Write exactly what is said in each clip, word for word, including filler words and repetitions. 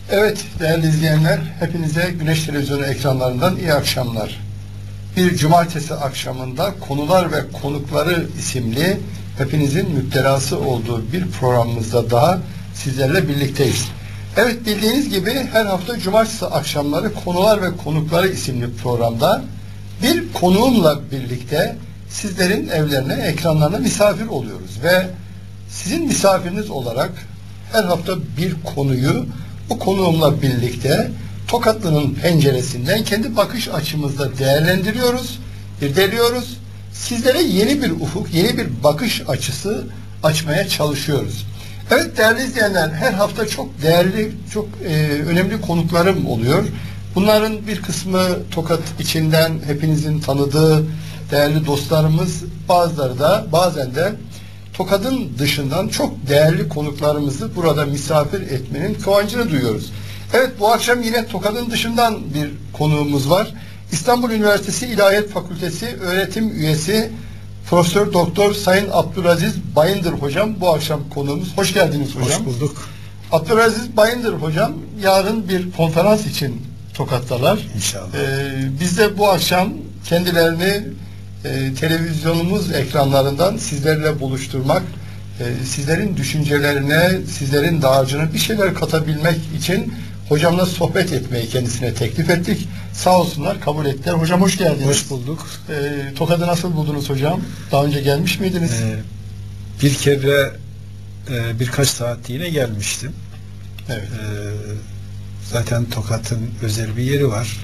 Evet değerli izleyenler, hepinize Güneş Televizyonu ekranlarından iyi akşamlar. Bir cumartesi akşamında Konular ve Konukları isimli hepinizin müptelası olduğu bir programımızda daha sizlerle birlikteyiz. Evet, bildiğiniz gibi her hafta cumartesi akşamları Konular ve Konukları isimli programda bir konuğumla birlikte sizlerin evlerine, ekranlarına misafir oluyoruz ve sizin misafiriniz olarak her hafta bir konuyu bu konuğumla birlikte Tokatlı'nın penceresinden kendi bakış açımızda değerlendiriyoruz, irdeliyoruz. Sizlere yeni bir ufuk, yeni bir bakış açısı açmaya çalışıyoruz. Evet değerli izleyenler, her hafta çok değerli, çok e, önemli konuklarım oluyor. Bunların bir kısmı Tokat içinden hepinizin tanıdığı değerli dostlarımız, bazıları da bazen de Tokat'ın dışından çok değerli konuklarımızı burada misafir etmenin kıvancını duyuyoruz. Evet, bu akşam yine Tokat'ın dışından bir konuğumuz var. İstanbul Üniversitesi İlahiyat Fakültesi öğretim üyesi Profesör Doktor Sayın Abdülaziz Bayındır hocam bu akşam konuğumuz. Hoş geldiniz hocam. Hoş bulduk. Abdülaziz Bayındır hocam yarın bir konferans için Tokat'talar. İnşallah. Ee, biz de bu akşam kendilerini e, televizyonumuz ekranlarından sizlerle buluşturmak, e, sizlerin düşüncelerine, sizlerin dağarcığına bir şeyler katabilmek için hocamla sohbet etmeyi kendisine teklif ettik. Sağ olsunlar, kabul ettiler. Hocam hoş geldiniz. Hoş bulduk. E, Tokat'ı nasıl buldunuz hocam? Daha önce gelmiş miydiniz? Ee, bir kere e, birkaç saatliğine gelmiştim. Evet. Ee, zaten Tokat'ın özel bir yeri var.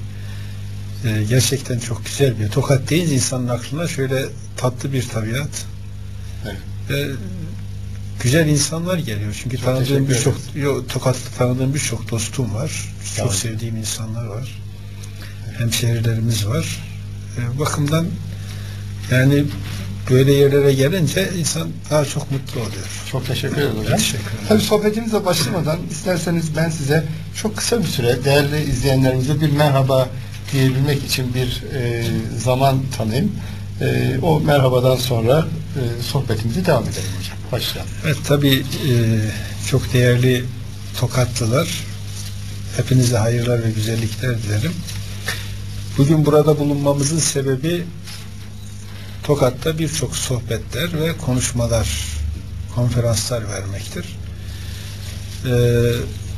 Ee, gerçekten çok güzel bir yer. Tokat deyince insanın aklına şöyle tatlı bir tabiat. Evet. Ve güzel insanlar geliyor. Çünkü Çok tanıdığım birçok ederiz. Tokat'ta tanıdığım birçok dostum var. Çok Evet. sevdiğim insanlar var. Hemşehrilerimiz var. E, bakımdan yani böyle yerlere gelince insan daha çok mutlu oluyor. Çok teşekkür ederim hocam. Teşekkür ederim. Tabii sohbetimize başlamadan isterseniz ben size çok kısa bir süre değerli izleyenlerimize bir merhaba diyebilmek için bir e, zaman tanıyayım. E, o merhabadan sonra e, sohbetimizi devam edelim hocam. Başlayalım. Evet tabii e, çok değerli Tokatlılar, hepinize hayırlar ve güzellikler dilerim. Bugün burada bulunmamızın sebebi Tokat'ta birçok sohbetler ve konuşmalar, konferanslar vermektir. Ee,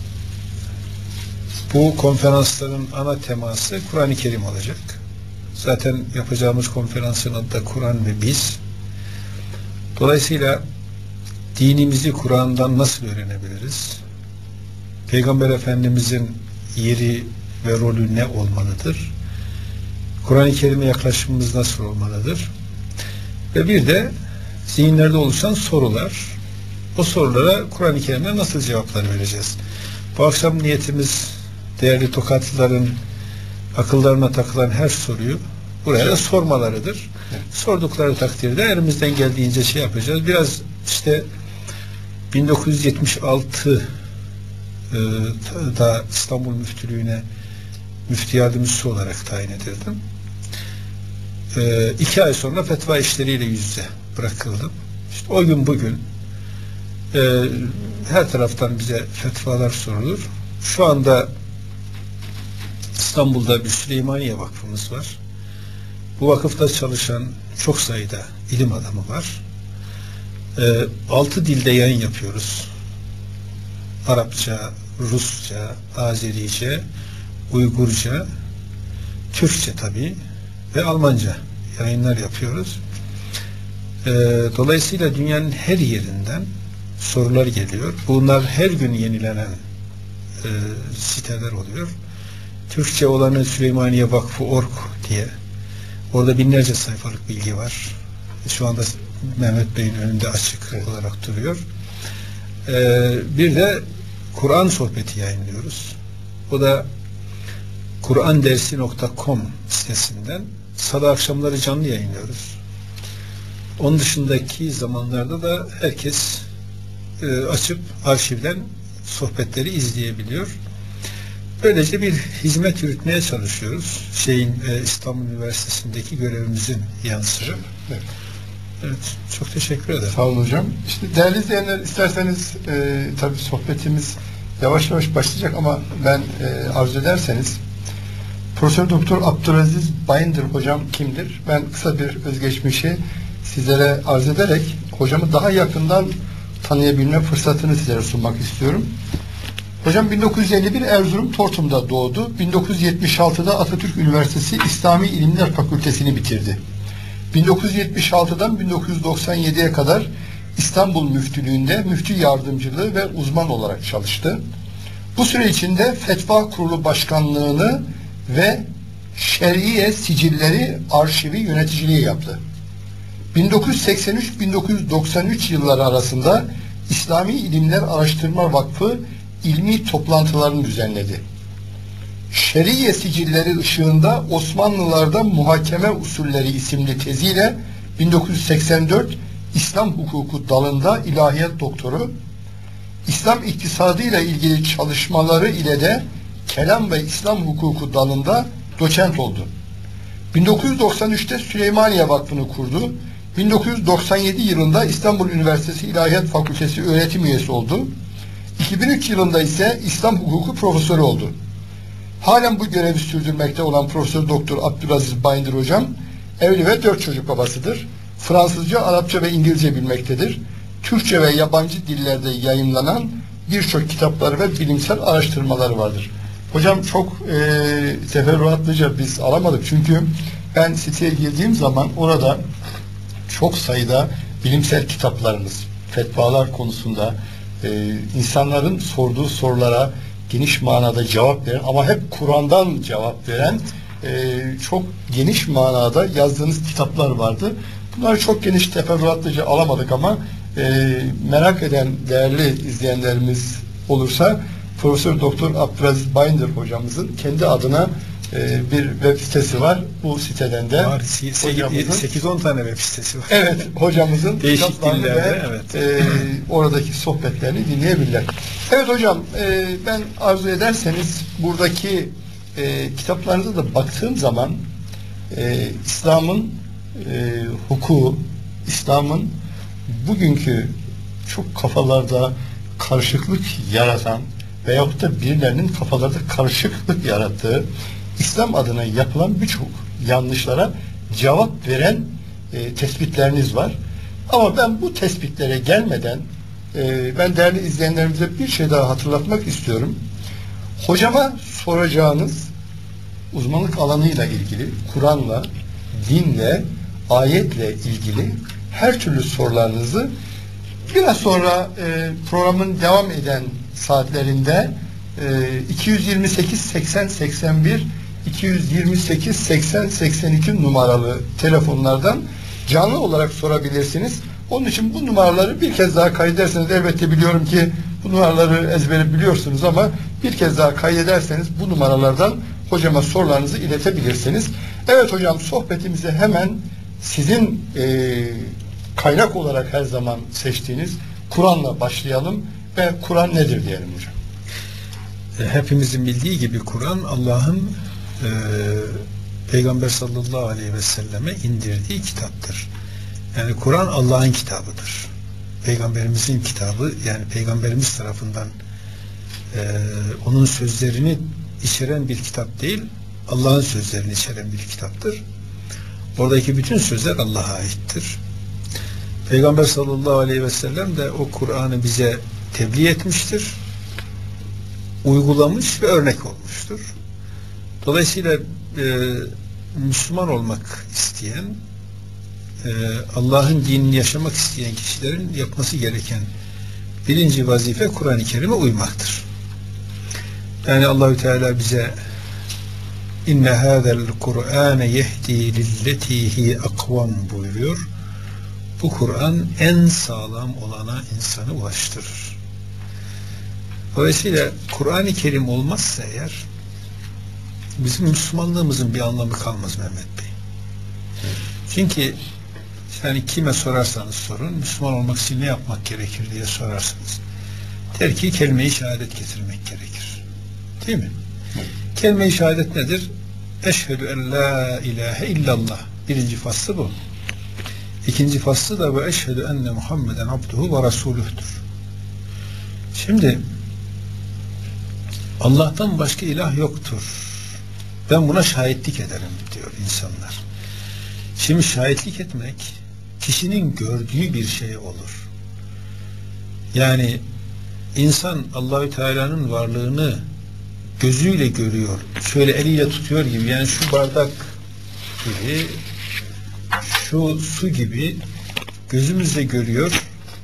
bu konferansların ana teması Kur'an-ı Kerim olacak. Zaten yapacağımız konferansın adı da Kur'an ve Biz. Dolayısıyla dinimizi Kur'an'dan nasıl öğrenebiliriz? Peygamber Efendimizin yeri ve rolü ne olmalıdır? Kur'an-ı Kerim'e yaklaşımımız nasıl olmalıdır? Ve bir de zihinlerde oluşan sorular. O sorulara Kur'an-ı Kerim'e nasıl cevaplar vereceğiz? Bu akşam niyetimiz değerli Tokatlıların akıllarına takılan her soruyu buraya da sormalarıdır. Evet. Sordukları takdirde elimizden geldiğince şey yapacağız. Biraz işte bin dokuz yüz yetmiş altı e, da İstanbul Müftülüğü'ne müftü yardımcısı olarak tayin edildim. Ee, iki ay sonra fetva işleriyle yüz yüze bırakıldım. İşte o gün bugün e, her taraftan bize fetvalar sorulur. Şu anda İstanbul'da bir Süleymaniye Vakfımız var. Bu vakıfta çalışan çok sayıda ilim adamı var. E, altı dilde yayın yapıyoruz. Arapça, Rusça, Azerice, Uygurca, Türkçe tabii ve Almanca yayınlar yapıyoruz. Ee, dolayısıyla dünyanın her yerinden sorular geliyor. Bunlar her gün yenilenen e, siteler oluyor. Türkçe olanı Süleymaniye Vakfı nokta org diye. Orada binlerce sayfalık bilgi var. Şu anda Mehmet Bey'in önünde açık evet. olarak duruyor. Ee, bir de Kur'an sohbeti yayınlıyoruz. O da Kur'andersi nokta com sitesinden salı akşamları canlı yayınlıyoruz. Onun dışındaki zamanlarda da herkes e, açıp arşivden sohbetleri izleyebiliyor. Böylece bir hizmet yürütmeye çalışıyoruz. Şeyin e, İstanbul Üniversitesi'ndeki görevimizin yanı sıra. Evet. Evet, çok teşekkür ederim. Sağ olun hocam. İşte değerli izleyenler, isterseniz e, tabii sohbetimiz yavaş yavaş başlayacak ama ben e, arzu ederseniz Profesör Doktor Abdülaziz Bayındır hocam kimdir? Ben kısa bir özgeçmişi sizlere arz ederek hocamı daha yakından tanıyabilme fırsatını sizlere sunmak istiyorum. Hocam bin dokuz yüz elli bir Erzurum Tortum'da doğdu. bin dokuz yüz yetmiş altıda Atatürk Üniversitesi İslami İlimler Fakültesini bitirdi. bin dokuz yüz yetmiş altıdan bin dokuz yüz doksan yediye kadar İstanbul Müftülüğü'nde müftü yardımcılığı ve uzman olarak çalıştı. Bu süre içinde Fetva Kurulu Başkanlığını ve Şer'iye Sicilleri Arşivi yöneticiliği yaptı. bin dokuz yüz seksen üç bin dokuz yüz doksan üç yılları arasında İslami İlimler Araştırma Vakfı ilmi toplantılarını düzenledi. Şer'iye Sicilleri ışığında Osmanlılarda Muhakeme Usulleri isimli teziyle bin dokuz yüz seksen dört İslam Hukuku dalında ilahiyat doktoru, İslam iktisadı ile ilgili çalışmaları ile de Kelam ve İslam Hukuku dalında doçent oldu. bin dokuz yüz doksan üçte Süleymaniye Vakfı'nı kurdu. bin dokuz yüz doksan yedi yılında İstanbul Üniversitesi İlahiyat Fakültesi öğretim üyesi oldu. iki bin üç yılında ise İslam Hukuku profesörü oldu. Halen bu görevi sürdürmekte olan Profesör Doktor Abdülaziz Bayındır hocam evli ve dört çocuk babasıdır. Fransızca, Arapça ve İngilizce bilmektedir. Türkçe ve yabancı dillerde yayımlanan birçok kitapları ve bilimsel araştırmaları vardır. Hocam çok e, teferruatlıca biz alamadık çünkü ben siteye girdiğim zaman orada çok sayıda bilimsel kitaplarınız, fetvalar konusunda e, insanların sorduğu sorulara geniş manada cevap veren ama hep Kur'an'dan cevap veren e, çok geniş manada yazdığınız kitaplar vardı. Bunları çok geniş teferruatlıca alamadık ama e, merak eden değerli izleyenlerimiz olursa Profesör Doktor Abdülaziz Bayındır hocamızın kendi adına e, bir web sitesi var. Bu siteden de var, sekiz on tane web sitesi var. Evet, hocamızın değişik dillerde ve, evet. E, oradaki sohbetlerini dinleyebilirler. Evet hocam, e, ben arzu ederseniz buradaki e, kitaplarınıza da baktığım zaman e, İslam'ın e, hukuku, İslam'ın bugünkü çok kafalarda karışıklık yaratan veyahut da birilerinin kafalarda karışıklık yarattığı İslam adına yapılan birçok yanlışlara cevap veren e, tespitleriniz var. Ama ben bu tespitlere gelmeden e, ben değerli izleyenlerimize bir şey daha hatırlatmak istiyorum. Hocama soracağınız uzmanlık alanıyla ilgili, Kur'an'la, dinle, ayetle ilgili her türlü sorularınızı biraz sonra e, programın devam eden saatlerinde e, iki yüz yirmi sekiz seksen seksen bir iki yüz yirmi sekiz seksen seksen iki numaralı telefonlardan canlı olarak sorabilirsiniz. Onun için bu numaraları bir kez daha kaydederseniz, elbette biliyorum ki bu numaraları ezbere biliyorsunuz ama bir kez daha kaydederseniz bu numaralardan hocama sorularınızı iletebilirsiniz. Evet hocam, sohbetimize hemen sizin e, kaynak olarak her zaman seçtiğiniz Kur'an'la başlayalım ve Kur'an nedir diyelim hocam. Hepimizin bildiği gibi Kur'an Allah'ın e, Peygamber sallallahu aleyhi ve selleme indirdiği kitaptır. Yani Kur'an Allah'ın kitabıdır. Peygamberimizin kitabı, yani Peygamberimiz tarafından e, onun sözlerini içeren bir kitap değil, Allah'ın sözlerini içeren bir kitaptır. Oradaki bütün sözler Allah'a aittir. Peygamber sallallahu aleyhi ve sellem de o Kur'an'ı bize tebliğ etmiştir, uygulamış ve örnek olmuştur. Dolayısıyla e, Müslüman olmak isteyen, e, Allah'ın dinini yaşamak isteyen kişilerin yapması gereken birinci vazife Kur'an-ı Kerim'e uymaktır. Yani Allahü Teala bize inne hâzel Kur'âne yehdi lilleti hi akvam buyuruyor. Bu Kur'an en sağlam olana insanı ulaştırır. Dolayısıyla Kur'an-ı Kerim olmazsa eğer bizim Müslümanlığımızın bir anlamı kalmaz Mehmet Bey. Çünkü yani kime sorarsanız sorun, Müslüman olmak için ne yapmak gerekir diye sorarsanız der ki kelime-i şehadet getirmek gerekir. Değil mi? Evet. Kelime-i şehadet nedir? Eşhedü en la ilahe illallah. Birinci faslı bu. İkinci faslı da ve eşhedü enne Muhammeden abduhu ve rasuluhtur. Şimdi Allah'tan başka ilah yoktur. Ben buna şahitlik ederim diyor insanlar. Şimdi şahitlik etmek kişinin gördüğü bir şey olur. Yani insan Allahü Teala'nın varlığını gözüyle görüyor. Şöyle eliyle tutuyor gibi. Yani şu bardak gibi, şu su gibi gözümüzle görüyor.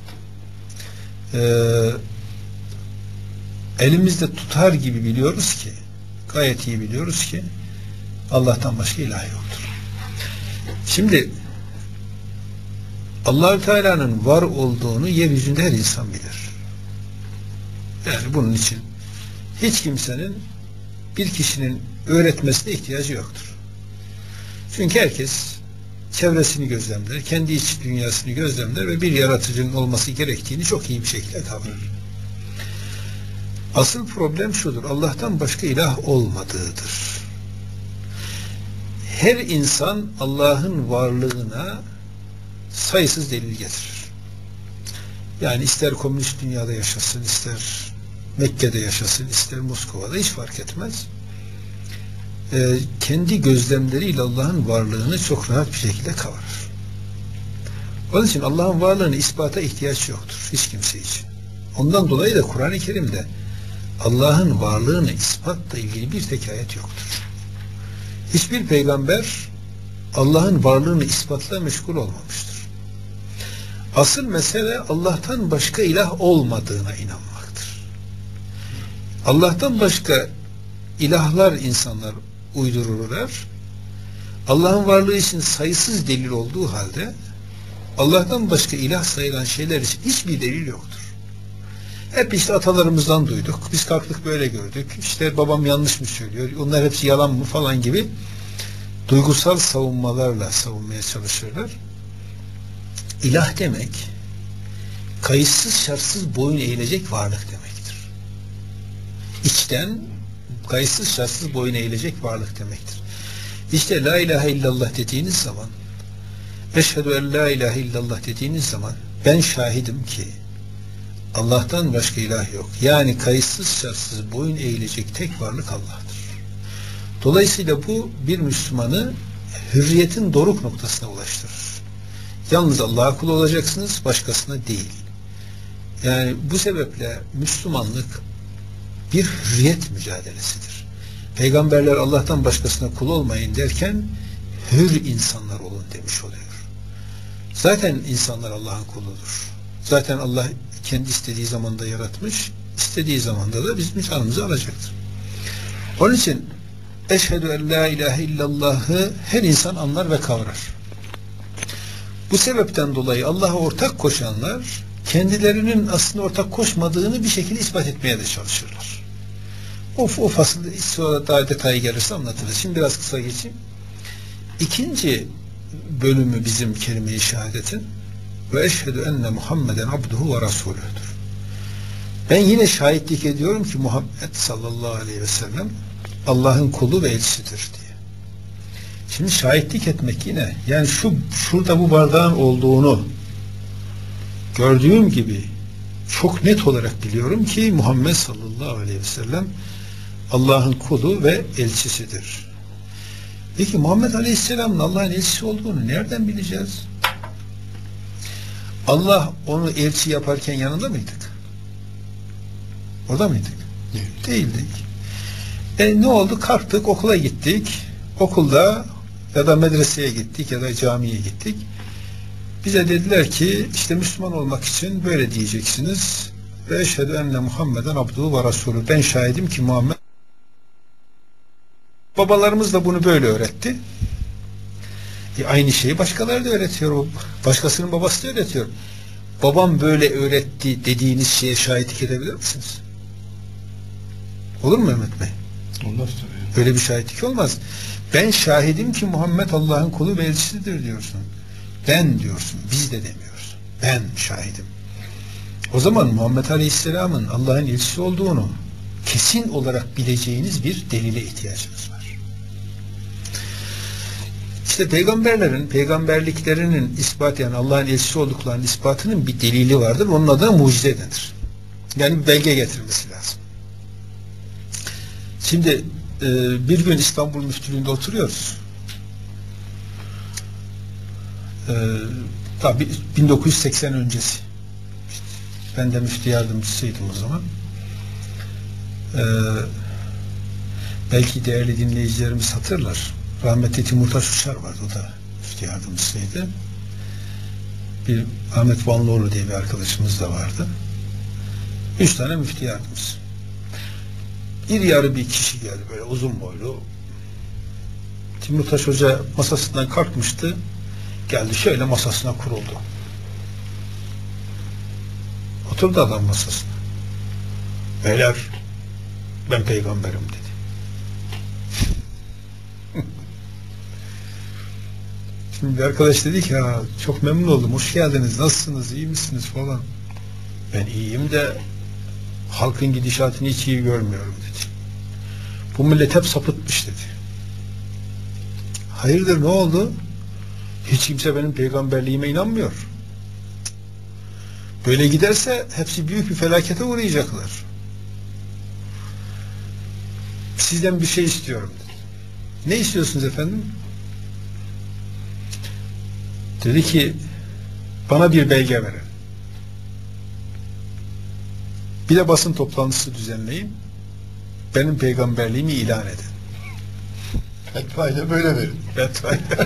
Ee, elimizde tutar gibi biliyoruz ki, gayet iyi biliyoruz ki Allah'tan başka ilah yoktur. Şimdi Allah-u Teala'nın var olduğunu yeryüzünde her insan bilir. Yani bunun için hiç kimsenin bir kişinin öğretmesine ihtiyacı yoktur. Çünkü herkes çevresini gözlemler, kendi iç dünyasını gözlemler ve bir yaratıcının olması gerektiğini çok iyi bir şekilde kavrar. Asıl problem şudur: Allah'tan başka ilah olmadığıdır. Her insan Allah'ın varlığına sayısız delil getirir. Yani ister komünist dünyada yaşasın, ister Mekke'de yaşasın, ister Moskova'da, hiç fark etmez. Ee, kendi gözlemleriyle Allah'ın varlığını çok rahat bir şekilde kavrar. Onun için Allah'ın varlığını ispata ihtiyaç yoktur hiç kimse için. Ondan dolayı da Kur'an-ı Kerim'de Allah'ın varlığını ispatla ilgili bir tek ayet yoktur. Hiçbir peygamber Allah'ın varlığını ispatla meşgul olmamıştır. Asıl mesele Allah'tan başka ilah olmadığına inanmaktır. Allah'tan başka ilahlar insanlar uydururlar. Allah'ın varlığı için sayısız delil olduğu halde Allah'tan başka ilah sayılan şeyler için hiçbir delil yoktur. Hep işte atalarımızdan duyduk. Biz kalktık böyle gördük. İşte babam yanlış mı söylüyor? Onlar hepsi yalan mı falan gibi duygusal savunmalarla savunmaya çalışırlar. İlah demek kayıtsız şartsız boyun eğilecek varlık demektir. İçten kayıtsız şartsız boyun eğilecek varlık demektir. İşte la ilahe illallah dediğiniz zaman, eşhedü en la ilahe illallah dediğiniz zaman ben şahidim ki Allah'tan başka ilah yok. Yani kayıtsız şartsız boyun eğilecek tek varlık Allah'tır. Dolayısıyla bu bir Müslümanı hürriyetin doruk noktasına ulaştırır. Yalnız Allah'a kul olacaksınız, başkasına değil. Yani bu sebeple Müslümanlık bir hürriyet mücadelesidir. Peygamberler Allah'tan başkasına kul olmayın derken hür insanlar olun demiş oluyor. Zaten insanlar Allah'ın kuludur. Zaten Allah kendi istediği zamanda yaratmış, istediği zamanda da bizim canımızı alacaktır. Onun için eşhedü en la ilahe illallah'ı her insan anlar ve kavrar. Bu sebepten dolayı Allah'a ortak koşanlar kendilerinin aslında ortak koşmadığını bir şekilde ispat etmeye de çalışırlar. Of o fasılda sonra daha detayı gelirse anlatırız. Şimdi biraz kısa geçeyim. İkinci bölümü bizim kelime-i şehadetin ve eşhedü enne Muhammeden abduhu ve rasulüdür. Ben yine şahitlik ediyorum ki Muhammed sallallahu aleyhi ve sellem Allah'ın kulu ve elçisidir diye. Şimdi şahitlik etmek yine, yani şu şurada bu bardağın olduğunu gördüğüm gibi çok net olarak biliyorum ki Muhammed sallallahu aleyhi ve sellem Allah'ın kulu ve elçisidir. Peki Muhammed aleyhisselamın Allah'ın elçisi olduğunu nereden bileceğiz? Allah onu elçi yaparken yanında mıydık? Orada mıydık? Evet. Değildik. E ne oldu? Kalktık, okula gittik. Okulda ya da medreseye gittik ya da camiye gittik. Bize dediler ki işte Müslüman olmak için böyle diyeceksiniz. Ve eşhedü enne Muhammeden abduhu ve rasulü. Ben şahidim ki Muhammed. Babalarımız da bunu böyle öğretti. E aynı şeyi başkaları da öğretiyor. Başkasının babası da öğretiyor. Babam böyle öğretti dediğiniz şeye şahitlik edebilir misiniz? Olur mu Mehmet Bey? Olmaz tabii. Böyle bir şahitlik olmaz. Ben şahidim ki Muhammed Allah'ın kulu ve elçisidir diyorsun. Ben diyorsun. Biz de demiyoruz. Ben şahidim. O zaman Muhammed Aleyhisselam'ın Allah'ın elçisi olduğunu kesin olarak bileceğiniz bir delile ihtiyacınız var. İşte peygamberlerin, peygamberliklerinin ispatı, yani Allah'ın elçisi olduklarının ispatının bir delili vardır. Onun adı mucize denir. Yani bir belge getirmesi lazım. Şimdi e, bir gün İstanbul Müftülüğü'nde oturuyoruz. E, tabii bin dokuz yüz seksen öncesi. İşte ben de müftü yardımcısıydım o zaman. E, belki değerli dinleyicilerimiz hatırlar. Rahmetli Timur Taş Uçar vardı, o da müftü yardımcısıydı. Bir Ahmet Vanlıoğlu diye bir arkadaşımız da vardı. Üç tane müftü yardımcısı. İri yarı bir kişi geldi, böyle uzun boylu. Timur Taş Hoca masasından kalkmıştı. Geldi şöyle masasına kuruldu. Oturdu adam masasına. Beyler, ben peygamberim dedi. Şimdi bir arkadaş dedi ki, ha, çok memnun oldum, hoş geldiniz, nasılsınız, iyi misiniz falan. Ben iyiyim de halkın gidişatını hiç iyi görmüyorum dedi. Bu millet hep sapıtmış dedi. Hayırdır, ne oldu? Hiç kimse benim peygamberliğime inanmıyor. Böyle giderse hepsi büyük bir felakete uğrayacaklar. Sizden bir şey istiyorum dedi. Ne istiyorsunuz efendim? Dedi ki, bana bir belge verin. Bir de basın toplantısı düzenleyin. Benim peygamberliğimi ilan edin. Fetvayla böyle verin. Fetvayla.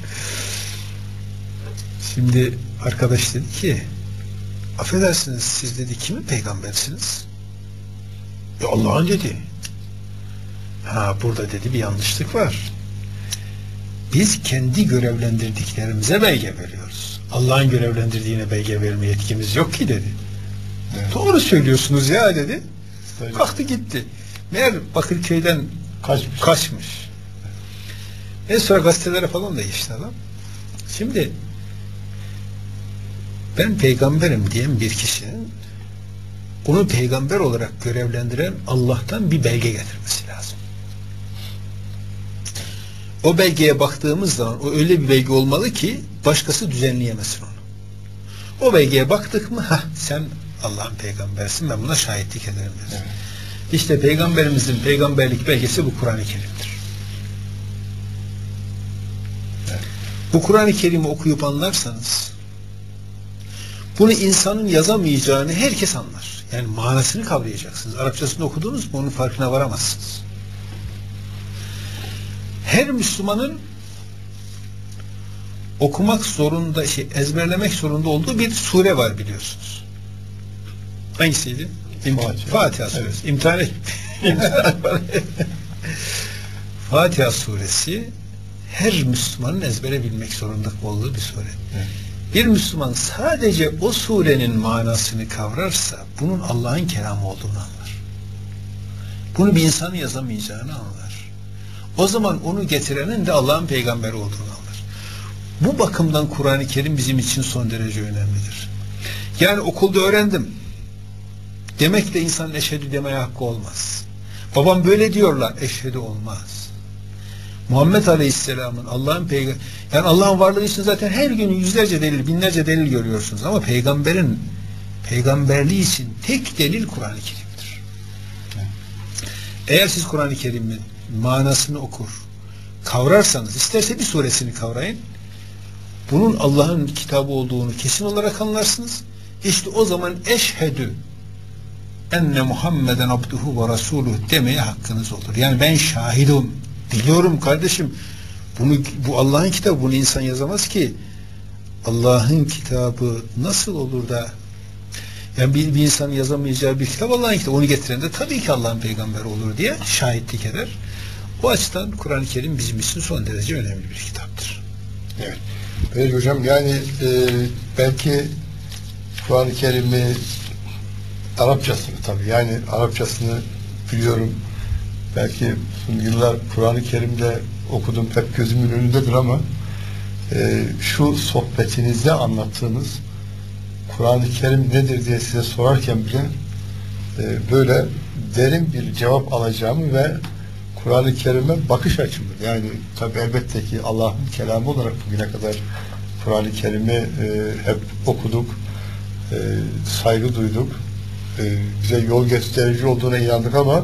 Şimdi arkadaş dedi ki, affedersiniz, siz dedi kimin peygambersiniz? E Allah'ın dedi. Ha, burada dedi bir yanlışlık var. Biz kendi görevlendirdiklerimize belge veriyoruz. Allah'ın görevlendirdiğine belge verme yetkimiz yok ki dedi. Evet. Doğru söylüyorsunuz ya dedi. Söyle. Kalktı gitti. Meğer Bakırköy'den kaçmış. kaçmış. En sonra gazetelere falan da geçti adam. Şimdi ben peygamberim diyen bir kişinin onu peygamber olarak görevlendiren Allah'tan bir belge getirmesi lazım. O belgeye baktığımız zaman o öyle bir belge olmalı ki başkası düzenleyemesin onu. O belgeye baktık mı, ha sen Allah'ın peygambersin, ben buna şahitlik ederim deriz. Evet. İşte peygamberimizin peygamberlik belgesi bu Kur'an-ı Kerim'dir. Evet. Bu Kur'an-ı Kerim'i okuyup anlarsanız bunu insanın yazamayacağını herkes anlar. Yani manasını kavrayacaksınız. Arapçasını okudunuz mu onun farkına varamazsınız. Her Müslümanın okumak zorunda, şey, ezberlemek zorunda olduğu bir sure var biliyorsunuz. Hangisiydi? Fatiha, Fatiha suresi. Evet. İmtihan et. Fatiha suresi her Müslümanın ezbere bilmek zorunda olduğu bir sure. Evet. Bir Müslüman sadece o surenin manasını kavrarsa bunun Allah'ın kelamı olduğunu anlar. Bunu bir insanın yazamayacağını anlar. O zaman onu getirenin de Allah'ın peygamberi olduğunu anlar. Bu bakımdan Kur'an-ı Kerim bizim için son derece önemlidir. Yani okulda öğrendim demekle insanın eşhedü demeye hakkı olmaz. Babam böyle diyorlar, eşhedü olmaz. Muhammed Aleyhisselam'ın Allah'ın peygamber, yani Allah'ın varlığı için zaten her gün yüzlerce delil, binlerce delil görüyorsunuz ama peygamberin peygamberliği için tek delil Kur'an-ı Kerim'dir. Eğer siz Kur'an-ı Kerim'in manasını okur, kavrarsanız, isterse bir suresini kavrayın, bunun Allah'ın kitabı olduğunu kesin olarak anlarsınız. İşte o zaman eşhedü enne Muhammeden abduhu ve rasuluhu demeye hakkınız olur. Yani ben şahidim, biliyorum kardeşim, bunu, bu Allah'ın kitabı, bunu insan yazamaz ki. Allah'ın kitabı nasıl olur da, yani bir, bir insanın yazamayacağı bir kitap Allah'ın kitabı, onu getiren de tabii ki Allah'ın peygamberi olur diye şahitlik eder. Bu açıdan Kur'an-ı Kerim bizim için son derece önemli bir kitaptır. Evet. Evet hocam, yani e, belki Kur'an-ı Kerim'i Arapçasını tabii, yani Arapçasını biliyorum. Belki yıllar Kur'an-ı Kerim'de okudum, pek gözümün önündedir ama e, şu sohbetinizde anlattığınız Kur'an-ı Kerim nedir diye size sorarken bile e, böyle derin bir cevap alacağımı ve Kur'an-ı Kerim'e bakış açımı, yani tabi elbette ki Allah'ın kelamı olarak bugüne kadar Kur'an-ı Kerim'i e, hep okuduk, e, saygı duyduk, e, bize yol gösterici olduğuna inandık ama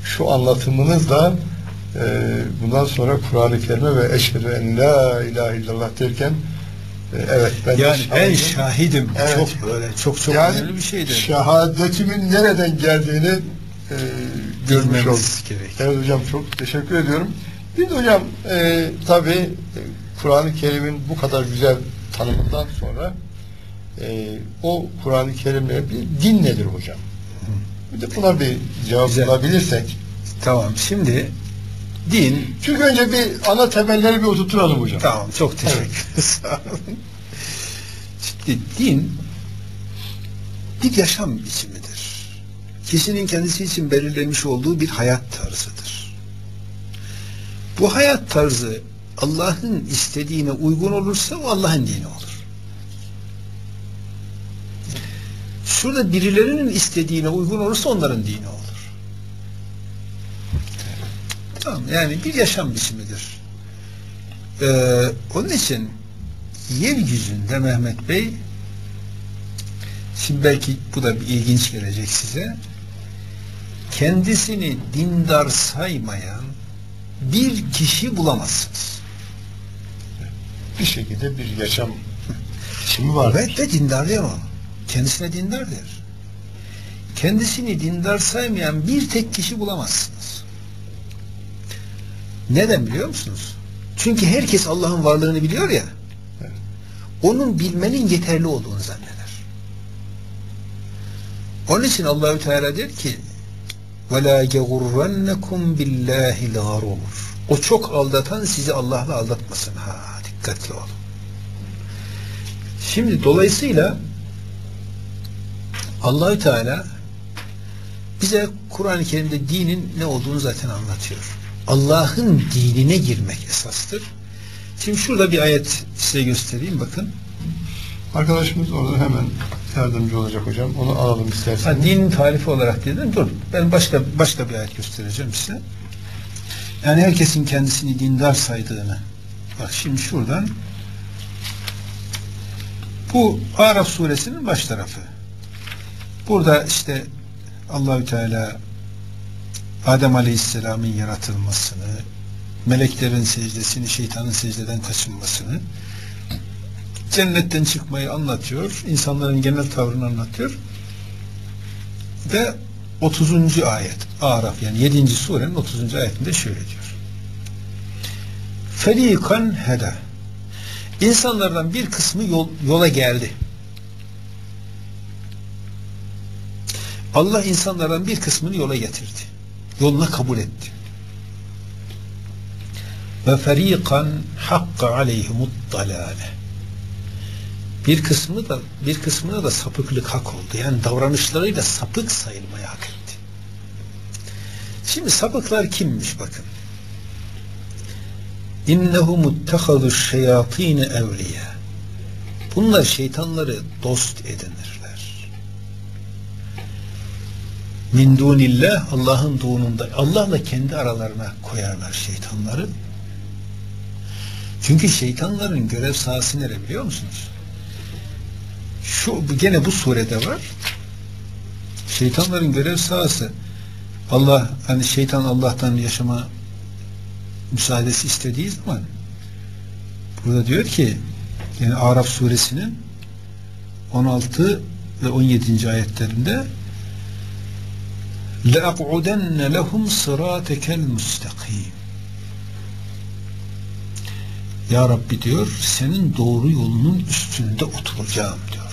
şu anlatımınızla e, bundan sonra Kur'an-ı Kerim'e ve eşhedü en la ilahe illallah derken e, evet ben yani de ben şahidim. şahidim. Evet. Çok böyle çok çok Yani önemli bir şeydir. şehadetimin nereden geldiğini e, görmüş Bilmemiz olduk. gerek. Evet hocam, çok teşekkür ediyorum. Bir de hocam e, tabi e, Kur'an-ı Kerim'in bu kadar güzel tanımından sonra e, o Kur'an-ı Kerim'le bir din nedir hocam? Bir de buna bir cevap Güzel. bulabilirsek. Tamam, şimdi din. Çünkü önce bir ana temelleri bir oturturalım hocam. Tamam, çok teşekkür ederim. Sağ olun. Şimdi din bir yaşam biçimidir. Kişinin kendisi için belirlemiş olduğu bir hayat tarzıdır. Bu hayat tarzı Allah'ın istediğine uygun olursa o Allah'ın dini olur. Şurada birilerinin istediğine uygun olursa onların dini olur. Tamam, yani bir yaşam biçimidir. Ee, onun için yeryüzünde Mehmet Bey, şimdi belki bu da bir ilginç gelecek size, kendisini dindar saymayan bir kişi bulamazsınız. Bir şekilde bir yaşam biçimi var. Ve, ve dindar değil o. Kendisine dindar der. Kendisini dindar saymayan bir tek kişi bulamazsınız. Neden biliyor musunuz? Çünkü herkes Allah'ın varlığını biliyor ya. Evet. Onun bilmenin yeterli olduğunu zanneder. Onun için Allahü Teala der ki: وَلَا يَغُرَّنَّكُمْ بِاللّٰهِ الْغَرُورُ. O çok aldatan sizi Allah'la aldatmasın. Ha, dikkatli olun. Şimdi dolayısıyla Allahü Teala bize Kur'an-ı Kerim'de dinin ne olduğunu zaten anlatıyor. Allah'ın dinine girmek esastır. Şimdi şurada bir ayet size göstereyim, bakın. Arkadaşımız orada hemen yardımcı olacak hocam. Onu alalım isterseniz. Ha, dinin tarifi olarak dedim. Dur. Ben başka başka bir ayet göstereceğim size. Yani herkesin kendisini dindar saydığını. Bak şimdi şuradan, bu Araf suresinin baş tarafı. Burada işte Allahü Teala Adem Aleyhisselam'ın yaratılmasını, meleklerin secdesini, şeytanın secdeden kaçınmasını, cennetten çıkmayı anlatıyor, insanların genel tavrını anlatıyor ve otuzuncu ayet Araf, yani yedinci surenin otuzuncu ayetinde şöyle diyor: Ferikan heda, İnsanlardan bir kısmı yol, yola geldi. Allah insanlardan bir kısmını yola getirdi. Yoluna kabul etti. Ve ferikan hakka aleyhimud dalale. Bir kısmı da bir kısmına da sapıklık hak oldu. Yani davranışlarıyla sapık sayılmaya hak etti. Şimdi sapıklar kimmiş bakın. İnnehum ittehadu şeyatîne evliya. Bunlar şeytanları dost edinirler. Min dunillah, Allah'ın dununda, Allah'la kendi aralarına koyarlar şeytanları. Çünkü şeytanların görev sahası nere biliyor musunuz? Şu gene bu surede var. Şeytanların görev sahası, Allah, hani şeytan Allah'tan yaşama müsaadesi istediği zaman burada diyor ki, yani Araf suresinin on altı ve on yedinci ayetlerinde لَاَقْعُدَنَّ لَهُمْ صِرَاتَكَ الْمُسْتَقِيمِ. Ya Rabbi diyor, senin doğru yolunun üstünde oturacağım diyor.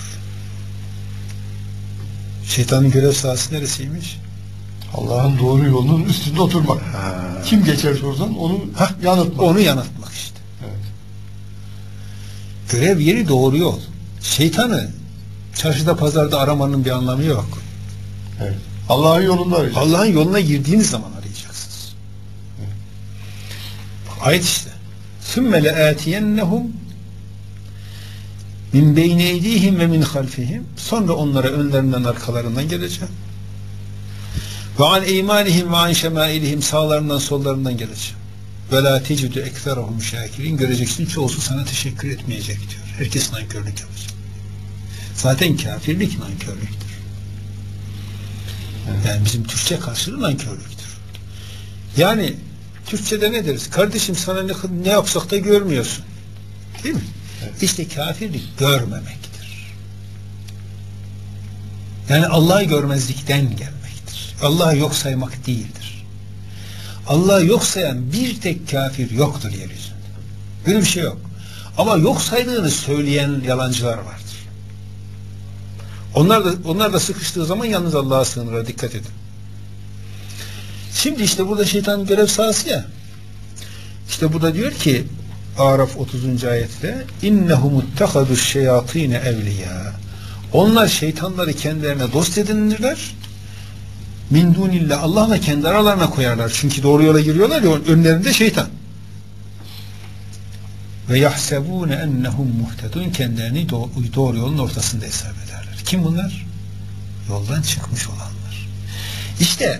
Şeytanın görev sahası neresiymiş? Allah'ın doğru yolunun üstünde oturmak. Ha. Kim geçerse oradan onu Hah, yanıltmak. Onu yanıltmak işte. Evet. Görev yeri doğru yol. Şeytanı çarşıda pazarda aramanın bir anlamı yok. Evet. Allah'ın yolunda arayacak. Allah'ın yoluna girdiğiniz zaman arayacaksınız. Evet. Ayet işte. ثُمَّ لَآتِيَنَّهُمْ min beyni eydihim ve min halfihim. Sonra onlara önlerinden arkalarından geleceğim. Ve an eymanihim ve an şemailihim, sağlarından sollarından geleceğim. Ve la tecidu ekserahum şakirin. Göreceksin çoğusu sana teşekkür etmeyecek diyor. Herkes nankörlük yapacak. Zaten kafirlik nankörlüktür. Evet. Yani bizim Türkçe karşılığı nankörlüktür. Yani Türkçe'de ne deriz? Kardeşim sana ne, ne yapsak da görmüyorsun. Değil mi? Evet. İşte kafirlik görmemektir. Yani Allah'ı görmezlikten gelmektir. Allah'ı yok saymak değildir. Allah'ı yok sayan bir tek kafir yoktur yeryüzünde. Böyle bir şey yok. Ama yok saydığını söyleyen yalancılar vardır. Onlar da, onlar da sıkıştığı zaman yalnız Allah'a sığınırlar. Dikkat edin. Şimdi işte burada şeytanın görev sahası ya. İşte burada diyor ki Araf otuzuncu ayette innehum ittehadu şeyatine evliya. Onlar şeytanları kendilerine dost edinirler. Min dunillah, Allah'la kendi aralarına koyarlar. Çünkü doğru yola giriyorlar ya, önlerinde şeytan. Ve yahsebune ennehum muhtedun, kendilerini doğru yolun ortasında hesap ederler. Kim bunlar? Yoldan çıkmış olanlar. İşte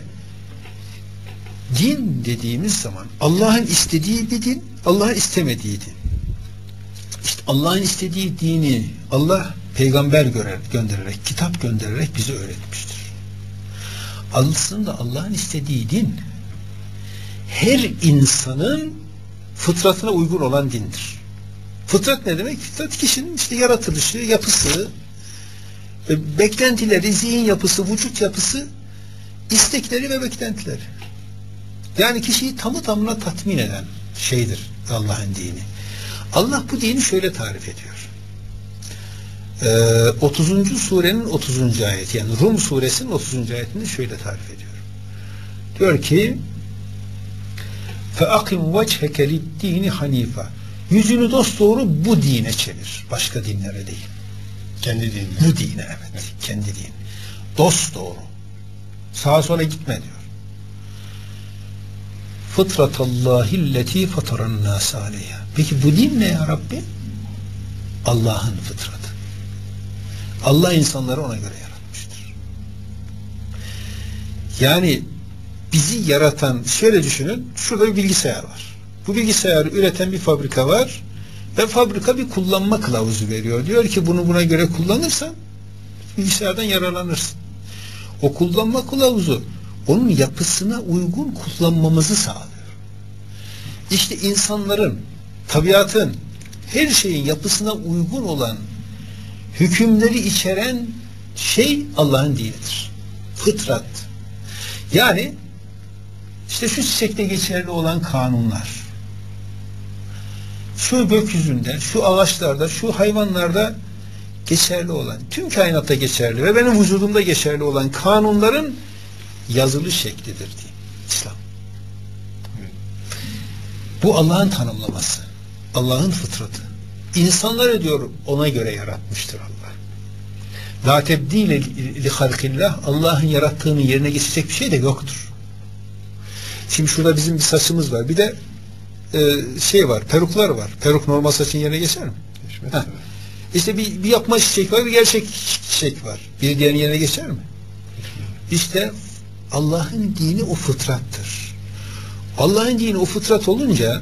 din dediğimiz zaman Allah'ın istediği bir din, Allah'ın istemediği din. İşte Allah'ın istediği dini Allah peygamber göndererek, kitap göndererek bize öğretmiştir. Aslında Allah'ın istediği din her insanın fıtratına uygun olan dindir. Fıtrat ne demek? Fıtrat kişinin işte yaratılışı, yapısı, beklentileri, zihin yapısı, vücut yapısı, istekleri ve beklentileri. Yani kişiyi tamı tamına tatmin eden şeydir Allah'ın dini. Allah bu dini şöyle tarif ediyor. Ee, otuzuncu surenin otuzuncu ayeti, yani Rum suresinin otuzuncu ayetini şöyle tarif ediyor. Diyor ki فَاَقِمْ وَجْهَكَ لِلْدِينِ حَن۪يفًا, yüzünü dosdoğru bu dine çevir. Başka dinlere değil. Kendi dinine. Bu dine, evet. evet. Kendi din. Dosdoğru. Sağa sola gitme diyor. Fıtratallahilleti fatarannâs aleyha. Peki bu din ne ya Rabbi? Allah'ın fıtratı. Allah insanları ona göre yaratmıştır. Yani bizi yaratan, şöyle düşünün, şurada bir bilgisayar var. Bu bilgisayarı üreten bir fabrika var ve fabrika bir kullanma kılavuzu veriyor. Diyor ki bunu buna göre kullanırsan bilgisayardan yararlanırsın. O kullanma kılavuzu onun yapısına uygun kullanmamızı sağlıyor. İşte insanların, tabiatın, her şeyin yapısına uygun olan hükümleri içeren şey Allah'ın dinidir. Fıtrat. Yani işte şu çiçekte geçerli olan kanunlar, şu gökyüzünde, şu ağaçlarda, şu hayvanlarda geçerli olan, tüm kainatta geçerli ve benim vücudumda geçerli olan kanunların yazılı şeklidir diye İslam. Bu Allah'ın tanımlaması. Allah'ın fıtratı. İnsanları diyor ona göre yaratmıştır Allah. La tebdile li halkillah, Allah'ın yarattığını yerine geçecek bir şey de yoktur. Şimdi şurada bizim bir saçımız var. Bir de e, şey var, peruklar var. Peruk normal saçın yerine geçer mi? Geçmez. Ha. İşte bir, bir yapma çiçek var, bir gerçek çiçek var. Biri diğerinin yerine geçer mi? Geçmez. İşte Allah'ın dini o fıtrattır. Allah'ın dini o fıtrat olunca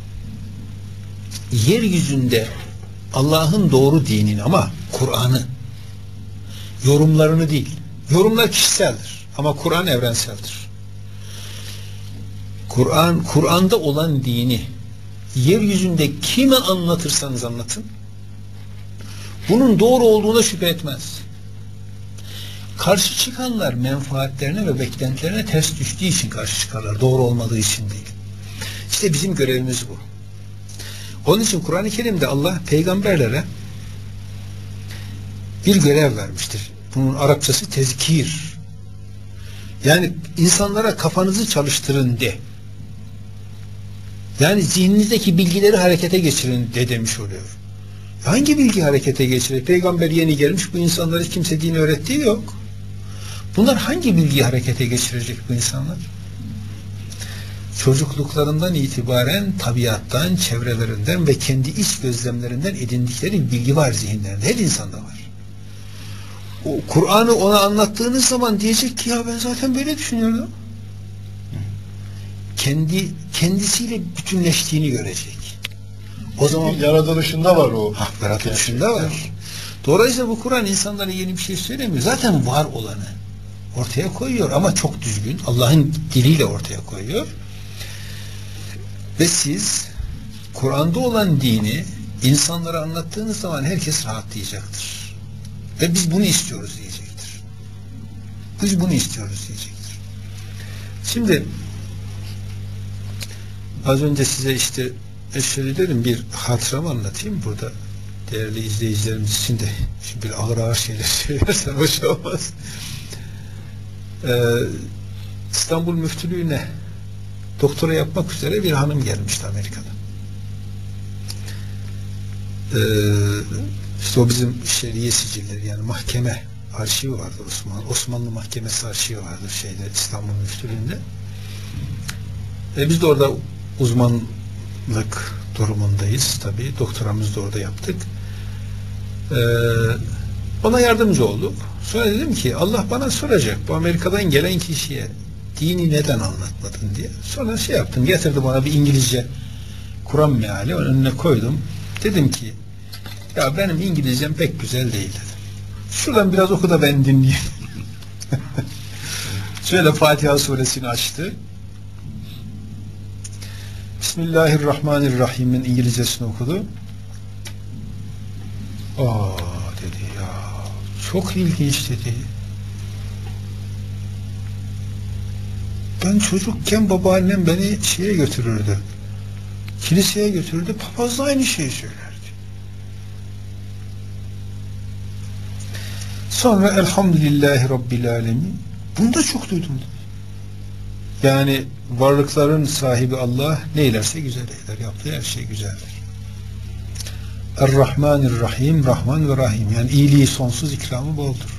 yeryüzünde Allah'ın doğru dinini, ama Kur'an'ı, yorumlarını değil. Yorumlar kişiseldir ama Kur'an evrenseldir. Kur'an, Kur'an'da olan dini yeryüzünde kime anlatırsanız anlatın, bunun doğru olduğuna şüphe etmez. Karşı çıkanlar menfaatlerine ve beklentilerine ters düştüğü için karşı çıkarlar. Doğru olmadığı için değil. İşte bizim görevimiz bu. Onun için Kur'an-ı Kerim'de Allah peygamberlere bir görev vermiştir. Bunun Arapçası tezkir. Yani insanlara kafanızı çalıştırın de. Yani zihninizdeki bilgileri harekete geçirin de demiş oluyor. Hangi bilgi harekete geçirir? Peygamber yeni gelmiş, bu insanlara kimse din öğrettiği yok. Bunlar hangi bilgiyi harekete geçirecek bu insanlar? Çocukluklarından itibaren tabiattan, çevrelerinden ve kendi iç gözlemlerinden edindikleri bir bilgi var zihinlerinde. Her insanda var. O Kur'an'ı ona anlattığınız zaman diyecek ki ya ben zaten böyle düşünüyordum. Kendi kendisiyle bütünleştiğini görecek. O zaman yaratılışında var o. Ha, yaratılışında var. Dolayısıyla bu Kur'an insanlara yeni bir şey söylemiyor. Zaten var olanı ortaya koyuyor ama çok düzgün. Allah'ın diliyle ortaya koyuyor. Ve siz Kur'an'da olan dini insanlara anlattığınız zaman herkes rahatlayacaktır. Ve biz bunu istiyoruz diyecektir. Biz bunu istiyoruz diyecektir. Şimdi az önce size işte Eşrelilerin bir hatıramı anlatayım burada. Değerli izleyicilerimiz için de şimdi bir ağır ağır şeyler söylersen hoş olmaz. Ee, İstanbul Müftülüğü'ne doktora yapmak üzere bir hanım gelmişti Amerika'da. Ee, işte o bizim şeriye sicilleri, yani mahkeme arşivi vardı Osmanlı. Osmanlı Mahkemesi arşivi vardır şeyde, İstanbul Müftülüğü'nde. Ee, biz de orada uzmanlık durumundayız tabii. Doktoramızı da orada yaptık. Ee, ona yardımcı olduk. Sonra dedim ki Allah bana soracak, bu Amerika'dan gelen kişiye dini neden anlatmadın diye. Sonra şey yaptım, getirdi bana bir İngilizce Kur'an meali, onun önüne koydum. Dedim ki ya benim İngilizcem pek güzel değil dedim. Şuradan biraz oku da ben dinleyeyim. Şöyle Fatiha suresini açtı. Bismillahirrahmanirrahim'in İngilizcesini okudu. Aa dedi ya, çok ilginç dedi. Ben çocukken babaannem beni şeye götürürdü. Kiliseye götürürdü. Papaz da aynı şeyi söylerdi. Sonra elhamdülillahi rabbil alemin. Bunu da çok duydum. Yani varlıkların sahibi Allah neylerse güzel eyler. Yaptığı her şey güzeldir. Er-Rahmanir-Rahim, Rahman ve Rahim. Yani iyiliği sonsuz, ikramı boldur.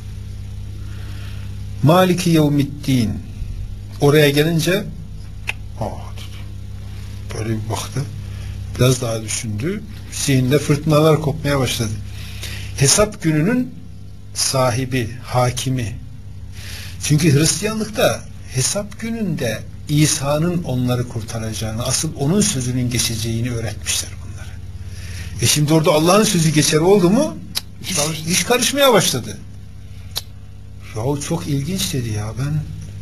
Maliki yevmiddin. Oraya gelince aa dedi. Böyle bir baktı. Biraz daha düşündü. Zihninde fırtınalar kopmaya başladı. Hesap gününün sahibi, hakimi. Çünkü Hristiyanlıkta hesap gününde İsa'nın onları kurtaracağını, asıl onun sözünün geçeceğini öğretmişler bunları. E şimdi orada Allah'ın sözü geçer oldu mu iş, iş karışmaya başladı. Yahu çok ilginç dedi ya, ben,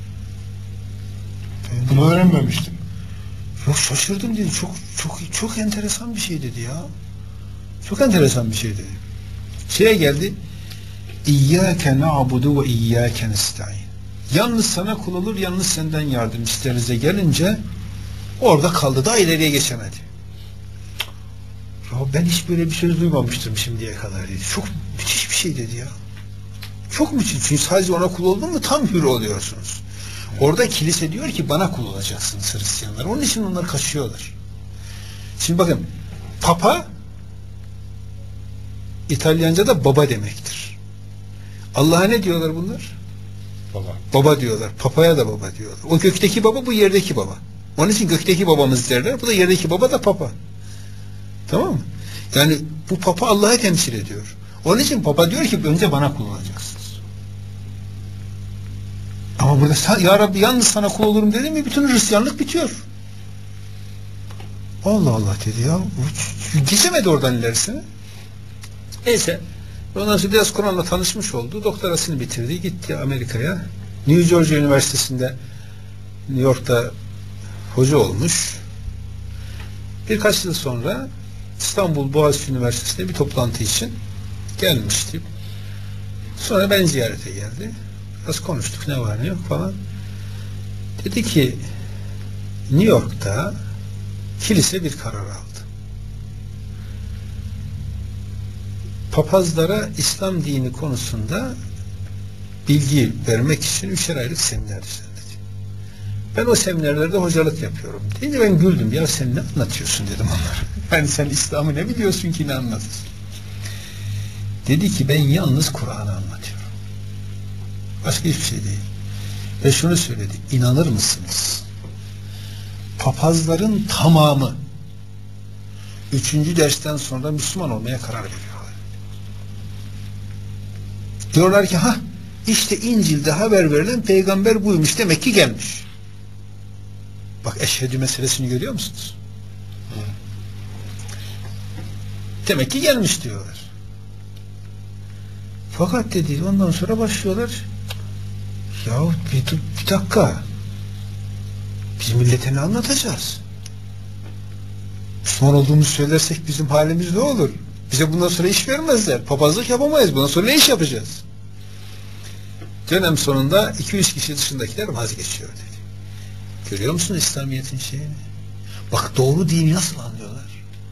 ben bunu öğrenmemiştim. Yok şaşırdım dedi. Çok çok çok enteresan bir şey dedi ya. Çok enteresan bir şey dedi. Şeye geldi. İyyâke na'budu ve iyyâke nestaîn. Yalnız sana kul olur, yalnız senden yardım isterize gelince orada kaldı, daha ileriye geçemedi. Ya ben hiç böyle bir söz duymamıştım şimdiye kadar dedi. Çok müthiş bir şey dedi ya. Çok müthiş. Çünkü sadece ona kul oldun mu tam hür oluyorsunuz. Orada kilise diyor ki bana kul olacaksınız Hristiyanlar. Onun için onlar kaçıyorlar. Şimdi bakın, Papa İtalyanca'da baba demektir. Allah'a ne diyorlar bunlar? Baba. Baba diyorlar. Papaya da baba diyorlar. O gökteki baba, bu yerdeki baba. Onun için gökteki babamız derler. Bu da yerdeki baba da Papa. Tamam mı? Yani bu Papa Allah'ı temsil ediyor. Onun için Papa diyor ki önce bana kul olacaksınız. Ama burada ya Rabbi yalnız sana kul olurum dedi mi bütün Hristiyanlık bitiyor. Allah Allah dedi ya. Geçemedi oradan ilerisine. Neyse. Ondan sonra biraz Kur'an'la tanışmış oldu. Doktorasını bitirdi. Gitti Amerika'ya. New Georgia Üniversitesi'nde New York'ta hoca olmuş. Birkaç yıl sonra İstanbul Boğaziçi Üniversitesi'nde bir toplantı için gelmişti. Sonra ben ziyarete geldi. Biraz konuştuk, ne var ne yok falan. Dedi ki New York'ta kilise bir karar aldı. Papazlara İslam dini konusunda bilgi vermek için üçer aylık seminer düzenledi. Ben o seminerlerde hocalık yapıyorum deyince ben güldüm. Ya sen ne anlatıyorsun dedim onlara. Yani sen İslam'ı ne biliyorsun ki, ne anlatıyorsun? Dedi ki ben yalnız Kur'an'ı anlatıyorum. Başka hiçbir şey değil. Ve şunu söyledi. İnanır mısınız? Papazların tamamı üçüncü dersten sonra Müslüman olmaya karar veriyorlar. Diyorlar ki ha işte İncil'de haber verilen peygamber buymuş, demek ki gelmiş. Bak eşhedü meselesini görüyor musunuz? Hı. Demek ki gelmiş diyorlar. Fakat dedi ondan sonra başlıyorlar. Ya bir, bir dakika. Biz millete ne anlatacağız? Müslüman olduğumuzu söylersek bizim halimiz ne olur? Bize bundan sonra iş vermezler. Papazlık yapamayız. Bundan sonra ne iş yapacağız? Dönem sonunda iki yüz kişi dışındakiler vazgeçiyor dedi. Görüyor musun İslamiyet'in şeyini? Bak doğru dini nasıl anlıyorlar?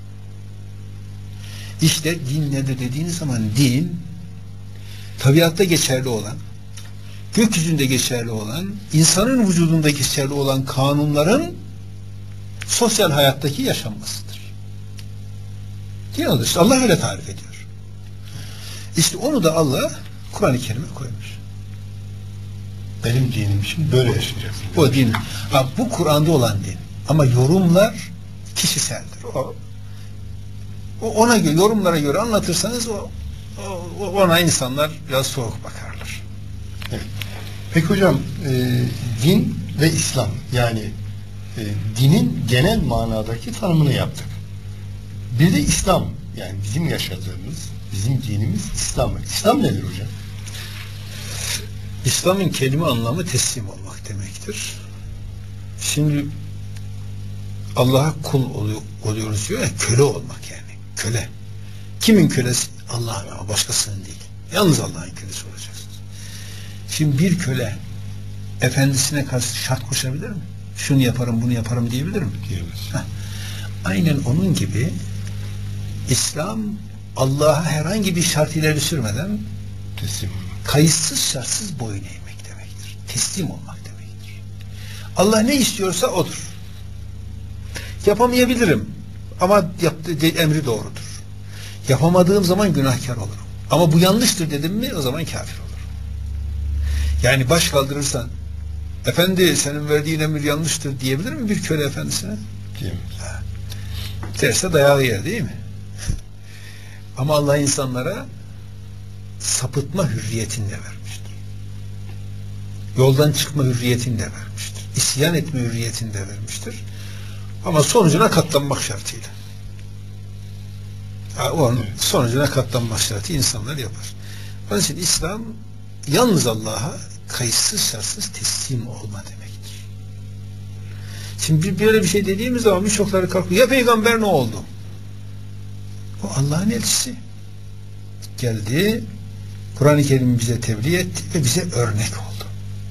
İşte din nedir dediğiniz zaman din tabiatta geçerli olan, gökyüzünde geçerli olan, insanın vücudunda geçerli olan kanunların sosyal hayattaki yaşanmasıdır. Din odur. İşte Allah öyle tarif ediyor. İşte onu da Allah Kur'an-ı Kerim'e koymuş. Benim dinim için böyle yaşayacaksın. O din. Ha, bu Kur'an'da olan din. Ama yorumlar kişiseldir. O, o ona göre, yorumlara göre anlatırsanız o, o ona insanlar biraz soğuk bakarlar. Evet. Peki hocam, e, din ve İslam, yani e, dinin genel manadaki tanımını yaptık. Bir de İslam, yani bizim yaşadığımız, bizim dinimiz İslam. İslam nedir hocam? İslam'ın kelime anlamı teslim olmak demektir. Şimdi Allah'a kul oluyor, oluyoruz diyor ya, köle olmak yani. Köle. Kimin kölesi? Allah'ın, ama başkasının değil. Yalnız Allah'ın kölesi olacaksınız. Şimdi bir köle efendisine karşı şart koşabilir mi? Şunu yaparım, bunu yaparım diyebilir mi? Diyemez. Aynen onun gibi İslam Allah'a herhangi bir şart ileri sürmeden Teslim olmak. kayıtsız şartsız boyun eğmek demektir. Teslim olmak demektir. Allah ne istiyorsa odur. Yapamayabilirim ama yaptığı emri doğrudur. Yapamadığım zaman günahkar olurum. Ama bu yanlıştır dedim mi o zaman kafir olurum. Yani baş kaldırırsan efendi senin verdiğin emir yanlıştır diyebilir mi bir köle efendisine? Diyemez. Derse dayağı yer değil mi? Ama Allah insanlara sapıtma hürriyetini de vermiştir. Yoldan çıkma hürriyetini de vermiştir. İsyan etme hürriyetini de vermiştir. Ama sonucuna katlanmak şartıyla. Ha, onun evet. Sonucuna katlanmak şartı insanlar yapar. Onun için İslam yalnız Allah'a kayıtsız şartsız teslim olma demektir. Şimdi böyle bir şey dediğimiz zaman birçokları kalkıyor. Ya peygamber ne oldu? O Allah'ın elçisi. Geldi, Kur'an-ı Kerim'i bize tebliğ etti ve bize örnek oldu.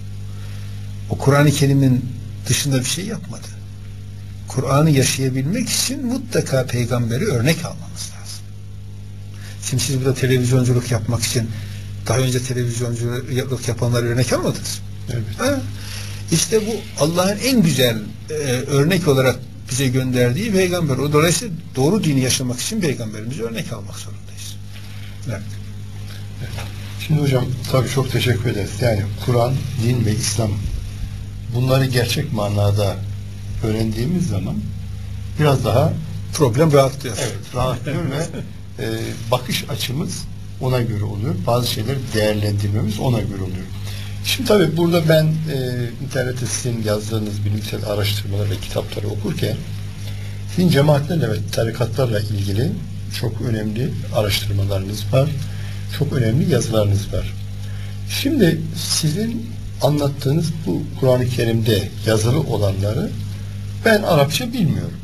O Kur'an-ı Kerim'in dışında bir şey yapmadı. Kur'an'ı yaşayabilmek için mutlaka peygamberi örnek almamız lazım. Şimdi siz burada televizyonculuk yapmak için daha önce televizyonculuk yapanları örnek almadınız. Evet. Ha? İşte bu Allah'ın en güzel e, örnek olarak bize gönderdiği peygamber. O dolayısıyla doğru dini yaşamak için peygamberimize örnek almak zorundayız. Evet. Evet. Şimdi hocam tabii çok teşekkür ederiz. Yani Kur'an, din ve İslam, bunları gerçek manada öğrendiğimiz zaman biraz daha problem rahatlıyor. Evet, rahatlıyor ve e, bakış açımız ona göre oluyor. Bazı şeyleri değerlendirmemiz ona göre oluyor. Şimdi tabii burada ben e, internette sizin yazdığınız bilimsel araştırmalar ve kitapları okurken sizin cemaatlerle ve tarikatlarla ilgili çok önemli araştırmalarınız var. Çok önemli yazılarınız var. Şimdi sizin anlattığınız bu Kur'an-ı Kerim'de yazılı olanları ben Arapça bilmiyorum.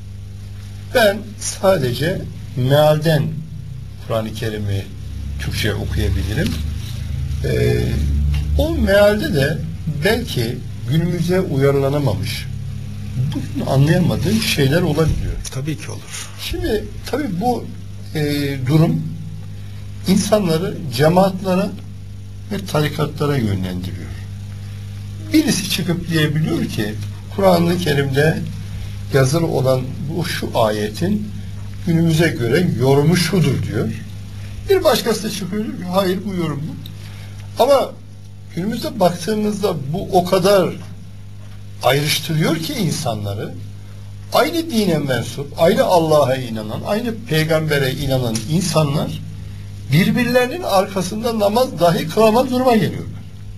Ben sadece mealden Kur'an-ı Kerim'i Türkçe okuyabilirim. Ee, o mealde de belki günümüze uyarlanamamış, bugün anlayamadığım şeyler olabiliyor. Tabii ki olur. Şimdi tabii bu e, durum insanları cemaatlara ve tarikatlara yönlendiriyor. Birisi çıkıp diyebiliyor ki Kur'an-ı Kerim'de yazılı olan bu şu ayetin günümüze göre yorumu şudur diyor. Bir başkası da çıkıyor diyor ki hayır bu yorum bu. Ama günümüzde baktığımızda bu o kadar ayrıştırıyor ki insanları. Aynı dine mensup, aynı Allah'a inanan, aynı peygambere inanan insanlar birbirlerinin arkasında namaz dahi kılamaz duruma geliyorlar.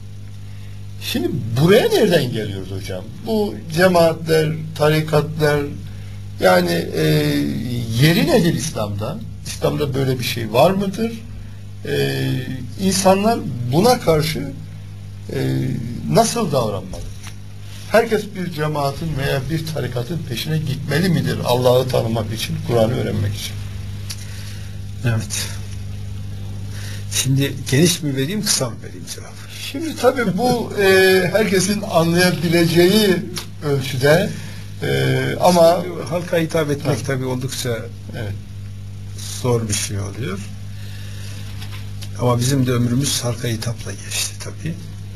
Şimdi buraya nereden geliyoruz hocam? Bu cemaatler, tarikatlar, yani e, yeri nedir İslam'da? İslam'da böyle bir şey var mıdır? E, insanlar buna karşı e, nasıl davranmalı? Herkes bir cemaatin veya bir tarikatın peşine gitmeli midir Allah'ı tanımak için, Kur'an'ı öğrenmek için? Evet. Şimdi geniş mi vereyim, kısa mı vereyim cevap? Şimdi tabii bu e, herkesin anlayabileceği ölçüde e, ama Şimdi halka hitap etmek tabii, tabii oldukça evet, zor bir şey oluyor. Ama bizim de ömrümüz halka hitapla geçti tabii.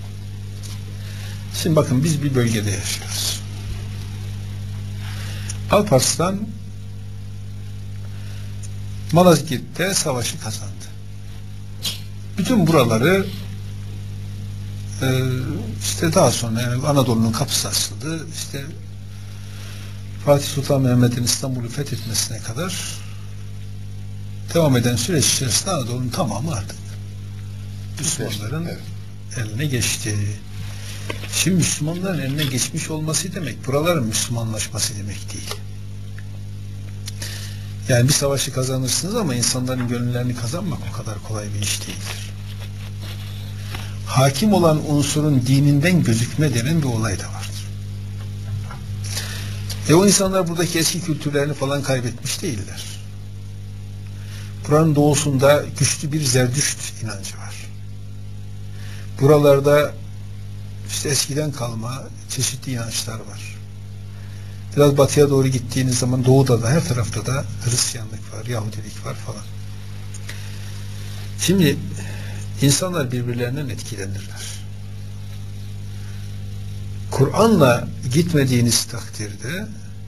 Şimdi bakın, biz bir bölgede yaşıyoruz. Alparslan Malazgirt'te savaşı kazandı. Bütün buraları e, işte daha sonra, yani Anadolu'nun kapısı açıldı. İşte Fatih Sultan Mehmet'in İstanbul'u fethetmesine kadar devam eden süreç içerisinde Anadolu'nun tamamı artık Müslümanların evet, eline geçti. Şimdi Müslümanların eline geçmiş olması demek, buraların Müslümanlaşması demek değil. Yani bir savaşı kazanırsınız ama insanların gönüllerini kazanmak o kadar kolay bir iş değildir. Hakim olan unsurun dininden gözükme denen bir olay da vardır. E o insanlar buradaki eski kültürlerini falan kaybetmiş değiller. Buranın doğusunda güçlü bir Zerdüşt inancı var. Buralarda işte eskiden kalma çeşitli inançlar var. Biraz batıya doğru gittiğiniz zaman doğuda da, her tarafta da Hristiyanlık var, Yahudilik var falan. Şimdi insanlar birbirlerinden etkilenirler. Kur'an'la gitmediğiniz takdirde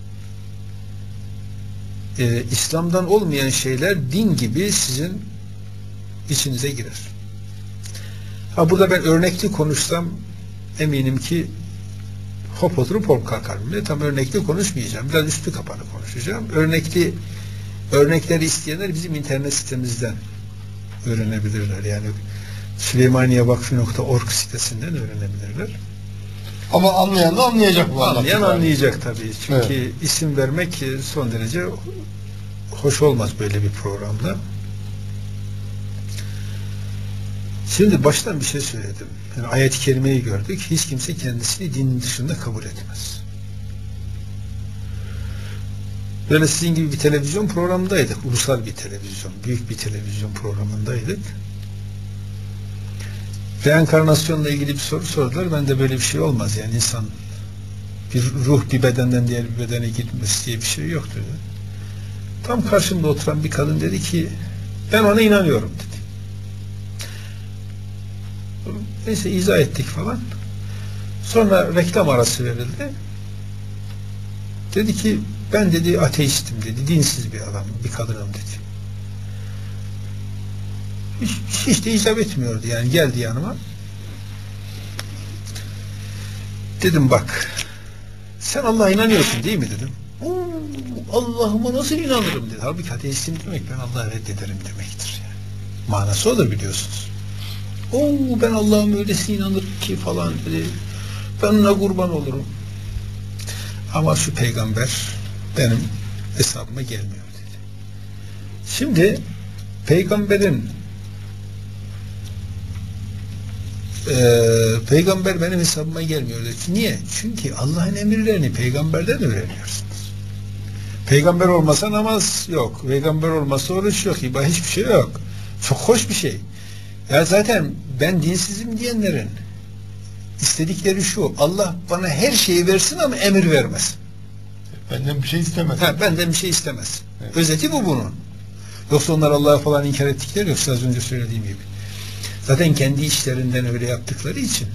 e, İslam'dan olmayan şeyler din gibi sizin içinize girer. Ha, burada ben örnekli konuşsam eminim ki hop oturup hop kalkarım. Tam örnekli konuşmayacağım. Biraz üstü kapalı konuşacağım. Örnekli örnekleri isteyenler bizim internet sitemizden öğrenebilirler. Yani Süleymaniye-Vakfı nokta org sitesinden öğrenebilirler. ama anlayan da anlayacak bu Anlayan anlattıklarını. anlayacak tabii. Çünkü Evet, isim vermek son derece hoş olmaz böyle bir programda. Şimdi baştan bir şey söyledim. Yani ayet-i kerimeyi gördük. Hiç kimse kendisini dinin dışında kabul etmez. Böyle sizin gibi bir televizyon programındaydık. Ulusal bir televizyon, büyük bir televizyon programındaydık. Reenkarnasyonla ilgili bir soru sordular. Ben de böyle bir şey olmaz. Yani insan, bir ruh bir bedenden diğer bir bedene gitmesi diye bir şey yok dedi. Tam karşımda oturan bir kadın dedi ki, ben ona inanıyorum dedi. Neyse izah ettik falan. Sonra reklam arası verildi. Dedi ki, ben dedi ateistim dedi. Dinsiz bir adam, bir kadınım dedi. Hiç, hiç de icap etmiyordu yani. Geldi yanıma. Dedim bak, sen Allah'a inanıyorsun değil mi dedim. Allah'ıma nasıl inanırım dedi. Halbuki ateistim demek ben Allah'ı reddederim demektir yani. Manası odur biliyorsunuz. Oo, ben Allah'ım öylesine inanır ki falan dedi. Ben ona kurban olurum. Ama şu peygamber benim hesabıma gelmiyor dedi. Şimdi peygamberin e, peygamber benim hesabıma gelmiyor dedi. Niye? Çünkü Allah'ın emirlerini peygamberden öğreniyorsunuz. Peygamber olmasa namaz yok. Peygamber olmasa oruç yok. İbadet hiçbir şey yok. Çok hoş bir şey. Ya zaten ben dinsizim diyenlerin istedikleri şu: Allah bana her şeyi versin ama emir vermez. benden bir şey istemez. Ha, benden bir şey istemez. Evet. Özeti bu bunun. Yoksa onlar Allah'a falan inkar ettikleri yok. Az önce söylediğim gibi. Zaten kendi işlerinden öyle yaptıkları için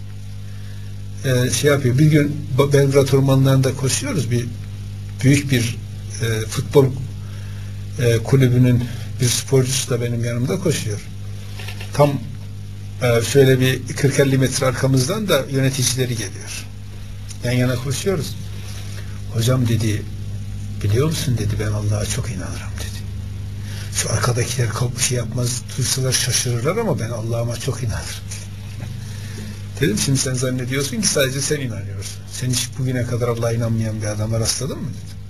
e, şey yapıyor. Bir gün Belgrad ormanlarında koşuyoruz. Bir büyük bir e, futbol e, kulübünün bir sporcusu da benim yanımda koşuyor. Tam e, şöyle bir kırk elli metre arkamızdan da yöneticileri geliyor. Yan yana koşuyoruz. Hocam dedi, biliyor musun dedi, ben Allah'a çok inanırım dedi. Şu arkadakiler bir şey yapmaz, duysalar şaşırırlar ama ben Allah'ıma çok inanırım dedi. Dedim, şimdi sen zannediyorsun ki sadece sen inanıyorsun. Sen hiç bugüne kadar Allah'a inanmayan bir adama rastladın mı dedim.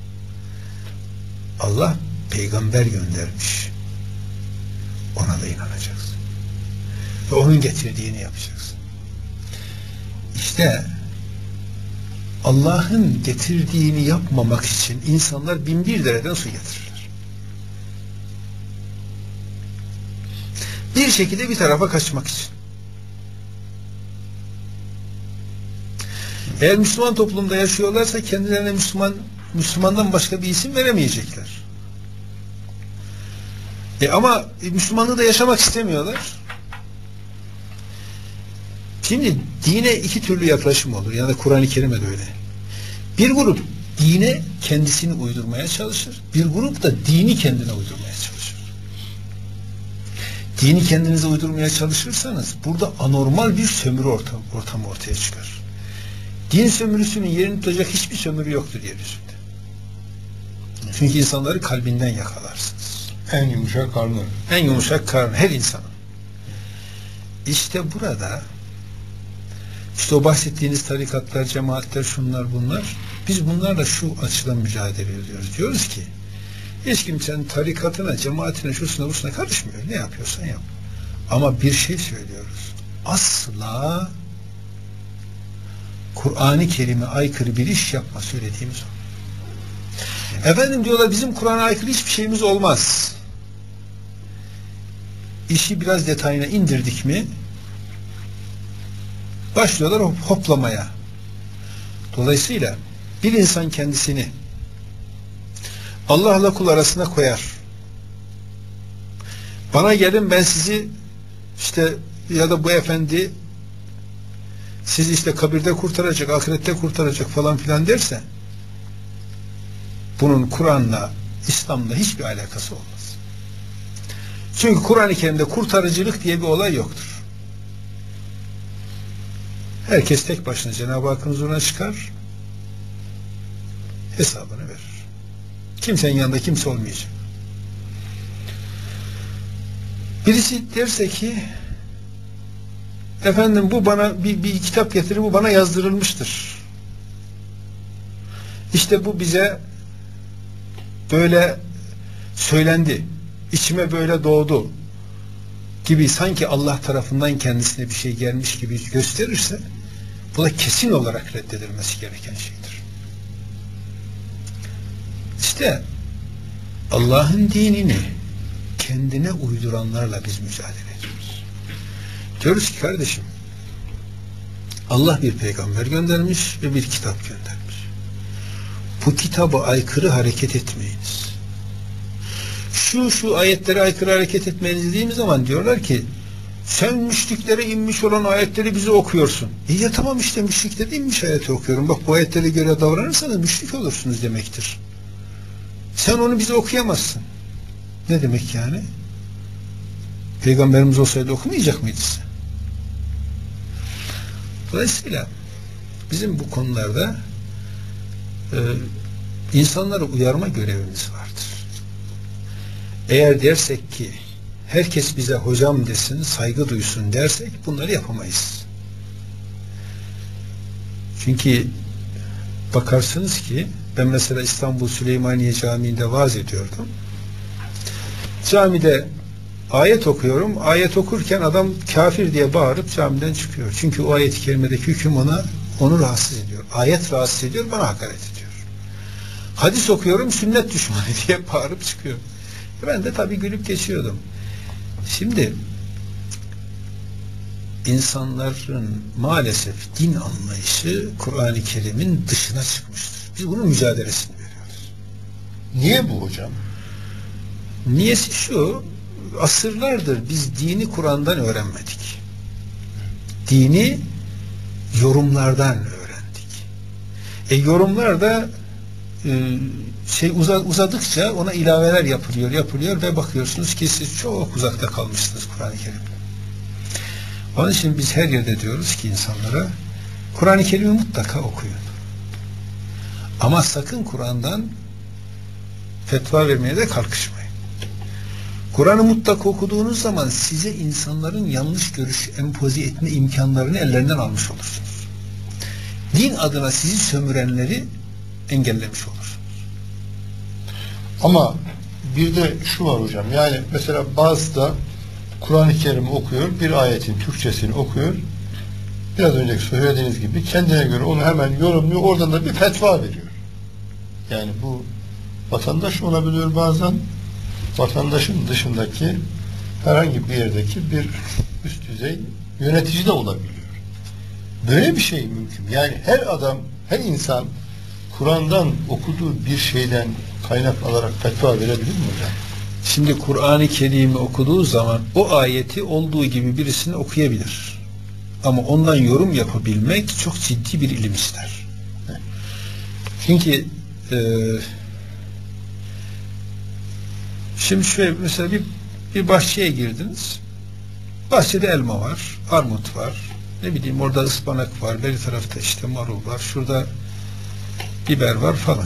Allah peygamber göndermiş. Ona da inanacaksın. Ve onun getirdiğini yapacaksın. İşte Allah'ın getirdiğini yapmamak için insanlar bin bir dereden su getirirler. Bir şekilde bir tarafa kaçmak için. Eğer Müslüman toplumda yaşıyorlarsa kendilerine Müslüman Müslümandan başka bir isim veremeyecekler. E ama Müslümanlığı da yaşamak istemiyorlar. Şimdi dine iki türlü yaklaşım olur. Yani Kur'an-ı Kerim'e de öyle. Bir grup dine kendisini uydurmaya çalışır. Bir grup da dini kendine uydurmaya çalışır. Dini kendinize uydurmaya çalışırsanız burada anormal bir sömürü ortam, ortamı ortaya çıkar. Din sömürüsünün yerini tutacak hiçbir sömürü yoktur yeryüzünde. Çünkü insanları kalbinden yakalarsınız. En yumuşak karnı. En yumuşak karnı her insanın. İşte burada işte o bahsettiğiniz tarikatlar, cemaatler, şunlar bunlar, biz bunlarla şu açıdan mücadele ediyoruz. Diyoruz ki hiç kimsenin tarikatına, cemaatine, şusuna, busuna karışmıyor. Ne yapıyorsan yap. Ama bir şey söylüyoruz. Asla Kur'an-ı Kerim'e aykırı bir iş yapma, söylediğimiz o. Efendim diyorlar bizim Kur'an'a aykırı hiçbir şeyimiz olmaz. İşi biraz detayına indirdik mi başlıyorlar hoplamaya. Dolayısıyla bir insan kendisini Allah'la kul arasına koyar. Bana gelin ben sizi işte ya da bu efendi sizi işte kabirde kurtaracak, ahirette kurtaracak falan filan derse bunun Kur'an'la, İslam'la hiçbir alakası olmaz. Çünkü Kur'an-ı Kerim'de kurtarıcılık diye bir olay yoktur. Herkes tek başına Cenab-ı Hakk'ın huzuruna çıkar, hesabını verir. Kimsenin yanında kimse olmayacak. Birisi derse ki efendim bu bana bir, bir kitap getirir, bu bana yazdırılmıştır. İşte bu bize böyle söylendi, içime böyle doğdu gibi sanki Allah tarafından kendisine bir şey gelmiş gibi gösterirse bu da kesin olarak reddedilmesi gereken şeydir. İşte Allah'ın dinini kendine uyduranlarla biz mücadele ediyoruz. Diyoruz ki kardeşim Allah bir peygamber göndermiş ve bir kitap göndermiş. Bu kitaba aykırı hareket etmeyiniz. Şu şu ayetlere aykırı hareket etmeyiniz dediğimiz zaman diyorlar ki sen müşriklere inmiş olan ayetleri bize okuyorsun. E ya tamam işte müşriklere inmiş ayeti okuyorum. Bak bu ayetlere göre davranırsanız müşrik olursunuz demektir. Sen onu bize okuyamazsın. Ne demek yani? Peygamberimiz olsaydı okumayacak mıydı size? Dolayısıyla bizim bu konularda e, insanları uyarma görevimiz vardır. Eğer dersek ki herkes bize hocam desin, saygı duysun dersek bunları yapamayız. Çünkü bakarsınız ki ben mesela İstanbul Süleymaniye Camii'nde vaaz ediyordum. Camide ayet okuyorum. Ayet okurken adam kafir diye bağırıp camiden çıkıyor. Çünkü o ayet-i kerimedeki hüküm ona onu rahatsız ediyor. Ayet rahatsız ediyor, bana hakaret ediyor. Hadis okuyorum, sünnet düşmanı diye bağırıp çıkıyor. Ben de tabii gülüp geçiyordum. Şimdi insanların maalesef din anlayışı Kur'an-ı Kerim'in dışına çıkmıştır. Biz bunun mücadelesini veriyoruz. Niye bu hocam? Niyesi şu, asırlardır biz dini Kur'an'dan öğrenmedik. Dini yorumlardan öğrendik. E yorumlar da e, şey uzadıkça ona ilaveler yapılıyor, yapılıyor ve bakıyorsunuz ki siz çok uzakta kalmışsınız Kur'an-ı Kerim'den. Onun için biz her yerde diyoruz ki insanlara Kur'an-ı Kerim'i mutlaka okuyun. Ama sakın Kur'an'dan fetva vermeye de kalkışmayın. Kur'an'ı mutlaka okuduğunuz zaman size insanların yanlış görüş empoze etme imkanlarını ellerinden almış olursunuz. Din adına sizi sömürenleri engellemiş olursunuz. Ama bir de şu var hocam, yani mesela bazı da Kur'an-ı Kerim'i okuyor, bir ayetin Türkçesini okuyor, biraz önceki söylediğiniz gibi kendine göre onu hemen yorumluyor, oradan da bir fetva veriyor. Yani bu vatandaş olabiliyor bazen, vatandaşın dışındaki herhangi bir yerdeki bir üst düzey yönetici de olabiliyor. Böyle bir şey mümkün. Yani her adam, her insan Kur'an'dan okuduğu bir şeyden kaynak alarak fetva verebilir mi hocam? Şimdi Kur'an-ı Kerim'i okuduğu zaman o ayeti olduğu gibi birisini okuyabilir. Ama ondan yorum yapabilmek çok ciddi bir ilim ister. Çünkü e, şimdi şöyle mesela bir, bir bahçeye girdiniz. Bahçede elma var, armut var, ne bileyim orada ıspanak var, beri tarafta işte marul var, şurada biber var falan.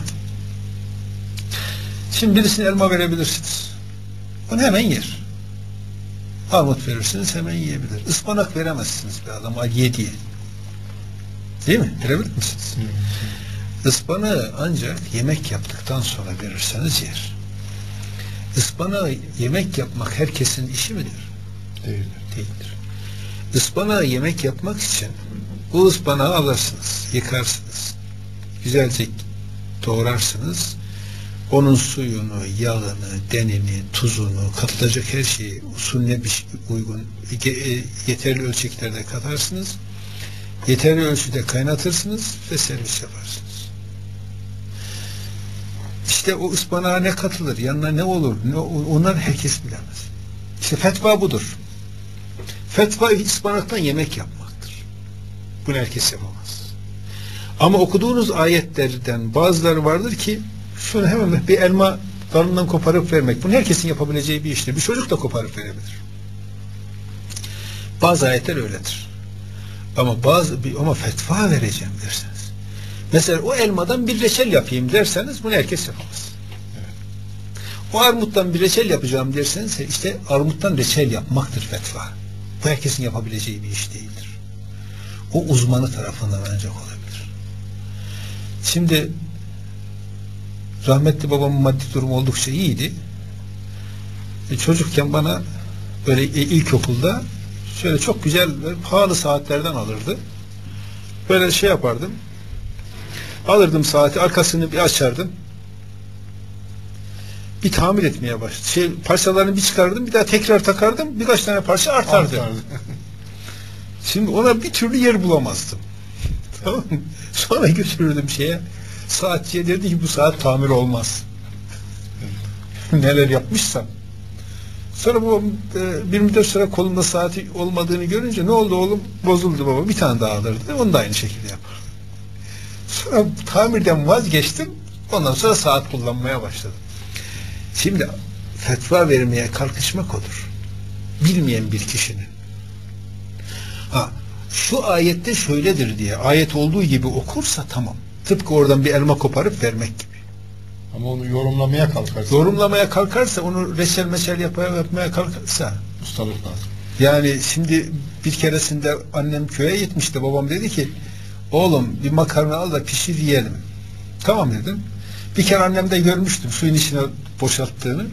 Şimdi birisine elma verebilirsiniz. Onu hemen yer. Armut verirsiniz, hemen yiyebilir. Ispanak veremezsiniz bir adama ye diye. Değil mi? Verebilir misiniz? Hmm. Ispanağı ancak yemek yaptıktan sonra verirseniz yer. Ispanağı yemek yapmak herkesin işi midir? Değildir. Değildir. Ispanağı yemek yapmak için o ıspanağı alırsınız, yıkarsınız. Güzelce doğrarsınız. Onun suyunu, yağını, denini, tuzunu, katılacak her şeyi usulüne bir uygun, yeterli ölçeklerde katarsınız. Yeterli ölçüde kaynatırsınız ve servis yaparsınız. İşte o ıspanağa ne katılır, yanına ne olur, ne, onlar herkes bilemez. İşte fetva budur. Fetva ıspanaktan yemek yapmaktır. Bunu herkes yapamaz. Ama okuduğunuz ayetlerden bazıları vardır ki şunu hemen bir elma dalından koparıp vermek. Bunu herkesin yapabileceği bir iştir. Bir çocuk da koparıp verebilir. Bazı ayetler öyledir. Ama bazı bir, ama fetva vereceğim derseniz. Mesela o elmadan bir reçel yapayım derseniz bunu herkes yapamaz. Evet. O armuttan bir reçel yapacağım derseniz işte armuttan reçel yapmaktır fetva. Bu herkesin yapabileceği bir iş değildir. O uzmanı tarafından ancak olabilir. Şimdi rahmetli babamın maddi durumu oldukça iyiydi. E, çocukken bana böyle ilkokulda şöyle çok güzel böyle pahalı saatlerden alırdı. Böyle şey yapardım. Alırdım saati, arkasını bir açardım. Bir tamir etmeye başladım. Şey, parçalarını bir çıkardım, bir daha tekrar takardım. Birkaç tane parça artardı. Artardı. Şimdi ona bir türlü yer bulamazdım. Tamam mı? Sonra götürürdüm şeye. Saatçiye dedi ki bu saat tamir olmaz. Neler yapmışsam. Sonra babam e, bir müddet sonra kolumda saati olmadığını görünce ne oldu oğlum? Bozuldu baba. Bir tane daha alırdı. Onu da aynı şekilde yapardı. Sonra tamirden vazgeçtim. Ondan sonra saat kullanmaya başladım. Şimdi fetva vermeye kalkışmak olur. Bilmeyen bir kişinin. Ha, şu ayette şöyledir diye ayet olduğu gibi okursa tamam. Tıpkı oradan bir elma koparıp vermek gibi. Ama onu yorumlamaya kalkarsa yorumlamaya kalkarsa, onu reçel meçel yapmaya, yapmaya kalkarsa ustalık lazım. Yani şimdi bir keresinde annem köye gitmişti. Babam dedi ki oğlum bir makarna al da pişir yiyelim. Tamam dedim. Bir kere annemde görmüştüm suyun içine boşalttığını.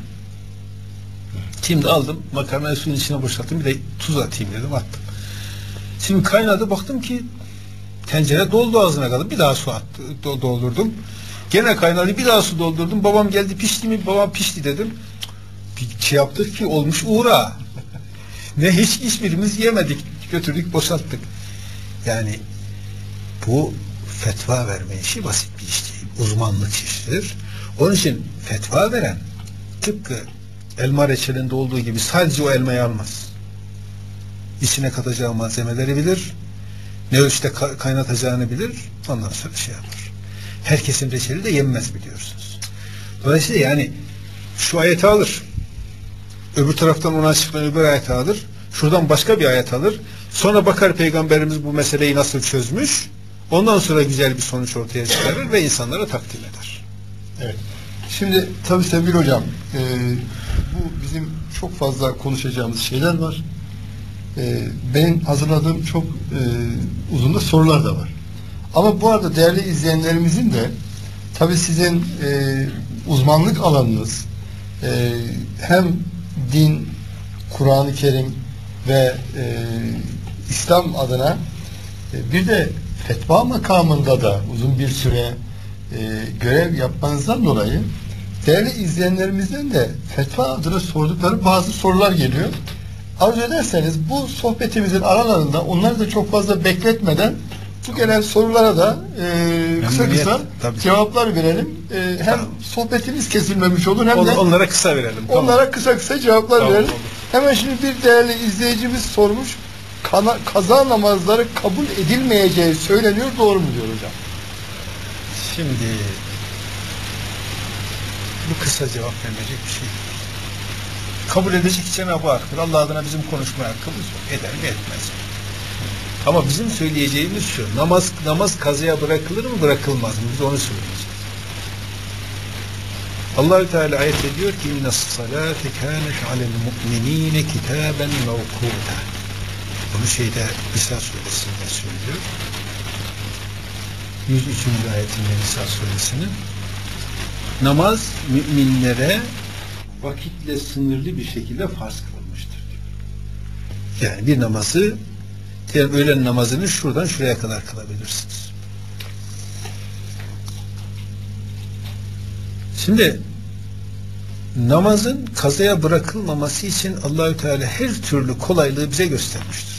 Şimdi aldım makarnayı suyun içine boşalttım, bir de tuz atayım dedim, attım. Şimdi kaynadı, baktım ki tencere doldu ağzına kadar. Bir daha su attı, do doldurdum. Gene kaynadı, bir daha su doldurdum. Babam geldi, pişti mi? Babam pişti dedim. Bir şey yaptık ki olmuş uğra. Ne hiç hiçbirimiz yemedik. Götürdük, boşalttık. Yani bu fetva verme işi basit bir iş değil. Uzmanlık işidir. Onun için fetva veren tıpkı elma reçelinde olduğu gibi sadece o elmayı almaz. İçine katacağı malzemeleri bilir. Ne ölçüde kaynatacağını bilir. Ondan sonra şey yapar. Herkesin reçeli de yenmez biliyorsunuz. Dolayısıyla yani şu ayeti alır. Öbür taraftan ona açıklayan öbür ayeti alır. Şuradan başka bir ayet alır. Sonra bakar Peygamberimiz bu meseleyi nasıl çözmüş. Ondan sonra güzel bir sonuç ortaya çıkarır ve insanlara takdim eder. Evet. Şimdi tabii sevgili hocam, e, bu bizim çok fazla konuşacağımız şeyler var. E, benim hazırladığım çok e, uzun da sorular da var. Ama bu arada değerli izleyenlerimizin de tabii sizin e, uzmanlık alanınız e, hem din, Kur'an-ı Kerim ve e, İslam adına E, bir de fetva makamında da uzun bir süre e, görev yapmanızdan dolayı değerli izleyenlerimizden de fetva adına sordukları bazı sorular geliyor. Arzu ederseniz bu sohbetimizin aralarında onları da çok fazla bekletmeden bu gelen sorulara da e, kısa Memnuniyet, kısa tabii. cevaplar verelim. E, hem Tamam. sohbetimiz kesilmemiş olur hem de On, onlara kısa verelim. onlara Tamam. kısa kısa cevaplar Tamam, verelim. olur. Hemen şimdi bir değerli izleyicimiz sormuş. Kana, kaza namazları kabul edilmeyeceği söyleniyor. Doğru mu diyor hocam? Şimdi bu kısa cevap verilecek bir şey değil. Kabul edecek Cenab-ı Hakk'tır. Allah adına bizim konuşmaya hakkımız yok. Eder mi etmez mi? Ama bizim söyleyeceğimiz şu: namaz namaz kazaya bırakılır mı bırakılmaz mı? Biz onu söyleyeceğiz. Allah-u Teala ayet ediyor ki innas salate kânet alel mu'minîne kitâben mevkûta. Bunu şeyde Nisa suresinde söylüyor. yüz üçüncü ayetinde Nisa suresinin. Namaz müminlere vakitle sınırlı bir şekilde farz kılınmıştır diyor. Yani bir namazı, diyelim öğlen namazını şuradan şuraya kadar kılabilirsiniz. Şimdi namazın kazaya bırakılmaması için Allahü Teala her türlü kolaylığı bize göstermiştir.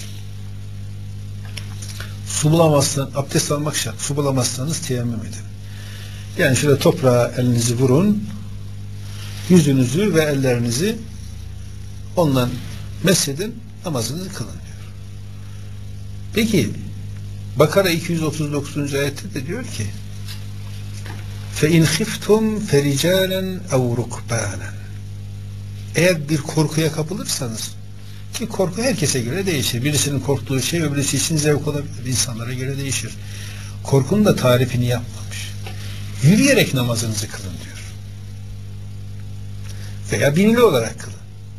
Su bulamazsan, abdest almak şart. Su bulamazsanız teyemmüm edin. Yani şöyle toprağa elinizi vurun, yüzünüzü ve ellerinizi ondan mesedin, namazınızı kılın diyor. Peki Bakara iki yüz otuz dokuzuncu ayette de diyor ki فَاِنْ خِفْتُمْ فَرِجَالًا اَوْ رُكْبَانًا. Eğer bir korkuya kapılırsanız, ki korku herkese göre değişir. Birisinin korktuğu şey öbürüsü için zevk olabilir. İnsanlara göre değişir. Korkunun da tarifini yapmamış. Yürüyerek namazınızı kılın diyor. Veya binili olarak kılın.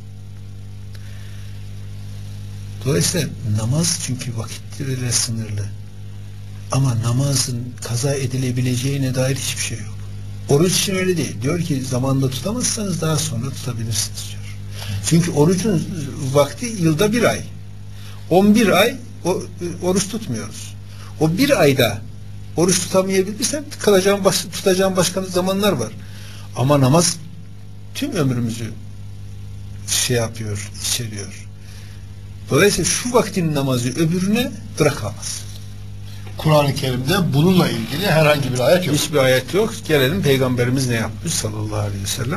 Dolayısıyla namaz çünkü vakitleri sınırlı. Ama namazın kaza edilebileceğine dair hiçbir şey yok. Oruç için öyle değil. Diyor ki zamanında tutamazsanız daha sonra tutabilirsiniz diyor. Çünkü orucun vakti yılda bir ay. on bir ay o, oruç tutmuyoruz. O bir ayda oruç tutamayabilirsen kalacağım, baş, tutacağım başka zamanlar var. Ama namaz tüm ömrümüzü şey yapıyor, içeriyor. Dolayısıyla şu vaktin namazı öbürüne bırakamaz. Kur'an-ı Kerim'de bununla ilgili herhangi bir ayet yok. Hiçbir ayet yok. Gelelim Peygamberimiz ne yapmış sallallahu aleyhi ve sellem.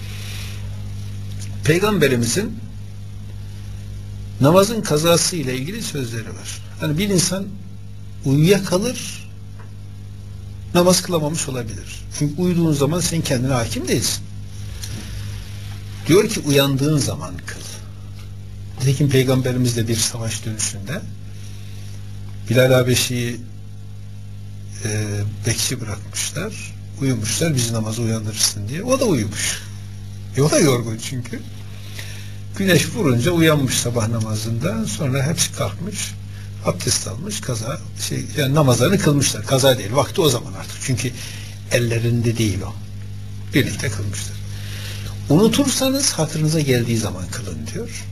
Peygamberimizin namazın kazası ile ilgili sözleri var. Hani bir insan uyuyakalır, namaz kılamamış olabilir. Çünkü uyuduğun zaman sen kendine hakim değilsin. Diyor ki uyandığın zaman kıl. Nitekim Peygamberimiz de bir savaş dönüşünde Bilal Habeşi'yi e, bekçi bırakmışlar. Uyumuşlar, bizi namaza uyandırırsın diye. O da uyumuş. E, o da yorgun çünkü. Güneş vurunca uyanmış sabah namazında. Sonra hepsi kalkmış. Abdest almış. Kaza şey, yani namazlarını kılmışlar. Kaza değil. Vakti o zaman artık. Çünkü ellerinde değil o. Birlikte kılmışlar. Unutursanız hatırınıza geldiği zaman kılın diyor.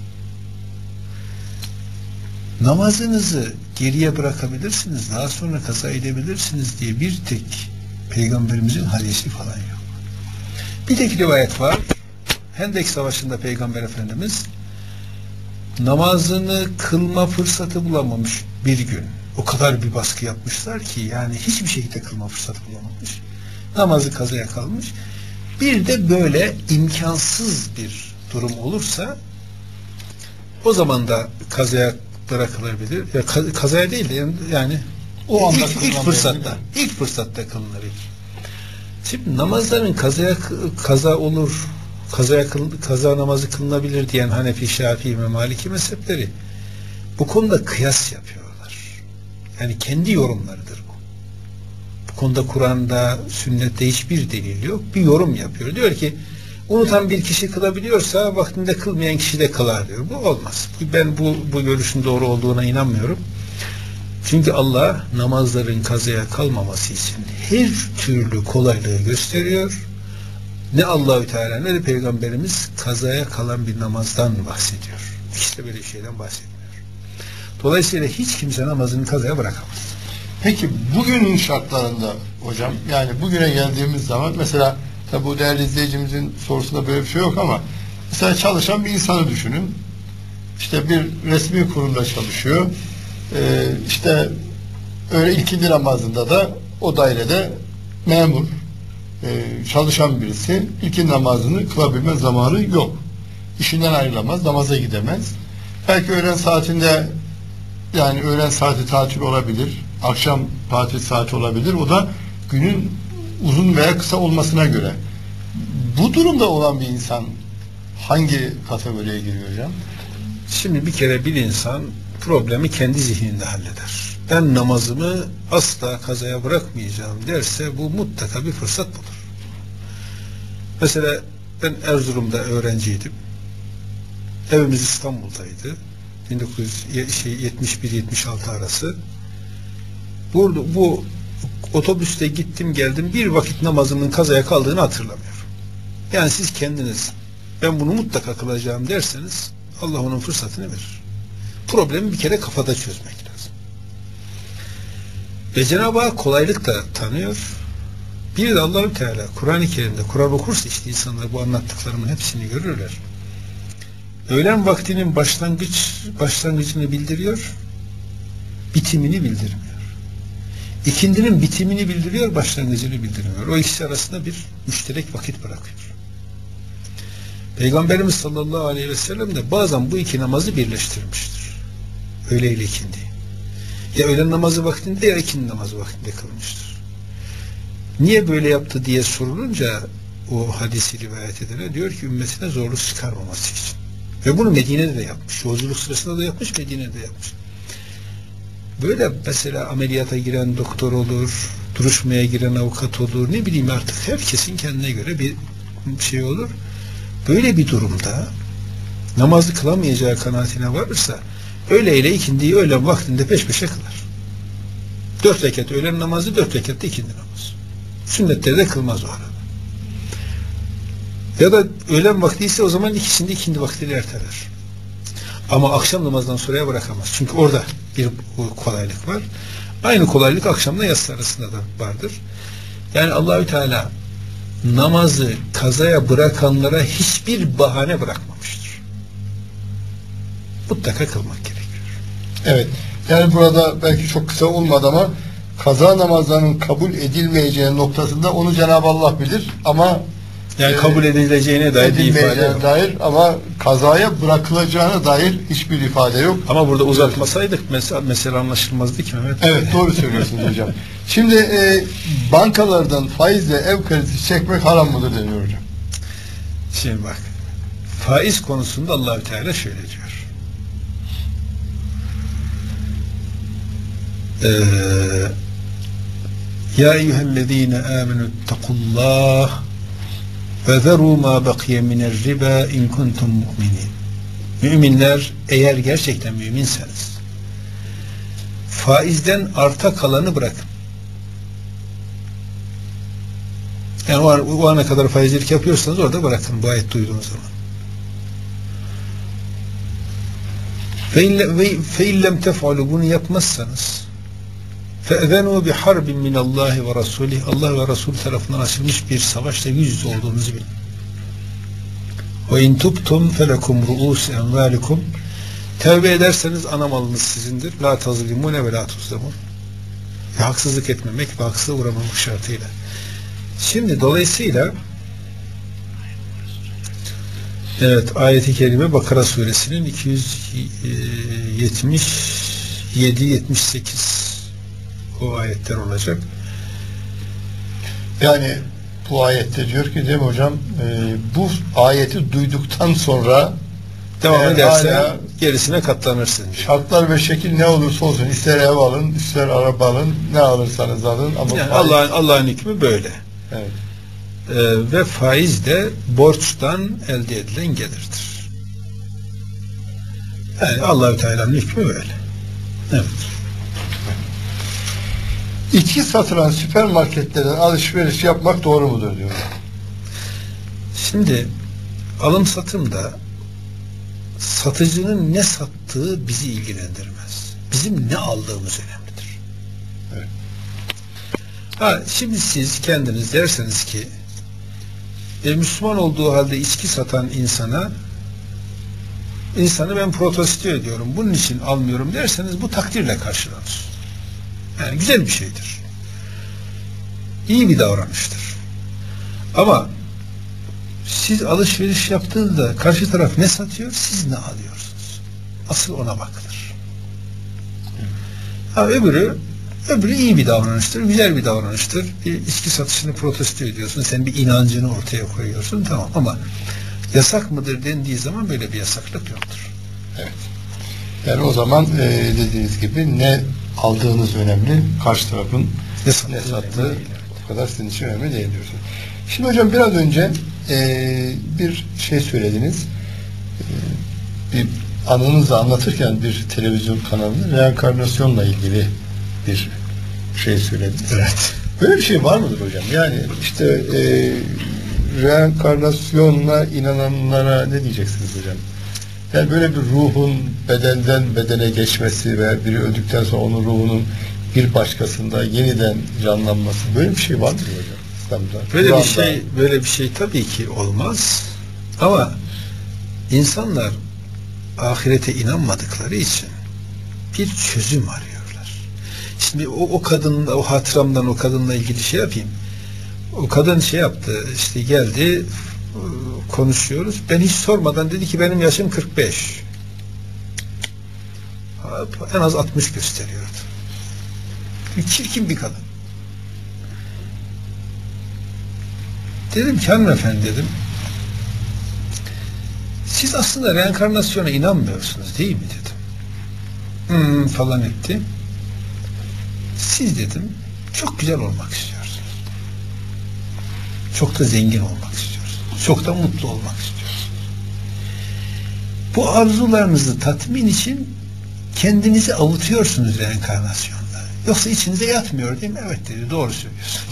Namazınızı geriye bırakabilirsiniz, daha sonra kaza edebilirsiniz diye bir tek Peygamberimizin hadisi falan yok. Bir tek rivayet var. Hendek Savaşı'nda Peygamber Efendimiz namazını kılma fırsatı bulamamış bir gün. O kadar bir baskı yapmışlar ki yani hiçbir şekilde kılma fırsatı bulamamış. Namazı kazaya kalmış. Bir de böyle imkansız bir durum olursa o zaman da kazaya bırakılabilir. Ya kazaya değil de yani, yani o anda ilk, ilk fırsatta ilk fırsatta kılınabilir. Şimdi namazların kazaya kaza olur, kazaya kaza namazı kılınabilir diyen Hanefi, Şafii ve Maliki mezhepleri bu konuda kıyas yapıyorlar. Yani kendi yorumlarıdır bu. Bu konuda Kur'an'da, sünnette hiçbir delil yok. Bir yorum yapıyor. Diyor ki unutan bir kişi kılabiliyorsa vaktinde kılmayan kişi de kılar diyor. Bu olmaz. Ben bu, bu görüşün doğru olduğuna inanmıyorum. Çünkü Allah namazların kazaya kalmaması için her türlü kolaylığı gösteriyor. Ne Allahü Teala ne de Peygamberimiz kazaya kalan bir namazdan bahsediyor. İşte böyle bir şeyden bahsetmiyor. Dolayısıyla hiç kimse namazını kazaya bırakamaz. Peki bugünün şartlarında hocam, yani bugüne geldiğimiz zaman mesela tabi bu değerli izleyicimizin sorusunda böyle bir şey yok ama mesela çalışan bir insanı düşünün. İşte bir resmi kurumda çalışıyor. Ee, işte öyle ikindi namazında da o dairede memur, e, çalışan birisi ikindi namazını kılabilme zamanı yok. İşinden ayrılamaz, namaza gidemez. Belki öğlen saatinde, yani öğlen saati tatil olabilir, akşam tatil saati olabilir. O da günün uzun veya kısa olmasına göre. Bu durumda olan bir insan hangi kategoriye giriyor hocam? Şimdi bir kere bir insan problemi kendi zihninde halleder. Ben namazımı asla kazaya bırakmayacağım derse bu mutlaka bir fırsat bulur. Mesela ben Erzurum'da öğrenciydim. Evimiz İstanbul'daydı. bin dokuz yüz yetmiş bir yetmiş altı arası. Burada bu otobüste gittim geldim, bir vakit namazımın kazaya kaldığını hatırlamıyorum. Yani siz kendiniz ben bunu mutlaka kılacağım derseniz Allah onun fırsatını verir. Problemi bir kere kafada çözmek lazım. Ve Cenab-ı Hak kolaylık da tanıyor. Bir de Allah-u Teala Kur'an-ı Kerim'de, Kur'an okursa işte insanlar bu anlattıklarımın hepsini görürler. Öğlen vaktinin başlangıç başlangıcını bildiriyor, bitimini bildirmiyor. İkindinin bitimini bildiriyor, başlangıcını bildirmiyor. O ikisi arasında bir müşterek vakit bırakıyor. Peygamberimiz sallallahu aleyhi ve sellem de bazen bu iki namazı birleştirmiştir. Öğle ile ikindi. Ya öğlen namazı vaktinde ya ikindi namazı vaktinde kılmıştır. Niye böyle yaptı diye sorulunca o hadisi rivayet edene diyor ki ümmetine zorluk çıkarmaması için. Ve bunu Medine'de de yapmış. Yolculuk sırasında da yapmış, Medine'de de yapmış. Böyle mesela ameliyata giren doktor olur, duruşmaya giren avukat olur, ne bileyim artık herkesin kendine göre bir şey olur. Böyle bir durumda namazı kılamayacağı kanaatine varırsa öğleyle ikindiyi öğlen vaktinde peş peşe kılar. Dört rekat öğlen namazı, dört rekat da ikindi namazı. Sünnetleri de kılmaz o arada. Ya da öğlen vakti ise o zaman ikisinde ikindi vaktiyle erteler. Ama akşam namazdan sonraya bırakamaz. Çünkü orada bir kolaylık var. Aynı kolaylık akşamla yatsı arasında da vardır. Yani Allahü Teala namazı kazaya bırakanlara hiçbir bahane bırakmamıştır. Mutlaka kılmak gerekiyor. Evet. Yani burada belki çok kısa olmadı ama kaza namazlarının kabul edilmeyeceği noktasında onu Cenab-ı Allah bilir ama yani kabul edileceğine dair bir ifade yok. Dair, ama kazaya bırakılacağına dair hiçbir ifade yok. Ama burada uzatmasaydık mesela, mesela anlaşılmazdı ki Mehmet. Evet, doğru söylüyorsunuz hocam. Şimdi e, bankalardan faizle ev kredisi çekmek haram mıdır deniyor hocam? Şimdi bak, faiz konusunda Allah-u Teala şöyle diyor. Eee Ya eyyühellezine amenü ittakullah ve zerû mâ bakiye minel riba in kuntum mu'minin. Müminler, eğer gerçekten müminseniz faizden arta kalanı bırakın. Yani o, o ana kadar faizcilik yapıyorsanız orada bırakın, bu ayet duyduğunuz zaman. Fe illem tef'alû, bunu yapmazsanız فَاَذَنُوا بِحَرْبٍ مِنَ اللّٰهِ وَرَسُولِهِ, Allah ve Resul tarafından açılmış bir savaşla yüz yüze olduğunuzu bilin. وَاِنْ تُبْتُمْ فَلَكُمْ رُؤُوسِ اَمْوَالِكُمْ, tevbe ederseniz ana malınız sizindir. لَا تَظْلِمُونَ وَلَا تُظْلَمُونَ, haksızlık etmemek ve haksızlığa uğramamak şartıyla. Şimdi dolayısıyla evet, ayet-i kerime Bakara suresinin iki yüz yetmiş yedi yetmiş sekiz o ayetler olacak. Yani bu ayette diyor ki, değil mi hocam, e, bu ayeti duyduktan sonra devam ederse gerisine katlanırsın. Şartlar ve şekil ne olursa olsun, ister ev alın, ister araba alın, ne alırsanız alın. Ama yani Allah'ın Allah'ın hükmü böyle. Evet. Ee, ve faiz de borçtan elde edilen gelirdir. Yani Allah-u Teala'nın hükmü böyle. Evet. İçki satılan süpermarketlerden alışveriş yapmak doğru mudur diyor. Şimdi alım satımda satıcının ne sattığı bizi ilgilendirmez. Bizim ne aldığımız önemlidir. Evet. Ha, şimdi siz kendiniz derseniz ki e, Müslüman olduğu halde içki satan insana insanı ben protesto ediyorum, bunun için almıyorum derseniz bu takdirle karşılanır. Yani güzel bir şeydir. İyi bir davranıştır. Ama siz alışveriş yaptığınızda karşı taraf ne satıyor, siz ne alıyorsunuz? Asıl ona bakılır. Ha, öbürü öbürü iyi bir davranıştır, güzel bir davranıştır. Bir içki satışını protesto ediyorsun, sen bir inancını ortaya koyuyorsun, tamam, ama yasak mıdır dendiği zaman böyle bir yasaklık yoktur. Evet. Yani o zaman e, dediğiniz gibi ne aldığınız önemli, karşı tarafın ne sattığı o kadar sizin için önemli değil diyorsunuz. Şimdi hocam biraz önce e, bir şey söylediniz. E, bir anınızı anlatırken bir televizyon kanalında reenkarnasyonla ilgili bir şey söylediniz. Evet. Böyle bir şey var mıdır hocam? Yani işte e, reenkarnasyonla inananlara ne diyeceksiniz hocam? Yani böyle bir ruhun bedenden bedene geçmesi ve biri öldükten sonra onun ruhunun bir başkasında yeniden canlanması, böyle bir şey var mı hocam İslam'da? Böyle Kur'an'da? bir şey, böyle bir şey tabii ki olmaz. Ama insanlar ahirete inanmadıkları için bir çözüm arıyorlar. Şimdi o, o kadın, o hatıramdan o kadınla ilgili şey yapayım. O kadın şey yaptı, işte geldi, konuşuyoruz. Ben hiç sormadan dedi ki benim yaşım kırk beş. En az altmış gösteriyordu. Çirkin bir kadın. Dedim ki hanımefendi dedim, siz aslında reenkarnasyona inanmıyorsunuz değil mi dedim. Hmm, falan etti. Siz dedim çok güzel olmak istiyorsunuz. Çok da zengin olmak istiyorsunuz. Çok da mutlu olmak istiyorsunuz. Bu arzularınızı tatmin için kendinizi avutuyorsunuz reenkarnasyonda. Yoksa içinize yatmıyor değil mi? Evet dedi, doğru söylüyorsun.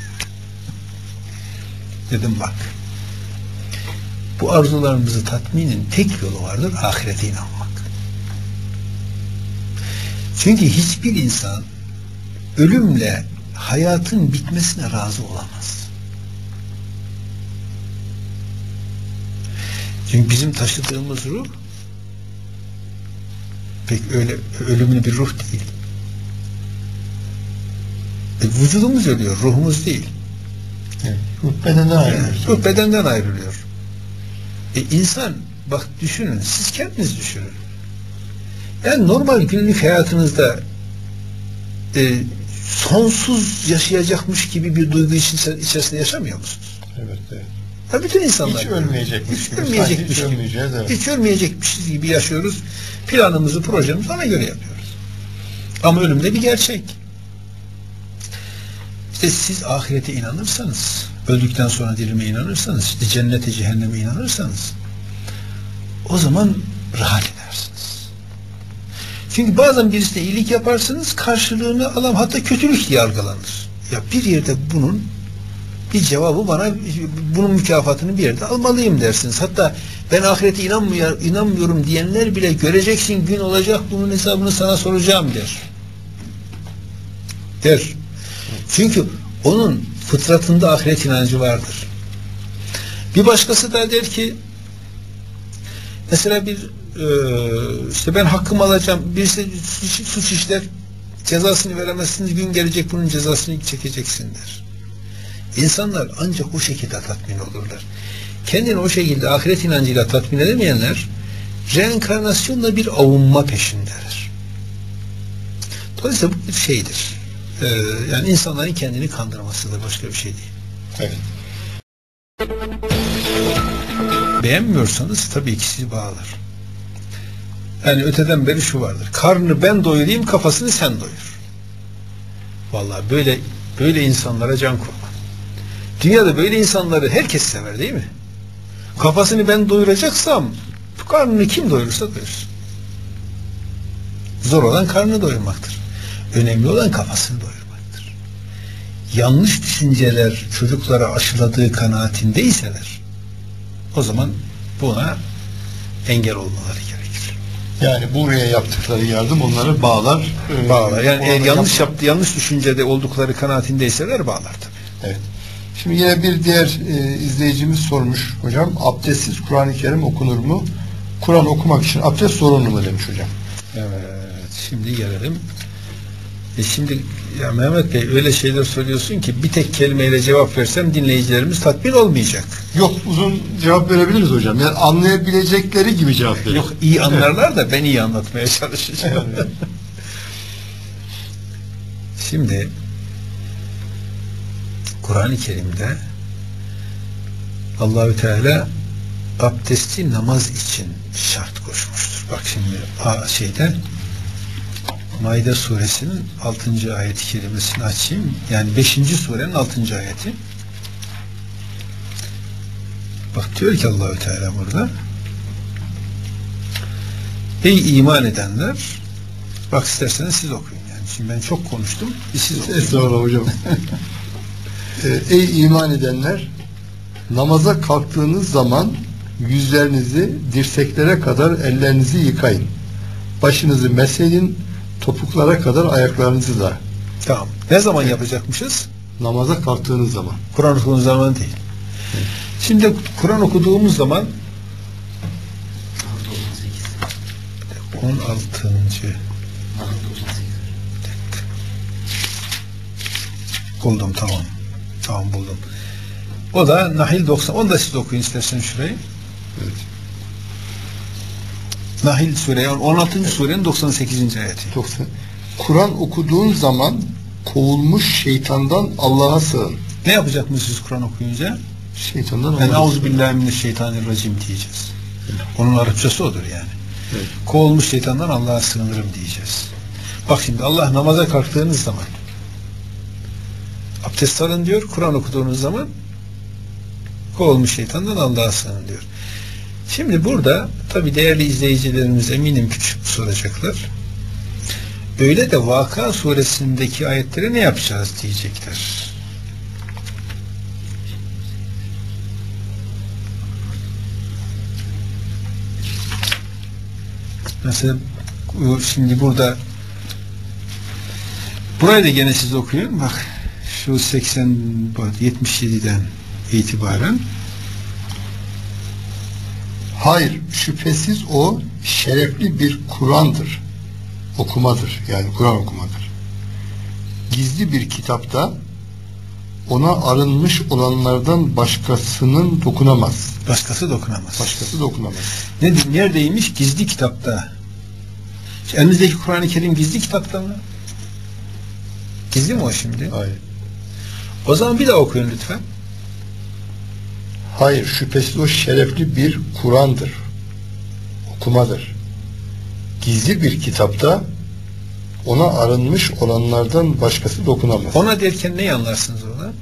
Dedim bak, bu arzularımızı tatminin tek yolu vardır, ahirete inanmak. Çünkü hiçbir insan ölümle hayatın bitmesine razı olamaz. Çünkü bizim taşıdığımız ruh pek öyle ölümlü bir ruh değil. E, vücudumuz ölüyor, ruhumuz değil. Evet, ruh bedenden ayrılıyor. Ruh bedenden ayrılıyor. E, insan, bak düşünün, siz kendiniz düşünün. Yani normal günlük hayatınızda e, sonsuz yaşayacakmış gibi bir duygu içerisinde yaşamıyor musunuz? Evet, evet. Ya bütün insanlar hiç ölmeyecekmiş hiç gibi. ölmeyecekmiş Hiç gibi. ölmeyeceğiz, evet. Hiç ölmeyecekmişiz gibi yaşıyoruz. Planımızı, projemizi ona göre yapıyoruz. Ama ölüm de bir gerçek. İşte siz ahirete inanırsanız, öldükten sonra dirilmeye inanırsanız, işte cennete, cehenneme inanırsanız, o zaman rahat edersiniz. Çünkü bazen birisine iyilik yaparsınız, karşılığını alam, hatta kötülük diye algılanır. Ya bir yerde bunun bir cevabı bana, bunun mükafatını bir yerde almalıyım dersiniz. Hatta ben ahirete inanmıyor, inanmıyorum diyenler bile göreceksin gün olacak, bunun hesabını sana soracağım der. Der. Çünkü onun fıtratında ahiret inancı vardır. Bir başkası da der ki, mesela bir e, işte ben hakkımı alacağım, birisi suç işler, cezasını veremezsiniz, gün gelecek bunun cezasını çekeceksin der. İnsanlar ancak o şekilde tatmin olurlar. Kendini o şekilde ahiret inancıyla tatmin edemeyenler reenkarnasyonla bir avunma peşindeler. Dolayısıyla bu bir şeydir. Ee, yani insanların kendini kandırmasıdır, başka bir şey değil. Evet. Beğenmiyorsanız tabii ki sizi bağlar. Yani öteden beri şu vardır. Karnını ben doyurayım, kafasını sen doyur. Vallahi böyle böyle insanlara can kurban. Dünyada böyle insanları herkes sever değil mi? Kafasını ben doyuracaksam karnını kim doyurursa doyursun. Zor olan karnını doyurmaktır. Önemli olan kafasını doyurmaktır. Yanlış düşünceler çocuklara aşıladığı kanaatindeyseler, o zaman buna engel olmaları gerekir. Yani buraya yaptıkları yardım onları bağlar. e, Bağlar. Yani eğer onları yanlış yapma- yaptı, yanlış düşüncede oldukları kanaatindeyseler bağlar tabii. Evet. Şimdi yine bir diğer e, izleyicimiz sormuş hocam. Abdestsiz Kur'an-ı Kerim okunur mu? Kur'an okumak için abdest zorunlu mu demiş hocam. Evet. Şimdi gelelim. E şimdi ya Mehmet Bey öyle şeyler söylüyorsun ki bir tek kelimeyle cevap versem dinleyicilerimiz tatmin olmayacak. Yok, uzun cevap verebiliriz hocam. Yani anlayabilecekleri gibi cevap verin. Yok, iyi anlarlar da ben iyi anlatmaya çalışacağım. Evet. Şimdi Kur'an-ı Kerim'de Allahü Teala abdesti namaz için şart koşmuştur. Bak şimdi a, şeyde Maide suresinin altıncı ayet-i kerimesini açayım. Yani beşinci surenin altıncı ayeti. Bak diyor ki Allahü Teala burada: ey iman edenler, bak isterseniz siz okuyun yani. Şimdi ben çok konuştum. Bir siz okuyun. Estağfurullah hocam. Ee, Ey iman edenler, namaza kalktığınız zaman yüzlerinizi dirseklere kadar ellerinizi yıkayın. Başınızı mesedin, topuklara kadar ayaklarınızı da. Tamam. Ne zaman yapacakmışız? Namaza kalktığınız zaman. Kur'an okuduğumuz zaman değil. Şimdi Kur'an okuduğumuz zaman on altıncı buldum, tamam. Tamam buldum. O da Nahil doksan. Onu da siz okuyun istersen şurayı. Evet. Nahil Suresi on altıncı surenin doksan sekizinci ayeti. doksan. Kur'an okuduğun zaman kovulmuş şeytandan Allah'a sığın. Ne yapacakmışız Kur'an okuyunca? Şeytandan Ben Allah'a Euzubillahimineşşeytanirracim diyeceğiz. Onun Arapçası odur yani. Evet. Kovulmuş şeytandan Allah'a sığınırım diyeceğiz. Bak şimdi Allah namaza kalktığınız zaman abdest alın diyor. Kur'an okuduğunuz zaman kovulmuş şeytandan Allah'a sığın diyor. Şimdi burada tabi değerli izleyicilerimiz eminim ki soracaklar. Öyle de Vaka suresindeki ayetlere ne yapacağız diyecekler. Mesela şimdi burada burayı da gene siz okuyun. Bak şu seksen yetmiş yediden itibaren. Hayır, şüphesiz o şerefli bir Kur'an'dır. Okumadır. Yani Kur'an okumadır. Gizli bir kitapta ona arınmış olanlardan başkasının dokunamaz. Başkası dokunamaz. Başkası dokunamaz. Ne, neredeymiş? Gizli kitapta. Şu elinizdeki Kur'an-ı Kerim gizli kitapta mı? Gizli mi o şimdi? Hayır. O zaman bir daha okuyun lütfen. Hayır, şüphesiz o şerefli bir Kur'an'dır. Okumadır. Gizli bir kitapta ona arınmış olanlardan başkası dokunamaz. Ona derken ne anlarsınız orada?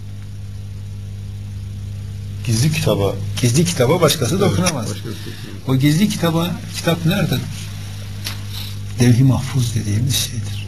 Gizli kitaba. Gizli kitaba başkası Evet, dokunamaz. başkası dokunamaz. O gizli kitaba, kitap nerededir? Levh-i mahfuz dediğimiz şeydir.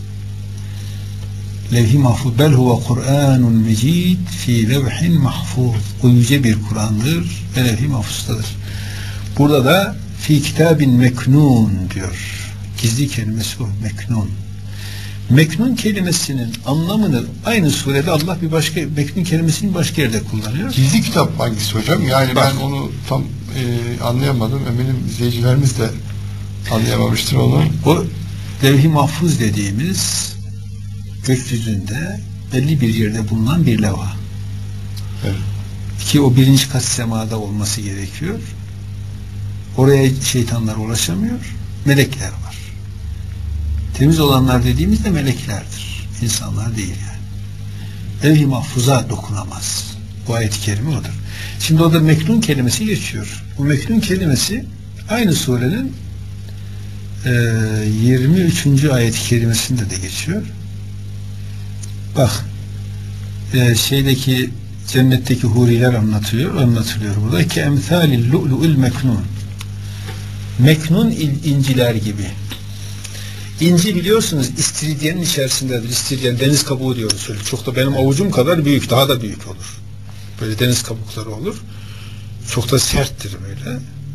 Levh-i mahfuz bel huve Kur'anun mecid fi levhin mahfuz. O yüce bir Kur'an'dır ve levh-i mahfuzdadır. Burada da fi kitabin meknun diyor. Gizli kelimesi o, meknun. Meknun kelimesinin anlamını aynı surede Allah bir başka, meknun kelimesini başka yerde kullanıyor. Gizli kitap hangisi hocam? Yani Bak. ben onu tam e, anlayamadım. Eminim izleyicilerimiz de anlayamamıştır onu. O levh-i mahfuz dediğimiz gökyüzünde belli bir yerde bulunan bir levha. Evet. Ki o birinci kat semada olması gerekiyor. Oraya şeytanlar ulaşamıyor. Melekler var. Temiz olanlar dediğimiz de meleklerdir. İnsanlar değil yani. Levh-i mahfuza dokunamaz. Bu ayet-i kerime odur. Şimdi orada meknun kelimesi geçiyor. Bu meknun kelimesi aynı surenin e, yirmi üçüncü ayet-i kerimesinde de geçiyor. Bak e, şeydeki cennetteki huriler anlatıyor, anlatılıyor burada ki emsalil lu'lu'il meknun. Meknun inciler gibi. İnci biliyorsunuz istiridyenin içerisindedir. İstiridyen deniz kabuğu diyoruz. Şöyle çok da benim avucum kadar büyük, daha da büyük olur. Böyle deniz kabukları olur. Çok da serttir böyle.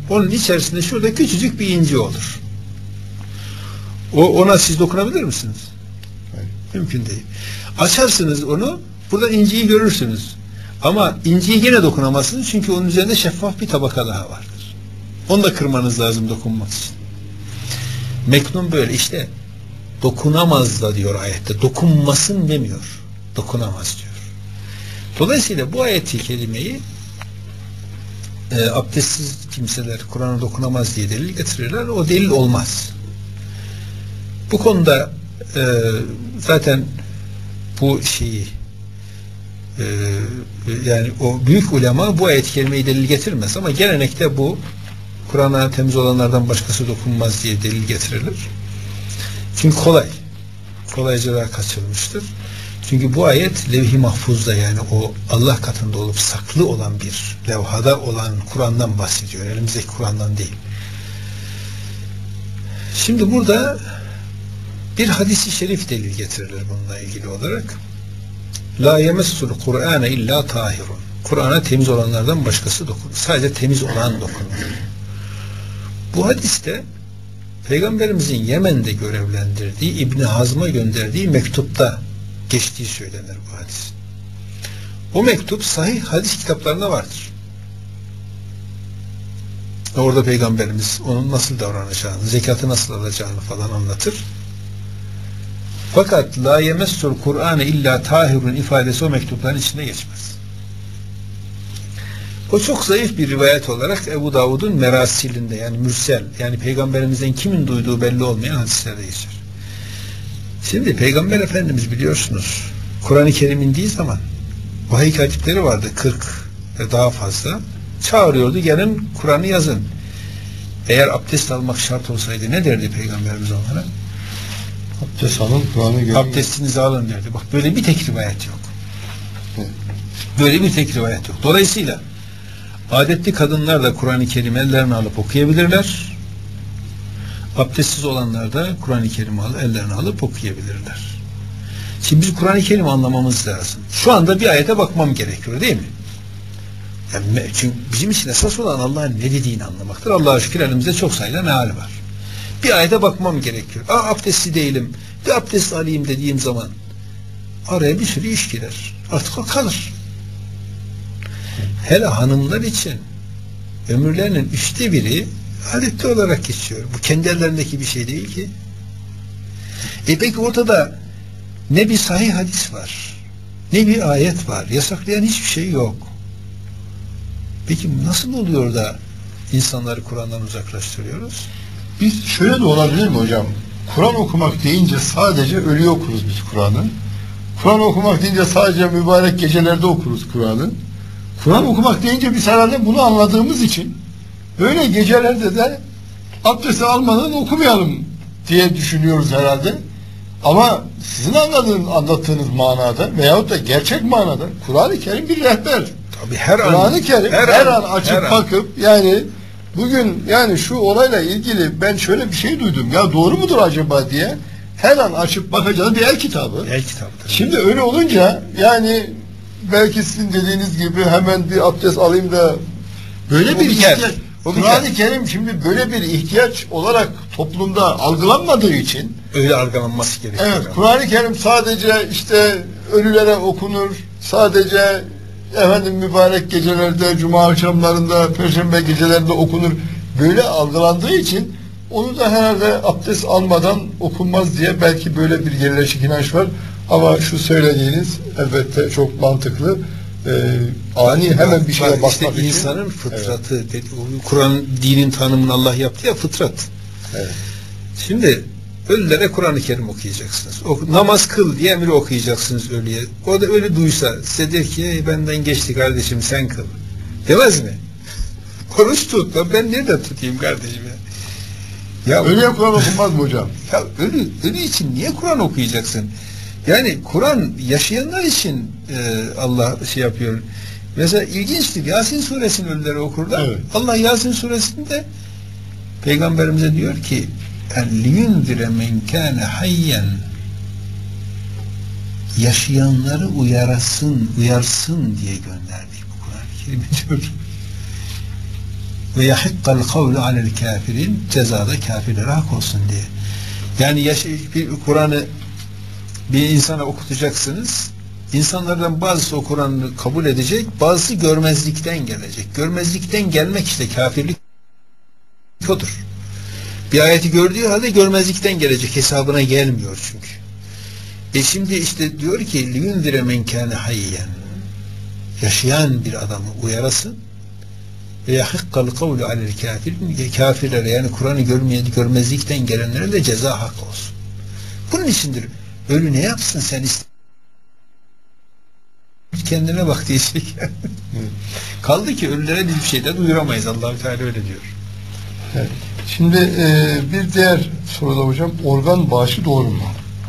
Onun içerisinde şurada küçücük bir inci olur. O, ona siz dokunabilir misiniz? Hayır. Mümkün değil. Açarsınız onu, burada inciyi görürsünüz. Ama inciyi yine dokunamazsınız çünkü onun üzerinde şeffaf bir tabaka daha vardır. Onu da kırmanız lazım dokunmak için. Meknun böyle işte dokunamaz da diyor ayette. Dokunmasın demiyor. Dokunamaz diyor. Dolayısıyla bu ayeti kelimeyi e, abdestsiz kimseler Kur'an'a dokunamaz diye delil getirirler. O delil olmaz. Bu konuda e, zaten bu şeyi e, yani o büyük ulema bu ayet-i kerimeyi delil getirmez ama gelenekte bu Kur'an'a temiz olanlardan başkası dokunmaz diye delil getirilir. Çünkü kolay. Kolayca da kaçırılmıştır. Çünkü bu ayet levh-i mahfuzda yani o Allah katında olup saklı olan bir levhada olan Kur'an'dan bahsediyor. Elimizdeki Kur'an'dan değil. Şimdi burada bir hadis-i şerif delil getirilir bununla ilgili olarak. La yemessul Kur'ane illa tahirun. Kur'an'a temiz olanlardan başkası dokunur. Sadece temiz olan dokunur. Bu hadiste Peygamberimizin Yemen'de görevlendirdiği İbni Hazm'a gönderdiği mektupta geçtiği söylenir bu hadis. O mektup sahih hadis kitaplarında vardır. Orada Peygamberimiz onun nasıl davranacağını, zekatı nasıl alacağını falan anlatır. Fakat la yemessul Kur'ane illa tahirun ifadesi o mektupların içinde geçmez. O çok zayıf bir rivayet olarak Ebu Davud'un merasilinde yani mürsel yani Peygamberimizden kimin duyduğu belli olmayan hadislerde geçer. Şimdi Peygamber Efendimiz biliyorsunuz Kur'an-ı Kerim indiği zaman vahiy katipleri vardı kırk ve daha fazla. Çağırıyordu gelin Kur'an'ı yazın. Eğer abdest almak şart olsaydı ne derdi Peygamberimiz onlara? Abdest alın, Kur'an'ı görün. Abdestinizi alın derdi. Bak böyle bir tek rivayet yok. Evet. Böyle bir tek rivayet yok. Dolayısıyla adetli kadınlar da Kur'an-ı Kerim ellerine alıp okuyabilirler. Abdestsiz olanlar da Kur'an-ı Kerim'i ellerine alıp okuyabilirler. Şimdi biz Kur'an-ı Kerim'i anlamamız lazım. Şu anda bir ayete bakmam gerekiyor değil mi? Yani çünkü bizim için esas olan Allah'ın ne dediğini anlamaktır. Allah'a şükür elimizde çok sayıda meal var. Bir ayete bakmam gerekiyor. Aa, abdestli değilim. Bir abdest alayım dediğim zaman araya bir sürü iş girer. Artık o kalır. Hele hanımlar için ömürlerinin üçte biri adetli olarak geçiyor. Bu kendi ellerindeki bir şey değil ki. E peki ortada ne bir sahih hadis var, ne bir ayet var. Yasaklayan hiçbir şey yok. Peki nasıl oluyor da insanları Kur'an'dan uzaklaştırıyoruz? Biz şöyle de olabilir mi hocam? Kur'an okumak deyince sadece ölüyü okuruz biz Kur'an'ı. Kur'an okumak deyince sadece mübarek gecelerde okuruz Kur'an'ı. Kur'an okumak deyince biz herhalde bunu anladığımız için böyle gecelerde de abdesti almadan okumayalım diye düşünüyoruz herhalde. Ama sizin anladığınız, anlattığınız manada veyahut da gerçek manada Kur'an-ı Kerim bir rehber. Tabii her an Kur'an-ı Kerim her, her an, an açıp her bakıp an. Yani bugün yani şu olayla ilgili ben şöyle bir şey duydum. Ya doğru mudur acaba diye her an açıp bakacağınız bir el kitabı. El kitabı. Tabii. Şimdi öyle olunca yani belki sizin dediğiniz gibi hemen bir abdest alayım da böyle bir ihtiyaç. Kur'an-ı Kerim şimdi böyle bir ihtiyaç olarak toplumda algılanmadığı için öyle algılanması gerekiyor. Evet, Kur'an-ı Kerim sadece işte ölülere okunur, sadece efendim mübarek gecelerde, cuma akşamlarında, perşembe gecelerinde okunur. Böyle algılandığı için onu da herhalde abdest almadan okunmaz diye belki böyle bir yerleşik inanç var. Ama şu söylediğiniz elbette çok mantıklı. Ee, ani hemen bir şeye bakmak işte için. insanın fıtratı, evet. Kur'an dinin tanımını Allah yaptı ya fıtrat. Evet. Şimdi ölülere Kur'an-ı Kerim okuyacaksınız. O, namaz kıl diye emri okuyacaksınız ölüye. O da öyle duysa size der ki benden geçti kardeşim sen kıl. Demez mi? Oruç tut. Ben nereden tutayım kardeşim ya? Ya ölüye Kur'an okunmaz mı hocam? Ya ölü, ölü için niye Kur'an okuyacaksın? Yani Kur'an yaşayanlar için e, Allah şey yapıyor. Mesela ilginçtir. Yasin suresini ölülere okurlar. Evet. Allah Yasin suresinde Peygamberimize diyor ki liyunzire men kâne hayyen yaşayanları uyarasın, uyarsın diye gönderdik bu Kur'an-ı Kerim'i diyor. ve yahikkal kavlu alel kafirin, cezada kafirlere hak olsun diye. Yani yaş bir Kur'an'ı bir insana okutacaksınız. İnsanlardan bazısı o Kur'an'ı kabul edecek, bazısı görmezlikten gelecek. Görmezlikten gelmek işte kafirlik odur. Bir ayeti gördüğü halde görmezlikten gelecek, hesabına gelmiyor çünkü. E şimdi işte diyor ki liyunzire men kâne hayyen, yaşayan bir adamı uyarasın ve yahikkal kavlu alel kafirin, kafirlere yani Kur'an'ı görmeye görmezlikten gelenlere de ceza hak olsun. Bunun içindir. Ölü ne yapsın sen iste kendine bak diyecek. Kaldı ki ölülere biz bir şey de duyuramayız. Allah-u Teala öyle diyor. Evet. Şimdi e, bir diğer soruda hocam, organ bağışı doğru mu?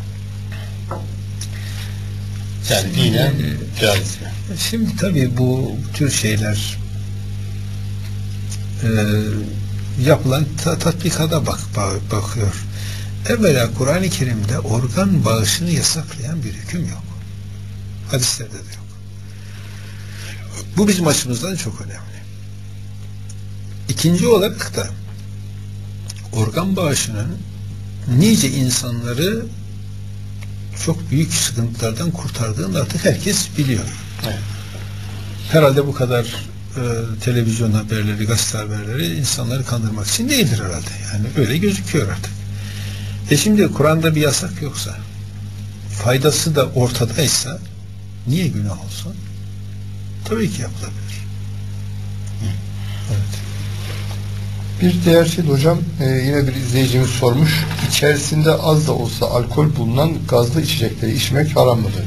Yani dinen caiz mi? Şimdi tabii bu tür şeyler e, yapılan ta, tatbikada bak, bak, bakıyor. Evvela Kur'an-ı Kerim'de organ bağışını yasaklayan bir hüküm yok. Hadislerde de yok. Bu bizim açımızdan çok önemli. İkinci olarak da organ bağışının nice insanları çok büyük sıkıntılardan kurtardığını artık herkes biliyor. Evet. Herhalde bu kadar e, televizyon haberleri, gazete haberleri insanları kandırmak için değildir herhalde. Yani öyle gözüküyor artık. E şimdi Kur'an'da bir yasak yoksa, faydası da ortadaysa niye günah olsun? Tabii ki yapılabilir. Evet. Bir diğer şey de hocam, e, yine bir izleyicimiz sormuş. İçerisinde az da olsa alkol bulunan gazlı içecekleri içmek haram mıdır?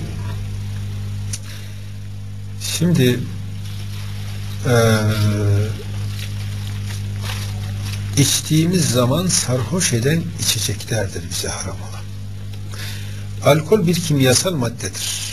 Şimdi eee içtiğimiz zaman sarhoş eden içeceklerdir bize haram olan. Alkol bir kimyasal maddedir.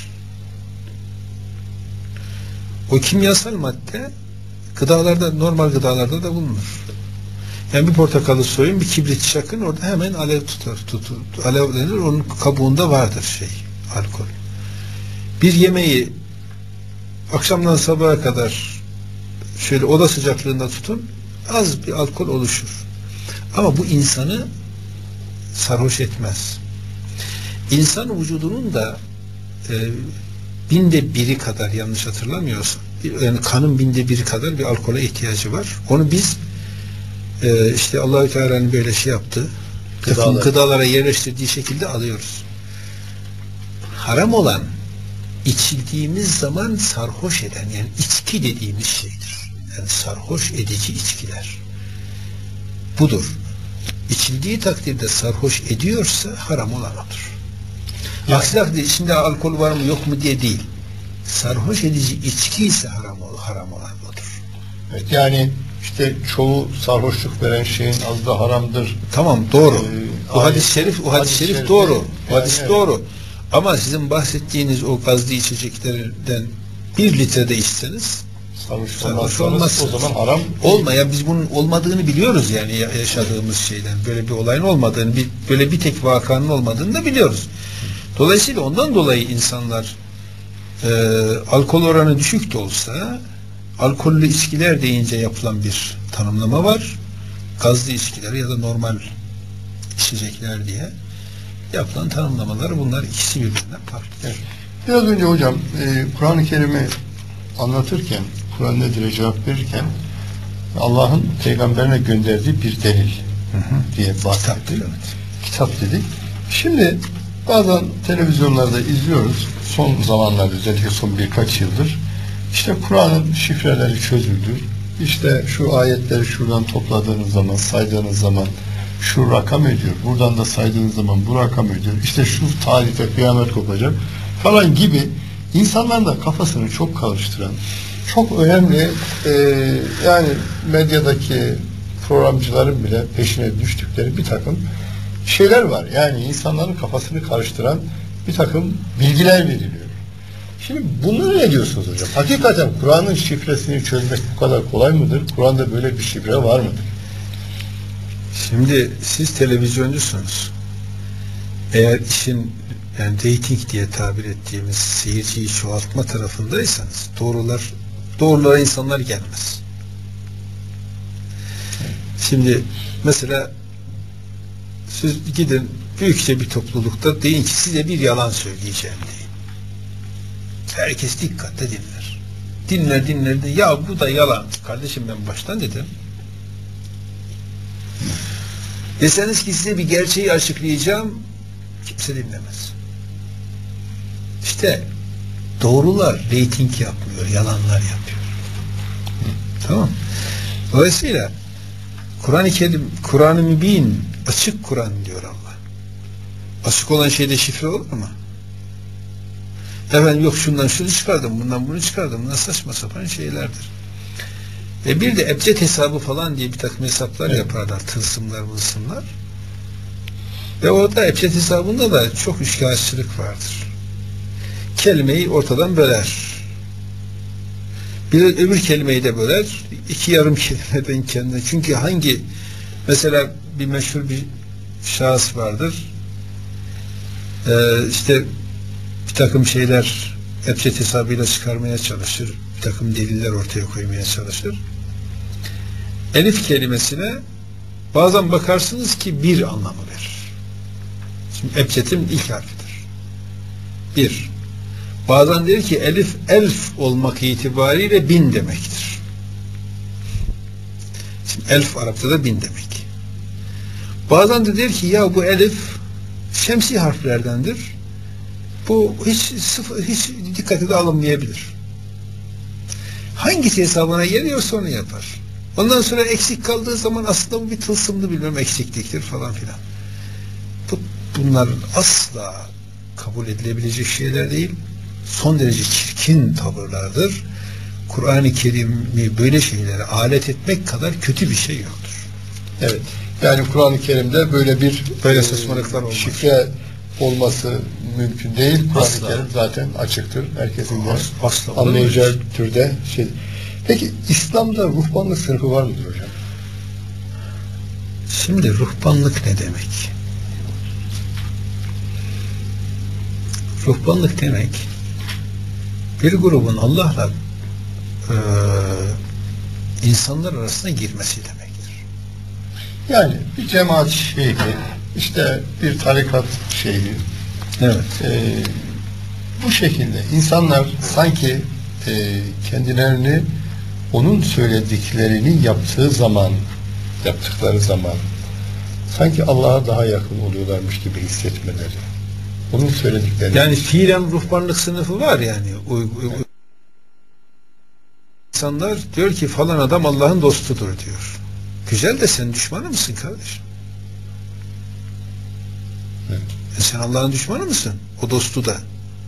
O kimyasal madde gıdalarda, normal gıdalarda da bulunur. Yani bir portakalı soyun, bir kibrit çakın, orada hemen alev tutar, tutur, alevlenir, onun kabuğunda vardır şey, alkol. Bir yemeği akşamdan sabaha kadar şöyle oda sıcaklığında tutun, az bir alkol oluşur. Ama bu insanı sarhoş etmez. İnsan vücudunun da e, binde biri kadar, yanlış hatırlamıyorsam, yani kanın binde biri kadar bir alkole ihtiyacı var. Onu biz e, işte Allah-u Teala'nın böyle şey yaptığı Gıdalar. gıdalara yerleştirdiği şekilde alıyoruz. Haram olan içildiğimiz zaman sarhoş eden, yani içki dediğimiz şeydir. Yani sarhoş edici içkiler. Budur. İçildiği takdirde sarhoş ediyorsa haram olan odur. Yani. Aksi takdirde içinde alkol var mı yok mu diye değil. Sarhoş edici içki ise haram, haram olan odur. Evet, yani işte çoğu sarhoşluk veren şeyin az da haramdır. Tamam, doğru. Ee, o hadis-i şerif, o hadis-i şerif, şerif doğru. Yani, o hadis evet. doğru. Ama sizin bahsettiğiniz o gazlı içeceklerden bir litrede içseniz sarhoş olmaz. O zaman haram olmayan, biz bunun olmadığını biliyoruz, yani yaşadığımız şeyden böyle bir olayın olmadığını, bir, böyle bir tek vakanın olmadığını da biliyoruz. Dolayısıyla ondan dolayı insanlar e, alkol oranı düşük de olsa alkollü içkiler deyince yapılan bir tanımlama var. Gazlı içkiler ya da normal içecekler diye yapılan tanımlamalar, bunlar ikisi birbirinden farklı. Evet. Biraz önce hocam e, Kur'an-ı Kerim'i anlatırken, Kur'an nedir cevap verirken Allah'ın peygamberine gönderdiği bir delil hı hı. diye bahsettik. Kitap, evet. Kitap dedik. Şimdi bazen televizyonlarda izliyoruz. Son zamanlarda, özellikle son birkaç yıldır, işte Kur'an'ın şifreleri çözüldü. İşte şu ayetleri şuradan topladığınız zaman, saydığınız zaman şu rakam ediyor. Buradan da saydığınız zaman bu rakam ediyor. İşte şu tarihte kıyamet kopacak falan gibi insanların da kafasını çok karıştıran, çok önemli e, yani medyadaki programcıların bile peşine düştükleri bir takım şeyler var. Yani insanların kafasını karıştıran bir takım bilgiler veriliyor. Şimdi bunları ne diyorsunuz hocam? Hakikaten Kur'an'ın şifresini çözmek bu kadar kolay mıdır? Kur'an'da böyle bir şifre var mıdır? Şimdi siz televizyoncusunuz. Eğer işin yani dating diye tabir ettiğimiz seyirciyi çoğaltma tarafındaysanız doğrular, doğrulara insanlar gelmez. Şimdi mesela siz gidin büyükçe bir toplulukta deyin ki size bir yalan söyleyeceğim deyin. Herkes dikkatle dinler. Dinler dinler de ya bu da yalan. Kardeşim ben baştan dedim. Deseniz ki size bir gerçeği açıklayacağım, kimse dinlemez. İşte doğrular reyting yapmıyor, yalanlar yapıyor. Tamam. Dolayısıyla Kur'an-ı Kerim, Kur'an-ı Mübin, açık Kur'an diyor Allah. Açık olan şeyde şifre olur mu? Efendim yok şundan şunu çıkardım, bundan bunu çıkardım. Bunlar saçma sapan şeylerdir. Ve bir de ebced hesabı falan diye bir takım hesaplar evet. yaparlar. Tılsımlar, mılsımlar. Ve orada ebced hesabında da çok üçkağıtçılık vardır. Kelimeyi ortadan böler. Bir öbür kelimeyi de böler. İki yarım kelimeden kendine. Çünkü hangi mesela bir meşhur bir şahıs vardır. Ee, işte bir takım şeyler ebced hesabıyla çıkarmaya çalışır. Bir takım deliller ortaya koymaya çalışır. Elif kelimesine bazen bakarsınız ki bir anlamı verir. Şimdi ebcedin ilk harfidir. Bir. Bazen der ki elif elf olmak itibariyle bin demektir. Şimdi elf Arapçada bin demek. Bazen de der ki ya bu elif şemsi harflerdendir. Bu hiç sıfır, hiç dikkate de alınmayabilir. Hangisi hesabına geliyorsa onu yapar. Ondan sonra eksik kaldığı zaman aslında bu bir tılsımlı bilmem eksikliktir falan filan. Bu, bunlar asla kabul edilebilecek şeyler değil. Son derece çirkin tavırlardır. Kur'an-ı Kerim'i böyle şeylere alet etmek kadar kötü bir şey yoktur. Evet. Yani Kur'an-ı Kerim'de böyle bir böyle saçmalıklar olmaz. Şifre olması mümkün değil. Kur'an-ı Kerim zaten açıktır. Herkesin de asla anlayacağı türde şey. Peki İslam'da ruhbanlık sınıfı var mıdır hocam? Şimdi ruhbanlık ne demek? Ruhbanlık demek bir grubun Allah'la e, insanlar arasına girmesi demektir. Yani bir cemaat şeyhi, işte bir tarikat şeyhi. Evet. E, bu şekilde insanlar sanki e, kendilerini onun söylediklerini yaptığı zaman, yaptıkları zaman sanki Allah'a daha yakın oluyorlarmış gibi hissetmeleri. Onun söylediklerini. Yani fiilen ruhbanlık sınıfı var yani. U, u, evet. İnsanlar diyor ki falan adam Allah'ın dostudur diyor. Güzel de sen düşmanı mısın kardeşim? Evet. E sen Allah'ın düşmanı mısın? O dostu da.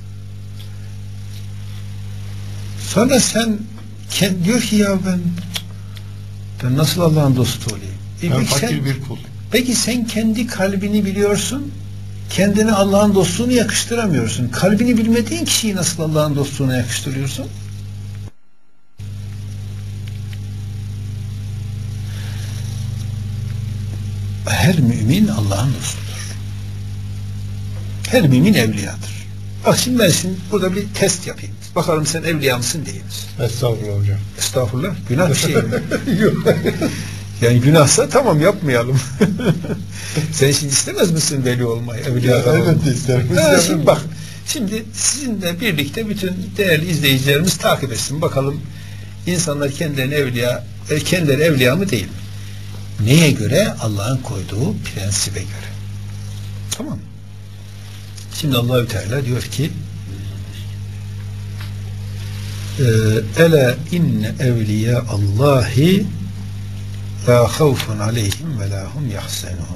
Sonra sen kend, diyor ki ya ben ben nasıl Allah'ın dostu olayım? E ben peki fakir sen, bir kul. Peki sen kendi kalbini biliyorsun. Kendine Allah'ın dostluğunu yakıştıramıyorsun. Kalbini bilmediğin kişiyi nasıl Allah'ın dostluğuna yakıştırıyorsun? Her mümin Allah'ın dostudur. Her mümin evliyadır. Bak şimdi ben şimdi burada bir test yapayım. Bakalım sen evliya mısın değil misin? Estağfurullah hocam. Estağfurullah. Günah bir şey mi? Yok. Yani günahsa tamam yapmayalım. Sen şimdi istemez misin veli olmayı? Evliya ya, elbette isterim. Ha, şimdi bak. Şimdi sizinle birlikte bütün değerli izleyicilerimiz takip etsin. Bakalım insanlar kendilerini evliya, kendileri evliya mı değil mi? Neye göre? Allah'ın koyduğu prensibe göre. Tamam. Şimdi Allahü Teala diyor ki Ela inne evliya Allahi la havfun aleyhim ve la hum yahsenun.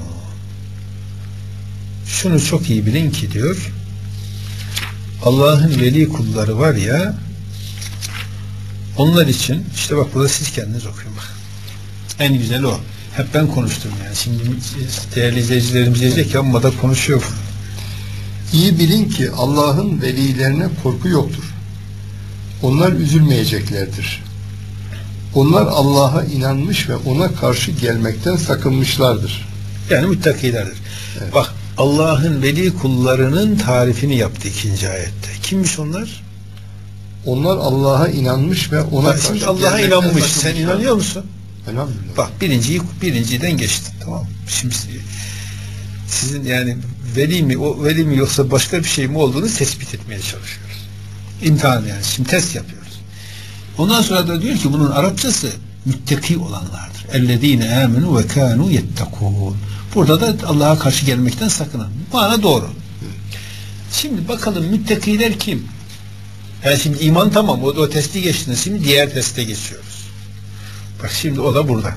Şunu çok iyi bilin ki diyor Allah'ın veli kulları var ya onlar için işte bak burada siz kendiniz okuyun bak. En güzeli o. Hep ben konuştum yani. Şimdi değerli izleyicilerimiz diyecek ya amma da konuşuyor. İyi bilin ki Allah'ın velilerine korku yoktur. Onlar üzülmeyeceklerdir. Onlar Allah'a inanmış ve ona karşı gelmekten sakınmışlardır. Yani müttakilerdir. Evet. Bak Allah'ın veli kullarının tarifini yaptı ikinci ayette. Kimmiş onlar? Onlar Allah'a inanmış ve ona Bak, karşı Allah'a inanmış. Sen inanıyor musun? Elhamdülillah. Bak birinciyi birinciden geçtin, tamam mı? Şimdi sizin yani veli mi o veli mi yoksa başka bir şey mi olduğunu tespit etmeye çalışıyoruz. İmtihan yani. Şimdi test yapıyoruz. Ondan sonra da diyor ki bunun Arapçası müttaki olanlardır. Ellezine amenu ve kanu yettekûn. Burada da Allah'a karşı gelmekten sakının. Bu mana doğru. Şimdi bakalım müttakiler kim? Yani şimdi iman tamam, o, o testi geçtiniz. Şimdi diğer teste geçiyoruz. Bak şimdi o da burada.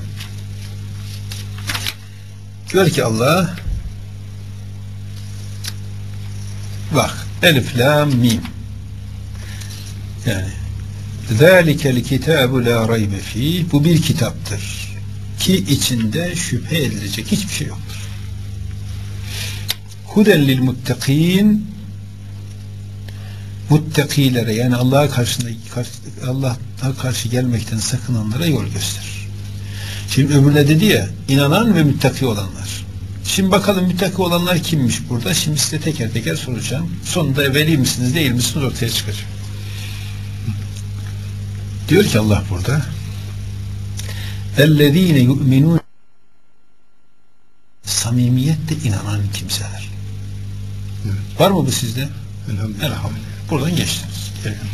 Diyor ki Allah, bak elif lam mim, yani zâlikel kitâbu lâ raybe fîh, bu bir kitaptır ki içinde şüphe edilecek hiçbir şey yoktur. Huden lil muttakîn, muttakilere yani Allah'a karşı Allah'a karşı gelmekten sakınanlara yol gösterir. Şimdi öbürüne dedi ya, inanan ve müttaki olanlar. Şimdi bakalım müttaki olanlar kimmiş burada? Şimdi size teker teker soracağım. Sonunda veli misiniz değil misiniz ortaya çıkacak. Diyor ki Allah burada, اَلَّذ۪ينَ يُؤْمِنُونَ, samimiyetle inanan kimseler. Evet. Var mı bu sizde? Elhamdülillah. Elhamdülillah. Buradan geçtiniz.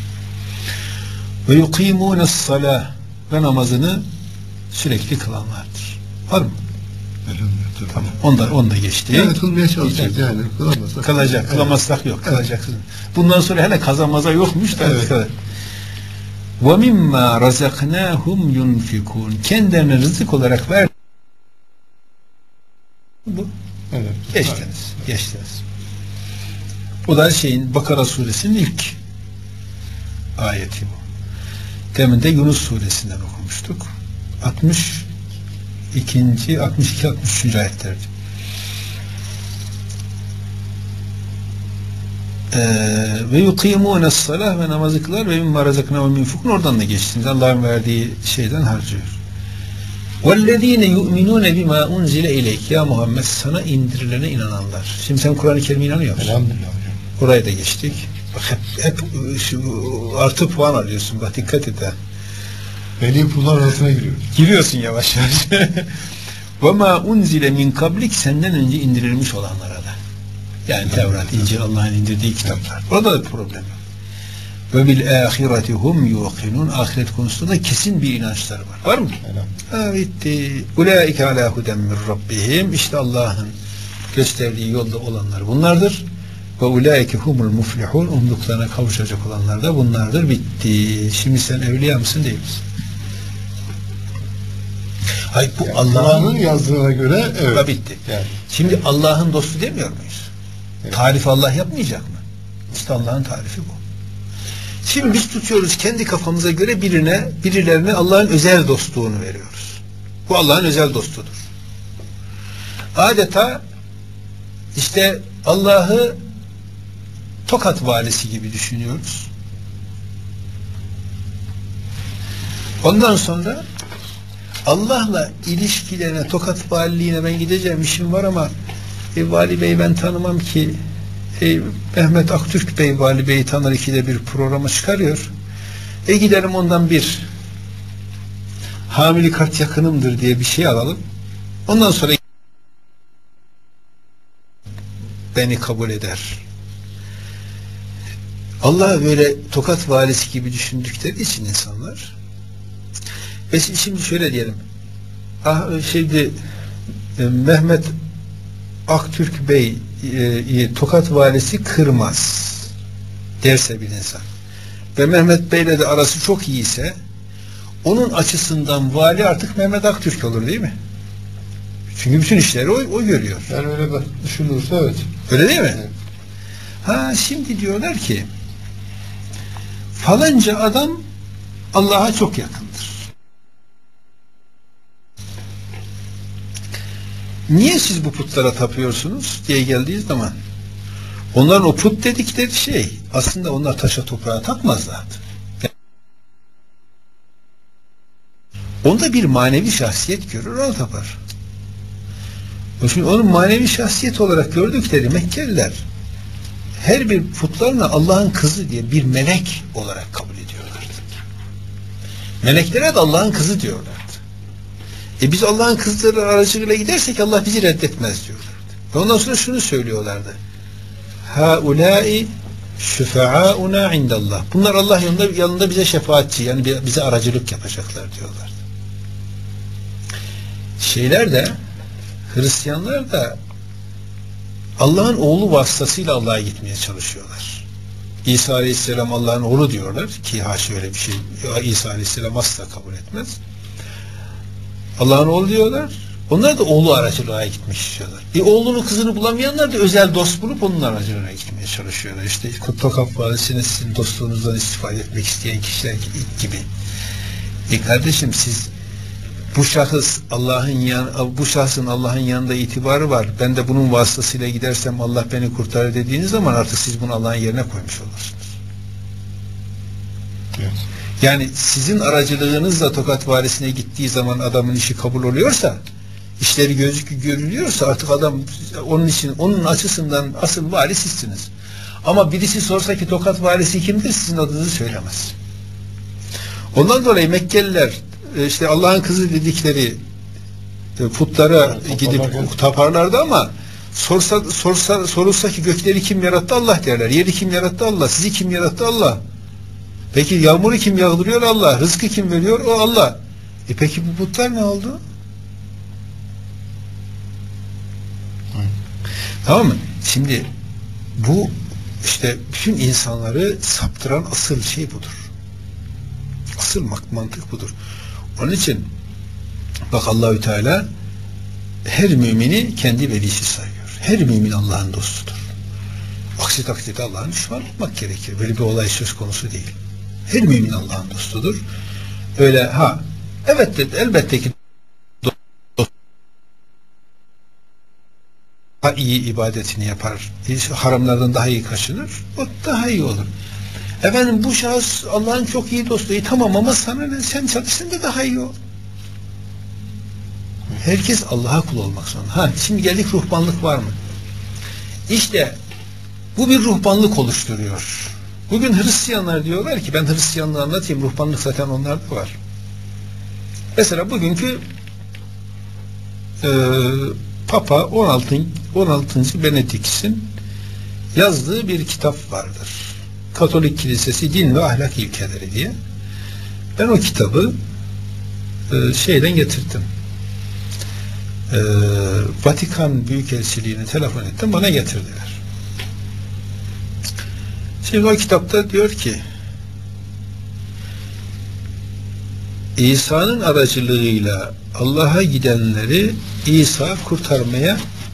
Ve yukîmûne s-salâh, ve namazını sürekli kılanlardır. Var mı? Elhamdülillah. Tamam. Ondan onda geçti. Yani kılmaya çalışacağız yani. Kılamazsak. Kılacak. Evet. Kılamazsak yok. Kılacak. Evet. Bundan sonra hele kazanmaza yokmuş da. Evet. Ve mimma razaknâhum yunfikûn. Kendilerine rızık olarak ver. Bu. Evet. Geçtiniz. Evet. Geçtiniz. Bu da şeyin Bakara suresinin ilk ayeti bu. Demin de Yunus suresinden okumuştuk. altmış ikinci, altmış iki, altmış üçüncü ayetlerdi. Ve yukîmûne s-salâh, ve namazı kılar ve mimma razaknâhum yunfikûn, oradan da geçtiniz. Allah'ın verdiği şeyden harcıyor. وَالَّذ۪ينَ يُؤْمِنُونَ بِمَا اُنْزِلَ اِلَيْكِ, ya Muhammed sana indirilene inananlar. Şimdi sen Kur'an-ı Kerim'e inanıyor musun? Elhamdülillah. Oraya da geçtik. Bak hep, hep şu, artı puan alıyorsun. Bak dikkat et ha. Veli pullar arasına giriyoruz. Giriyorsun yavaş yavaş. وَمَا اُنْزِلَ مِنْ kablik, senden önce indirilmiş olanlara da. Yani Tevrat, İncil, Allah'ın indirdiği kitaplar. Orada da problem yok. Ve bil ahireti hum yuqinun, ahiret konusunda da kesin bir inançları var. Var mı? Ha, bitti. Ulaike ala huden min rabbihim, işte Allah'ın gösterdiği yolda olanlar bunlardır. Ve ulaike humul muflihun, umduklarına kavuşacak olanlar da bunlardır. Bitti. Şimdi sen evliya mısın değil misin? Hayır, bu yani Allah'ın yazdığına göre evet. Bitti. Yani. Şimdi evet. Allah'ın dostu demiyor muyuz? Evet. Tarif Allah yapmayacak mı? İşte Allah'ın tarifi bu. Şimdi biz tutuyoruz kendi kafamıza göre birine, birilerine Allah'ın özel dostluğunu veriyoruz. Bu Allah'ın özel dostudur. Adeta işte Allah'ı Tokat valisi gibi düşünüyoruz. Ondan sonra Allah'la ilişkilerine, Tokat valiliğine ben gideceğim, işim var ama e, Vali Bey ben tanımam ki, e, Mehmet Aktürk Bey Vali Bey'i tanır, ikide bir programa çıkarıyor. E gidelim ondan bir hamili kart yakınımdır diye bir şey alalım. Ondan sonra beni kabul eder. Allah böyle Tokat valisi gibi düşündükleri için insanlar, ve şimdi şöyle diyelim, ah, şimdi e, Mehmet Aktürk Bey e, Tokat valisi kırmaz derse bir insan ve Mehmet Bey'le de arası çok iyiyse, onun açısından vali artık Mehmet Aktürk olur değil mi? Çünkü bütün işleri o, o görüyor. Yani öyle düşünülürse evet. Öyle değil mi? Evet. Ha şimdi diyorlar ki falanca adam Allah'a çok yakındır. Niye siz bu putlara tapıyorsunuz diye geldiği zaman, onların o put dedikleri şey aslında onlar taşa toprağa tapmazlardı. Onda bir manevi şahsiyet görür, ona tapar. Şimdi onun manevi şahsiyet olarak gördükleri Mekkeliler her bir putlarına Allah'ın kızı diye bir melek olarak kabul ediyorlardı. Meleklere de Allah'ın kızı diyorlardı. E biz Allah'ın kızları aracılığıyla gidersek Allah bizi reddetmez diyorlardı. Ve ondan sonra şunu söylüyorlardı. Haulâi şüfe'âuna indallah. Bunlar Allah yanında, yanında bize şefaatçi, yani bize aracılık yapacaklar diyorlardı. Şeyler de, Hristiyanlar da Allah'ın oğlu vasıtasıyla Allah'a gitmeye çalışıyorlar. İsa Aleyhisselam Allah'ın oğlu diyorlar ki haşa öyle bir şey İsa Aleyhisselam asla kabul etmez. Allah'ın oğlu diyorlar. Onlar da oğlu aracılığına gitmiş diyorlar. E oğlunu kızını bulamayanlar da özel dost bulup onun aracılığına gitmeye çalışıyorlar. İşte Tokap Vadisi'ne sizin dostluğunuzdan istifade etmek isteyen kişiler gibi. E kardeşim siz bu şahıs Allah'ın yan, bu şahsın Allah'ın yanında itibarı var. Ben de bunun vasıtasıyla gidersem Allah beni kurtarır dediğiniz zaman artık siz bunu Allah'ın yerine koymuş olursunuz. Evet. Yani sizin aracılığınızla Tokat Valisi'ne gittiği zaman adamın işi kabul oluyorsa, işleri gözükü görülüyorsa artık adam onun için onun açısından asıl vali sizsiniz. Ama birisi sorsa ki Tokat Valisi kimdir? Sizin adınızı söylemez. Ondan dolayı Mekkeliler işte Allah'ın kızı dedikleri putlara evet, gidip taparlardı ama sorsa, sorsa, sorulsa ki gökleri kim yarattı? Allah derler. Yeri kim yarattı? Allah. Sizi kim yarattı? Allah. Peki yağmuru kim yağdırıyor? Allah. Rızkı kim veriyor? O Allah. E peki bu putlar ne oldu? Hı. Tamam mı? Şimdi bu işte bütün insanları saptıran asıl şey budur. Asıl mantık budur. Onun için bak Allahü Teala her mümini kendi velisi sayıyor. Her mümin Allah'ın dostudur. Aksi takdirde Allah'ın düşmanı olmak gerekir. Böyle bir olay söz konusu değil. Her mümin Allah'ın dostudur. Öyle ha evet de, elbette ki dost, daha iyi ibadetini yapar. Haramlardan daha iyi kaçınır. O daha iyi olur. Efendim bu şahıs Allah'ın çok iyi dostu. E, tamam ama sana ne? Sen çalışsın da daha iyi ol. Herkes Allah'a kul olmak zorunda. Ha, şimdi geldik ruhbanlık var mı? İşte bu bir ruhbanlık oluşturuyor. Bugün Hristiyanlar diyorlar ki ben Hristiyanlığı anlatayım. Ruhbanlık zaten onlarda var. Mesela bugünkü e, Papa on altıncı Benedikt'in yazdığı bir kitap vardır. Katolik Kilisesi Din ve Ahlak İlkeleri diye. Ben o kitabı e, şeyden getirdim. E, Vatikan Büyükelçiliğine telefon ettim. Bana getirdiler. Şimdi o kitapta diyor ki İsa'nın aracılığıyla Allah'a gidenleri İsa kurtarmaya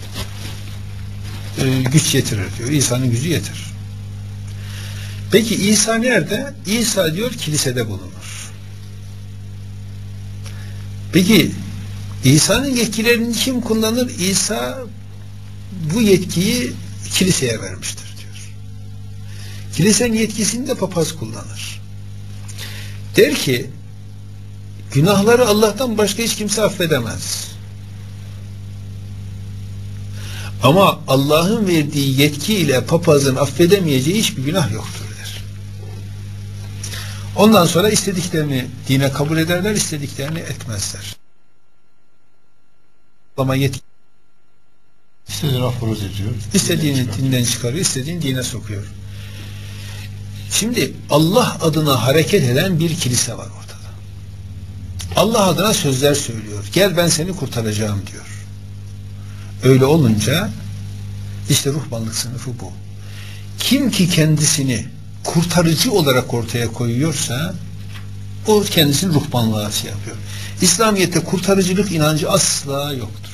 e, güç yetirir diyor. İsa'nın gücü yetirir. Peki İsa nerede? İsa diyor kilisede bulunur. Peki İsa'nın yetkilerini kim kullanır? İsa bu yetkiyi kiliseye vermiştir diyor. Kilisenin yetkisini de papaz kullanır. Der ki günahları Allah'tan başka hiç kimse affedemez. Ama Allah'ın verdiği yetkiyle papazın affedemeyeceği hiçbir günah yoktur der. Ondan sonra istediklerini dine kabul ederler, istediklerini etmezler. Ama yetki İstediğini aforoz ediyor. İstediğini dinden çıkarıyor, istediğini dine sokuyor. Şimdi Allah adına hareket eden bir kilise var ortada. Allah adına sözler söylüyor. Gel ben seni kurtaracağım diyor. Öyle olunca işte ruhbanlık sınıfı bu. Kim ki kendisini kurtarıcı olarak ortaya koyuyorsa o kendisini ruhbanlığa şey yapıyor. İslamiyet'te kurtarıcılık inancı asla yoktur.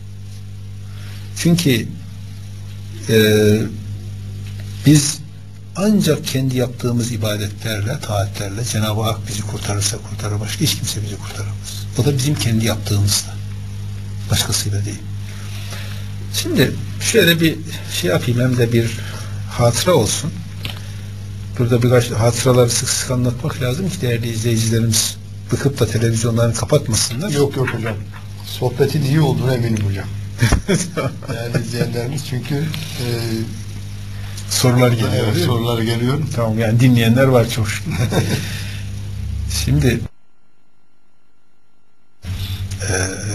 Çünkü e, biz ancak kendi yaptığımız ibadetlerle, taatlerle Cenab-ı Hak bizi kurtarırsa kurtarır, başka hiç kimse bizi kurtaramaz. O da bizim kendi yaptığımızla. Başkasıyla değil. Şimdi şöyle bir şey yapayım, hem de bir hatıra olsun. Burada birkaç hatıraları sık sık anlatmak lazım ki değerli izleyicilerimiz bıkıp da televizyonlarını kapatmasınlar. Yok yok hocam. Sohbetin iyi olduğuna eminim hocam. Değerli izleyenlerimiz çünkü e, sorular geliyor. Evet, sorular geliyor. Tamam, yani dinleyenler var çok şükür. Şimdi e,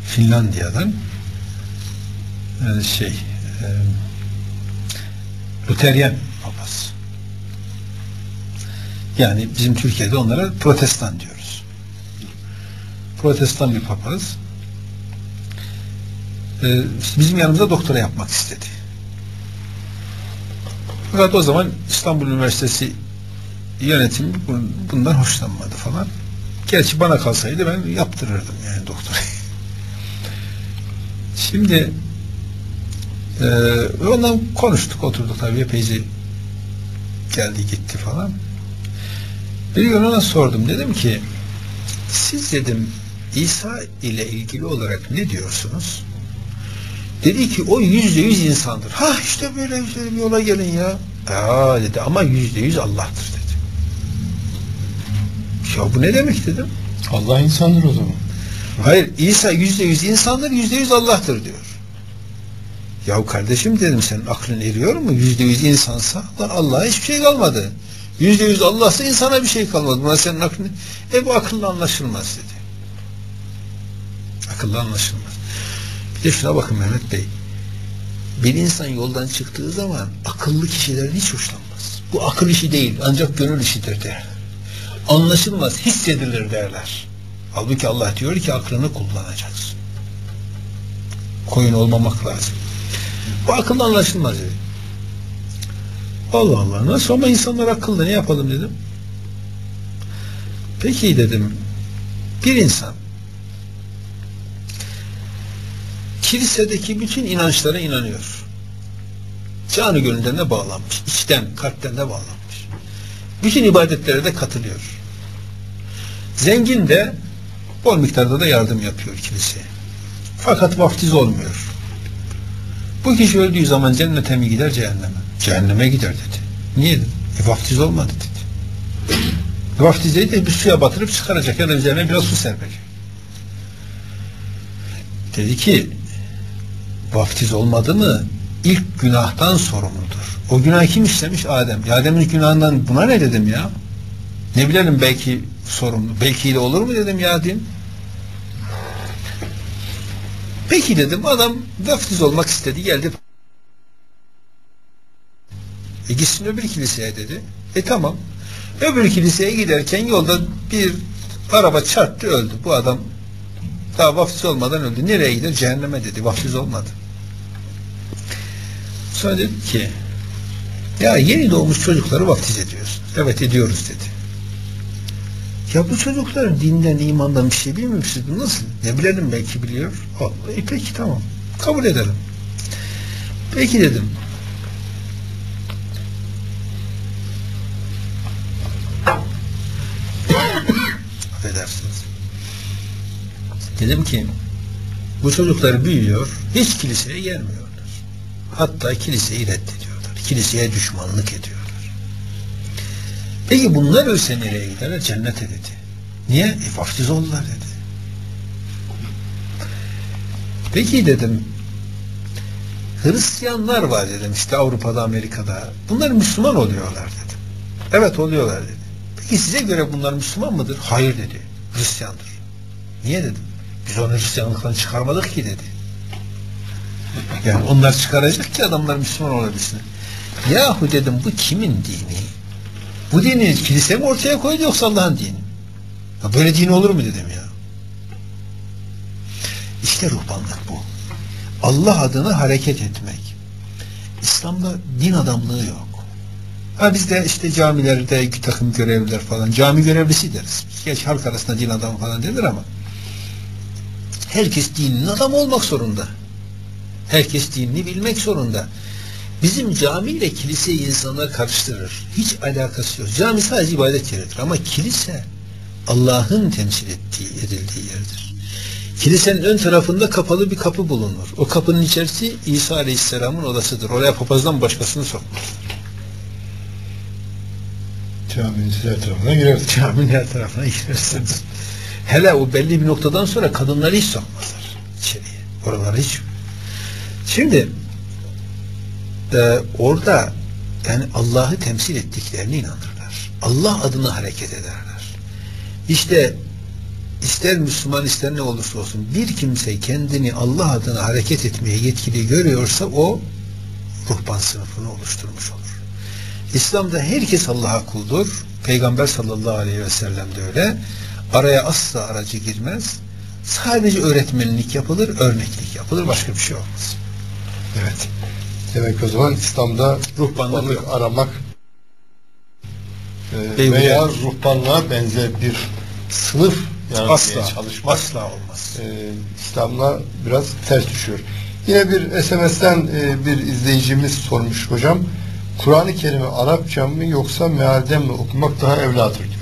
Finlandiya'dan e, şey e, Luteryen papaz. Yani bizim Türkiye'de onlara Protestan diyoruz. Protestan bir papaz. E, işte bizim yanımızda doktora yapmak istedi. Fakat o zaman İstanbul Üniversitesi yönetimi bundan hoşlanmadı falan. Gerçi bana kalsaydı ben yaptırırdım yani doktorayı. Şimdi e, ondan konuştuk, oturduk tabii epeyce geldi gitti falan. Bir gün ona sordum, dedim ki siz dedim İsa ile ilgili olarak ne diyorsunuz? Dedi ki o yüzde yüz insandır. Ha işte böyle bir yola gelin ya. Aa dedi ama yüzde yüz Allah'tır dedi. Ya bu ne demek dedim. Allah insandır o zaman. Hayır, İsa yüzde yüz insandır, yüzde yüz Allah'tır diyor. Ya kardeşim dedim, senin aklın eriyor mu? Yüzde yüz insansa Allah'a hiçbir şey kalmadı. Yüzde yüz Allah'sa insana bir şey kalmadı. Buna senin aklın, e bu akılla anlaşılmaz dedi. Akılla anlaşılmaz. Bir de şuna bakın Mehmet Bey. Bir insan yoldan çıktığı zaman akıllı kişilerin hiç hoşlanmaz. Bu akıl işi değil, ancak gönül işidir der. Anlaşılmaz, hissedilir derler. Halbuki Allah diyor ki aklını kullanacaksın. Koyun olmamak lazım. Bu akıllı anlaşılmaz dedi. Allah Allah, nasıl ama insanlar akıllı, ne yapalım dedim. Peki dedim, bir insan kilisedeki bütün inançlara inanıyor. Canı gönülden de bağlanmış. İçten, kalpten de bağlanmış. Bütün ibadetlere de katılıyor. Zengin de bol miktarda da yardım yapıyor kiliseye. Fakat vaftiz olmuyor. Bu kişi öldüğü zaman cennete mi gider, cehenneme? Cehenneme gider dedi. Niye dedi? E, vaftiz olmadı dedi. E, vaftizeyi de bir suya batırıp çıkaracak ya da üzerine biraz su serpecek. Dedi ki vaftiz olmadı mı ilk günahtan sorumludur. O günah kim işlemiş? Adem. Adem'in günahından buna ne dedim ya? Ne bilelim, belki sorumlu. Belki de olur mu dedim ya din. Peki dedim, adam vaftiz olmak istedi, geldi. E gitsin öbür kiliseye dedi. E tamam. Öbür kiliseye giderken yolda bir araba çarptı, öldü. Bu adam daha vaftiz olmadan öldü. Nereye gider? Cehenneme dedi. Vaftiz olmadı. Sonra dedi ki ya yeni doğmuş çocukları vaftiz ediyoruz. Evet ediyoruz dedi. Ya bu çocuklar dinden, imandan bir şey bilmiyor musunuz? Nasıl? Ne bilelim, belki biliyor. Allah, e peki tamam. Kabul edelim. Peki dedim. Affedersiniz. Dedim ki bu çocuklar büyüyor, hiç kiliseye gelmiyorlar. Hatta kiliseyi reddediyorlar. Kiliseye düşmanlık ediyorlar. Peki bunlar ölse nereye giderler? Cennete dedi. Niye? E vaftiz oldular dedi. Peki dedim, Hristiyanlar var dedim işte Avrupa'da, Amerika'da. Bunlar Müslüman oluyorlar dedim. Evet oluyorlar dedi. Peki size göre bunlar Müslüman mıdır? Hayır dedi. Hristiyandır. Niye dedim? Biz onu Hristiyanlıktan çıkarmadık ki dedi. Yani onlar çıkaracak ki adamlar Müslüman olabilsin. Yahu dedim, bu kimin dini? Bu dini kilise mi ortaya koydu yoksa Allah'ın dini? Ya böyle din olur mu dedim ya. İşte ruhbanlık bu. Allah adına hareket etmek. İslam'da din adamlığı yok. Ha bizde işte camilerde bir takım görevliler falan, cami görevlisi deriz. Geç halk arasında din adamı falan denir ama herkes dinin adamı olmak zorunda. Herkes dinini bilmek zorunda. Bizim cami ile kiliseyi insanlar karıştırır. Hiç alakası yok. Cami sadece ibadet yeridir ama kilise Allah'ın temsil ettiği, edildiği yerdir. Kilisenin ön tarafında kapalı bir kapı bulunur. O kapının içerisi İsa Aleyhisselam'ın odasıdır. Oraya papazdan başkasını sokmaz. Caminin her tarafına girersiniz. Caminin her tarafına girersiniz. Hele o belli bir noktadan sonra kadınları hiç sokmazlar içeriye. Oraları hiç. Şimdi e, orada yani Allah'ı temsil ettiklerine inanırlar. Allah adına hareket ederler. İşte ister Müslüman ister ne olursa olsun bir kimse kendini Allah adına hareket etmeye yetkili görüyorsa o ruhban sınıfını oluşturmuş olur. İslam'da herkes Allah'a kuldur. Peygamber sallallahu aleyhi ve sellem de öyle. Araya asla aracı girmez. Sadece öğretmenlik yapılır, örneklik yapılır. Başka bir şey olmaz. Evet. Demek o zaman İslam'da ruhbanlık ruhbanlık aramak e, Bey veya uyar. ruhbanlığa benzer bir sınıf yaratmaya Asla, çalışmak asla olmaz. e, İslam'la biraz ters düşüyor. Yine bir S M S'ten e, bir izleyicimiz sormuş hocam. Kur'an-ı Kerim'i Arapça mı yoksa mealden mi okumak daha evladır diyor.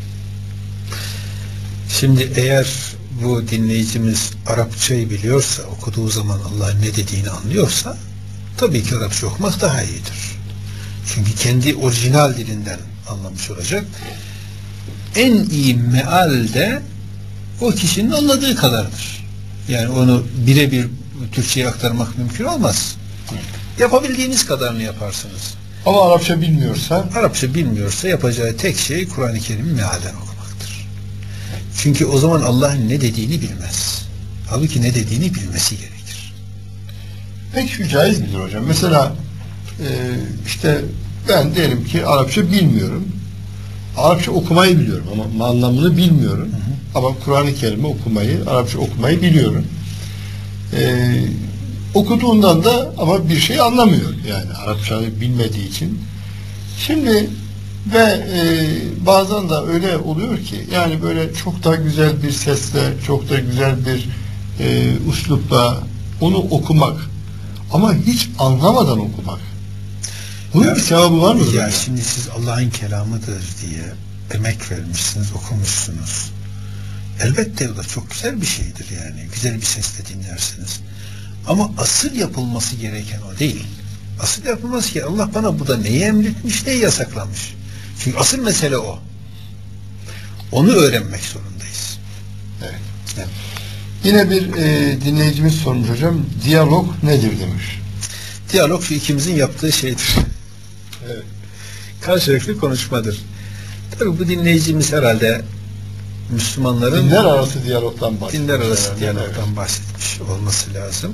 Şimdi eğer bu dinleyicimiz Arapçayı biliyorsa, okuduğu zaman Allah'ın ne dediğini anlıyorsa tabii ki Arapça okumak daha iyidir. Çünkü kendi orijinal dilinden anlamış olacak. En iyi meal de o kişinin anladığı kadardır. Yani onu birebir Türkçe'ye aktarmak mümkün olmaz. Yapabildiğiniz kadarını yaparsınız. Ama Arapça bilmiyorsa Arapça bilmiyorsa yapacağı tek şey Kur'an-ı Kerim'i mealden okumaktır. Çünkü o zaman Allah'ın ne dediğini bilmez. Halbuki ne dediğini bilmesi gerekir. peki şu caiz midir hocam? Mesela e, işte ben diyelim ki Arapça bilmiyorum. Arapça okumayı biliyorum ama anlamını bilmiyorum. Hı hı. Ama Kur'an-ı Kerim'i okumayı, Arapça okumayı biliyorum. E, okuduğundan da ama bir şey anlamıyor. Yani Arapçayı bilmediği için. Şimdi ve e, bazen de öyle oluyor ki yani böyle çok da güzel bir sesle, çok da güzel bir e, üslupla onu okumak ama hiç anlamadan okumak. Bunun ya, bir sevabı var mı? Ya yani? Şimdi siz Allah'ın kelamıdır diye emek vermişsiniz, okumuşsunuz. Elbette o da çok güzel bir şeydir yani. Güzel bir sesle dinlersiniz. Ama asıl yapılması gereken o değil. Asıl yapılması ki Allah bana burada neyi emretmiş, neyi yasaklamış. Çünkü asıl mesele o. Onu öğrenmek zorundayız. Evet. Evet. Yine bir e, dinleyicimiz sormuş hocam. Diyalog nedir demiş. Diyalog şu ikimizin yaptığı şeydir. Evet. Karşılıklı konuşmadır. Tabii bu dinleyicimiz herhalde Müslümanların dinler arası diyalogdan bahsetmiş. Dinler arası herhalde. diyalogdan evet. bahsetmiş olması lazım.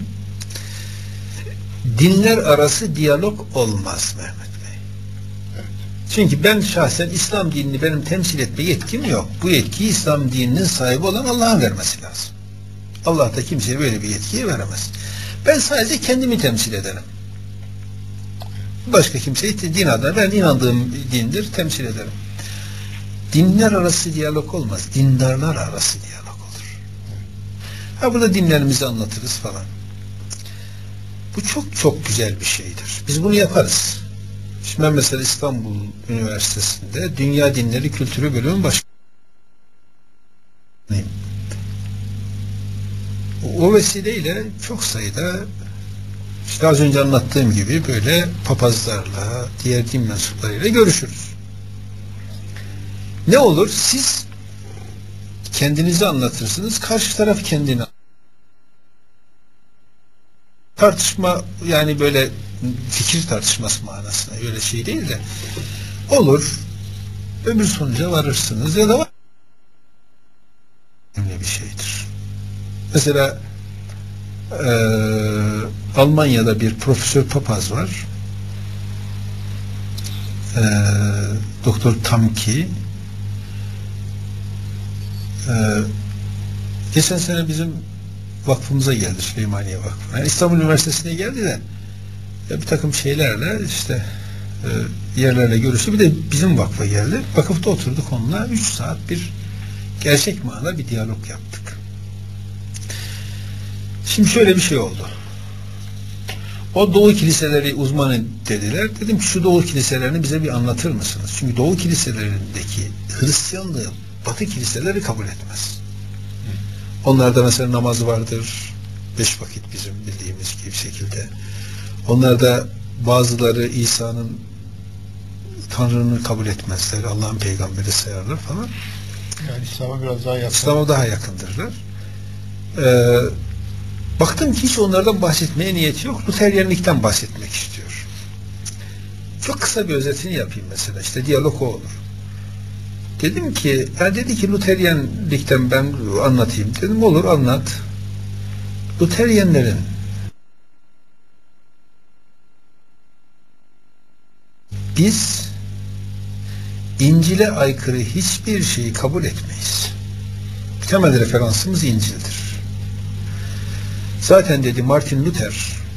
Dinler arası diyalog olmaz Mehmet Bey. Evet. Çünkü ben şahsen İslam dinini benim temsil etme yetkim yok. Bu yetkiyi İslam dininin sahibi olan Allah'ın vermesi lazım. Allah da kimseye böyle bir yetkiyi veremez. Ben sadece kendimi temsil ederim. Başka kimseyi din adına ben inandığım dindir temsil ederim. Dinler arası diyalog olmaz. Dindarlar arası diyalog olur. Ha burada dinlerimizi anlatırız falan. Bu çok çok güzel bir şeydir. Biz bunu yaparız. Şimdi ben mesela İstanbul Üniversitesi'nde Dünya Dinleri Kültürü Bölümü Başkanıyım. O vesileyle çok sayıda işte az önce anlattığım gibi böyle papazlarla, diğer din mensuplarıyla görüşürüz. Ne olur? Siz kendinizi anlatırsınız, karşı taraf kendini. Tartışma yani böyle fikir tartışması manasında öyle şey değil de olur, öbür sonuca varırsınız ya da var. Öyle bir şeydir. Mesela e, Almanya'da bir profesör papaz var. E, Doktor Tamki. E, geçen sene bizim vakfımıza geldi, Süleymaniye Vakfı. Yani İstanbul Üniversitesi'ne geldi de ya bir takım şeylerle işte e, yerlerle görüştü. Bir de bizim vakfa geldi. Vakıfta oturduk onunla. Üç saat bir gerçek manada bir diyalog yaptık. Şimdi şöyle bir şey oldu. O Doğu kiliseleri uzmanı dediler. Dedim ki şu Doğu kiliselerini bize bir anlatır mısınız? Çünkü Doğu kiliselerindeki Hristiyanlığı Batı kiliseleri kabul etmez. Onlarda mesela namaz vardır. Beş vakit bizim bildiğimiz gibi şekilde. Onlarda bazıları İsa'nın Tanrı'nı kabul etmezler. Allah'ın peygamberi sayarlar falan. Yani İslam'a biraz daha yakın. İslam'a daha yakındırlar. Ee, baktım ki hiç onlardan bahsetmeye niyeti yok. Luteryenlikten bahsetmek istiyor. Çok kısa bir özetini yapayım mesela. İşte diyalog o olur. Dedim ki, ya dedi ki Luteryenlikten ben anlatayım. Dedim olur anlat. Luteryenlerin biz İncil'e aykırı hiçbir şeyi kabul etmeyiz. Temel referansımız İncil'dir. Zaten dedi Martin Luther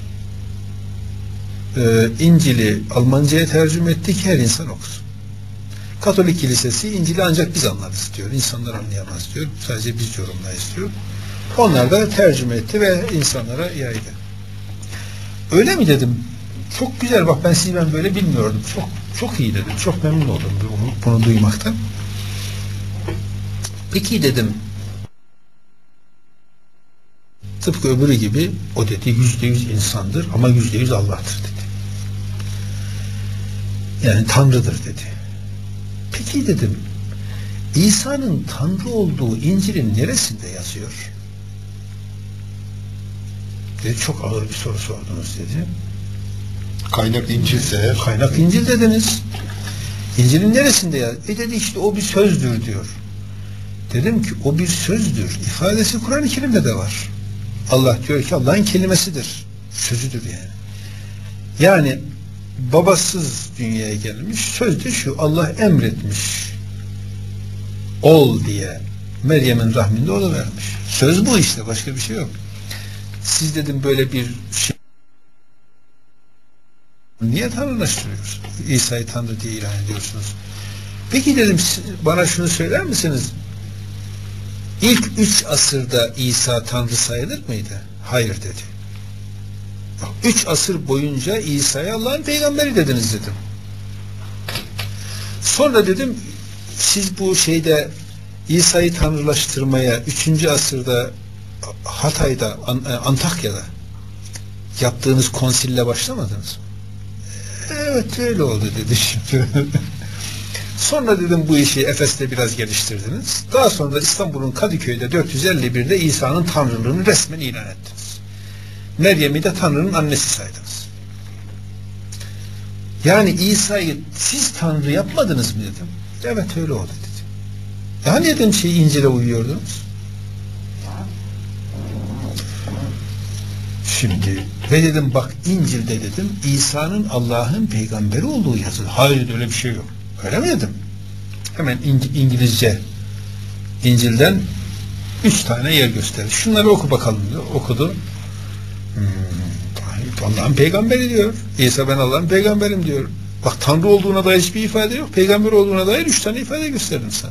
e, İncil'i Almanca'ya tercüme etti ki her insan okusun. Katolik Kilisesi İncil'i ancak biz anlarız diyor. İnsanlar anlayamaz diyor. Sadece biz yorumlayız diyor. Onlar da tercüme etti ve insanlara yaydı. Öyle mi dedim? Çok güzel, bak ben sizi ben böyle bilmiyordum. Çok çok iyi dedim. Çok memnun oldum bunu, bunu duymaktan. Peki dedim, tıpkı öbürü gibi o dedi yüzde yüz insandır ama yüzde yüz Allah'tır dedi. Yani Tanrı'dır dedi. Peki dedim, İsa'nın Tanrı olduğu İncil'in neresinde yazıyor? Dedi, çok ağır bir soru sordunuz dedi. Kaynak İncil'se. Kaynak İncil dediniz. İncil'in neresinde ya? E dedi işte o bir sözdür diyor. Dedim ki o bir sözdür. İfadesi Kur'an-ı Kerim'de de var. Allah diyor ki Allah'ın kelimesidir. Sözüdür yani. Yani babasız dünyaya gelmiş. Söz de şu, Allah emretmiş. Ol diye Meryem'in rahminde oluvermiş. Söz bu işte, başka bir şey yok. Siz dedim böyle bir şey niye tanrılaştırıyorsunuz? İsa'yı Tanrı diye ilan ediyorsunuz. Peki dedim, bana şunu söyler misiniz? İlk üç asırda İsa Tanrı sayılır mıydı? Hayır dedi. Üç asır boyunca İsa'ya Allah'ın peygamberi dediniz dedim. Sonra dedim, siz bu şeyde İsa'yı tanrılaştırmaya üçüncü asırda Hatay'da, Antakya'da yaptığınız konsille başlamadınız mı? Evet öyle oldu dedi şimdi. Sonra dedim bu işi Efes'te biraz geliştirdiniz. Daha sonra da İstanbul'un Kadıköy'de dört yüz elli bir'de İsa'nın tanrılığını resmen ilan ettiniz. Meryem'i de Tanrı'nın annesi saydınız. Yani İsa'yı siz Tanrı yapmadınız mı dedim. Evet öyle oldu dedi. Ya neden şey İncil'e uyuyordunuz? Şimdi ve dedim bak İncil'de dedim İsa'nın Allah'ın peygamberi olduğu yazılı. Hayır öyle bir şey yok. Öyle mi dedim? Hemen İngilizce İncil'den üç tane yer gösterdi. Şunları oku bakalım diyor. Okudu. Hmm, Allah'ın peygamberi diyor. İsa ben Allah'ın peygamberim diyor. Bak Tanrı olduğuna dair hiçbir ifade yok. Peygamber olduğuna dair üç tane ifade gösterdim sana.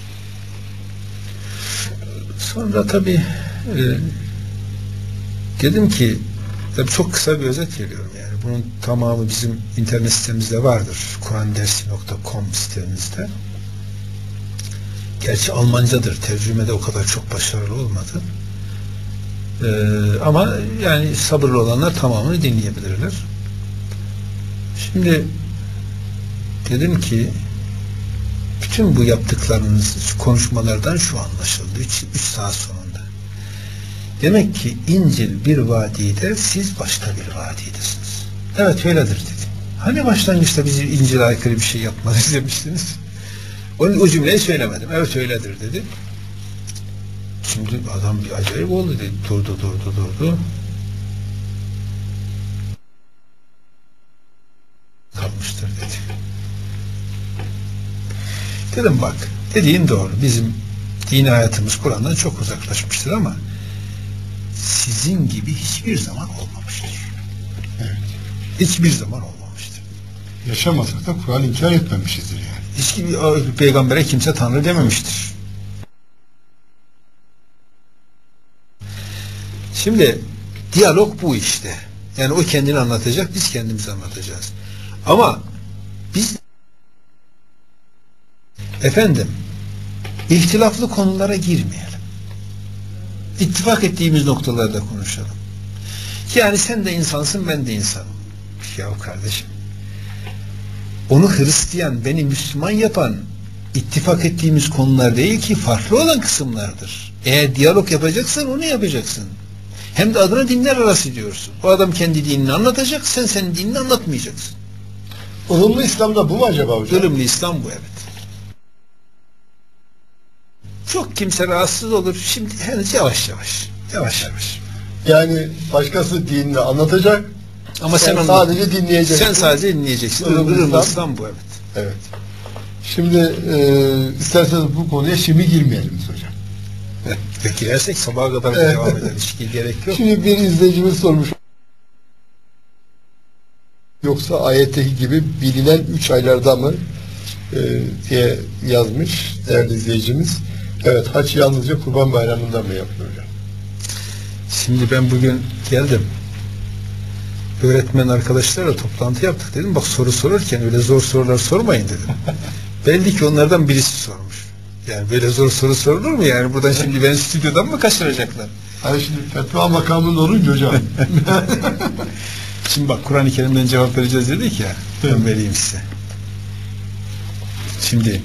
Sonra tabii e, dedim ki tabii çok kısa bir özet veriyorum yani. Bunun tamamı bizim internet sitemizde vardır. kurandersi nokta com sitemizde. Gerçi Almancadır. Tercümede o kadar çok başarılı olmadı. Ee, ama yani sabırlı olanlar tamamını dinleyebilirler. Şimdi dedim ki bütün bu yaptıklarınız konuşmalardan şu anlaşıldı. üç saat sonunda. Demek ki İncil bir vadide, siz başka bir vadidesiniz. Evet öyledir dedi. Hani başlangıçta bizi İncil'e aykırı bir şey yapmadınız demiştiniz. Onun o cümleyi söylemedim. Evet öyledir dedi. Şimdi adam bir acayip oldu dedi. Durdu durdu durdu. Kalmıştır dedi. Dedim bak dediğin doğru. Bizim dini hayatımız Kur'an'dan çok uzaklaşmıştır ama sizin gibi hiçbir zaman olmamıştır. Evet. Hiçbir zaman olmamıştır. Yaşamasak da Kur'an inkar etmemişizdir yani. Hiç bir peygambere kimse Tanrı dememiştir. Şimdi diyalog bu işte. Yani o kendini anlatacak, biz kendimizi anlatacağız. Ama biz efendim ihtilaflı konulara girmeyelim. İttifak ettiğimiz noktalarda konuşalım. Yani sen de insansın, ben de insanım. Ya kardeşim, onu Hristiyan, beni Müslüman yapan ittifak ettiğimiz konular değil ki, farklı olan kısımlardır. Eğer diyalog yapacaksan onu yapacaksın. Hem de adına dinler arası diyorsun. O adam kendi dinini anlatacak, sen senin dinini anlatmayacaksın. Ilımlı İslam'da bu mu acaba hocam? Ilımlı İslam bu, evet. Çok kimse rahatsız olur. Şimdi henüz yavaş yavaş. Yavaş yavaş. Yani başkası dinini anlatacak. Ama sen, sen sadece onu, dinleyeceksin. Sen sadece dinleyeceksin. Irmızdan İslam bu, evet. Evet. Şimdi e, isterseniz bu konuya şimdi girmeyelim hocam. Peki girersek sabaha kadar evet. devam eder. Hiç gerek yok. Şimdi bir izleyicimiz sormuş. Yoksa ayetteki gibi bilinen üç aylarda mı e, diye yazmış değerli izleyicimiz. Evet, hac yalnızca Kurban Bayramı'nda mı yapılıyor hocam? Şimdi ben bugün geldim. Öğretmen arkadaşlarla toplantı yaptık dedim. Bak soru sorarken öyle zor sorular sormayın dedim. Belli ki onlardan birisi sormuş. Yani böyle zor soru sorulur mu yani? Buradan şimdi beni stüdyodan mı kaçıracaklar? Hani şimdi fetva makamında olunca hocam. Şimdi bak Kur'an-ı Kerim'den cevap vereceğiz dedik ya. Ben vereyim size. Şimdi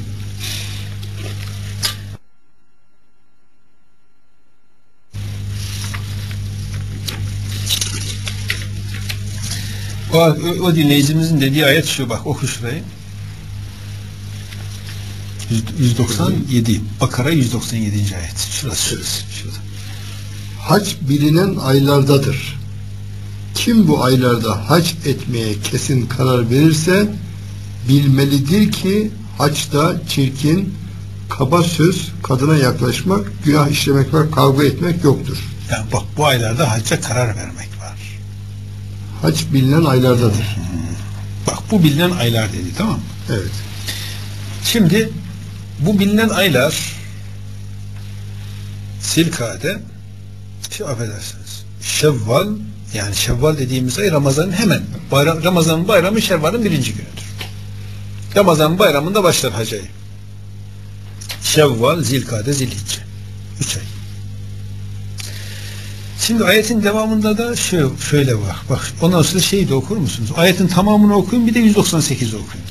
o, o dinleyicimizin dediği ayet şu, bak oku şurayı. yüz doksan yedi. Bakara yüz doksan yedinci ayet. Şurası, şurası, şurada. Hac bilinen aylardadır. Kim bu aylarda hac etmeye kesin karar verirse bilmelidir ki haçta çirkin, kaba söz, kadına yaklaşmak, günah işlemek ve kavga etmek yoktur. Yani bak bu aylarda hacca karar vermek var. Hac bilinen aylardadır. Hmm. Bak bu bilinen aylar dedi, tamam mı? Evet. Şimdi bu bilinen aylar Zilkade, şey affedersiniz, Şevval, yani Şevval dediğimiz ay Ramazan'ın hemen bayram, Ramazan'ın bayramı Şevval'ın birinci günüdür. Ramazan'ın bayramında başlar hac ayı. Şevval, Zilkade, Zilhicce. Üç ay. Şimdi ayetin devamında da şöyle, şöyle var. Bak ondan sonra şeyi de okur musunuz? Ayetin tamamını okuyun, bir de yüz doksan sekizi okuyun.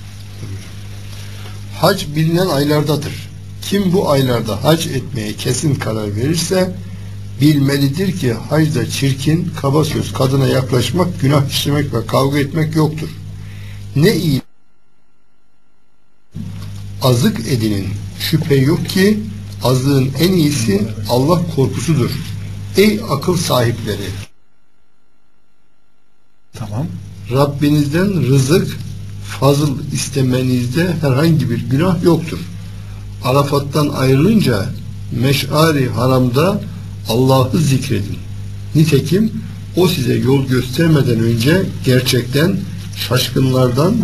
Hac bilinen aylardadır. Kim bu aylarda hac etmeye kesin karar verirse bilmelidir ki hacda çirkin, kaba söz, kadına yaklaşmak, günah işlemek ve kavga etmek yoktur. Ne iyi azık edinin. Şüphe yok ki azlığın en iyisi Allah korkusudur. Ey akıl sahipleri! Tamam. Rabbinizden rızık, fazıl istemenizde herhangi bir günah yoktur. Arafat'tan ayrılınca meş'ari haramda Allah'ı zikredin. Nitekim o size yol göstermeden önce gerçekten şaşkınlardan.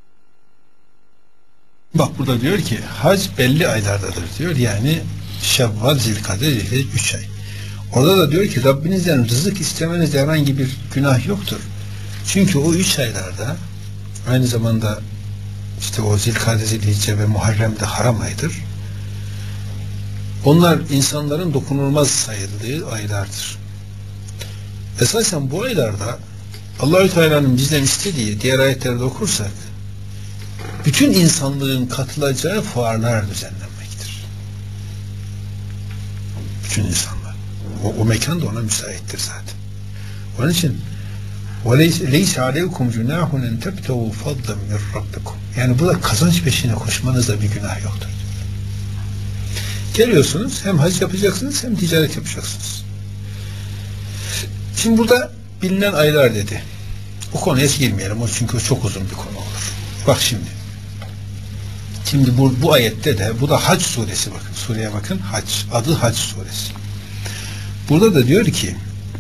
Bak burada diyor ki hac belli aylardadır diyor. Yani Şevval, Zilkade, Zilhicce üç ay. Orada da diyor ki Rabbinizden rızık istemenizde herhangi bir günah yoktur. Çünkü o üç aylarda aynı zamanda işte o Zilkade, Zilhicce ve Muharrem'de haram aydır. Onlar insanların dokunulmaz sayıldığı aylardır. Esasen bu aylarda Allah-u Teala'nın bizden istediği, diğer ayetlerde okursak, bütün insanlığın katılacağı fuarlar düzenlenmektir. Bütün insanlar. O, o mekan da ona müsaittir zaten. Onun için وَلَيْسَ عَلَيْكُمْ جُنَاهٌ اَنْ تَبْتَوُوا فَضْلًا مِنْ رَبِّكُمْ. Yani bu da kazanç peşine koşmanızda bir günah yoktur. Geliyorsunuz, hem hac yapacaksınız hem ticaret yapacaksınız. Şimdi burada bilinen aylar dedi. O konuya girmeyelim. O çünkü çok uzun bir konu olur. Bak şimdi. Şimdi bu, bu ayette de, bu da Hac suresi, bakın. Sureye bakın. Hac. Adı Hac suresi. Burada da diyor ki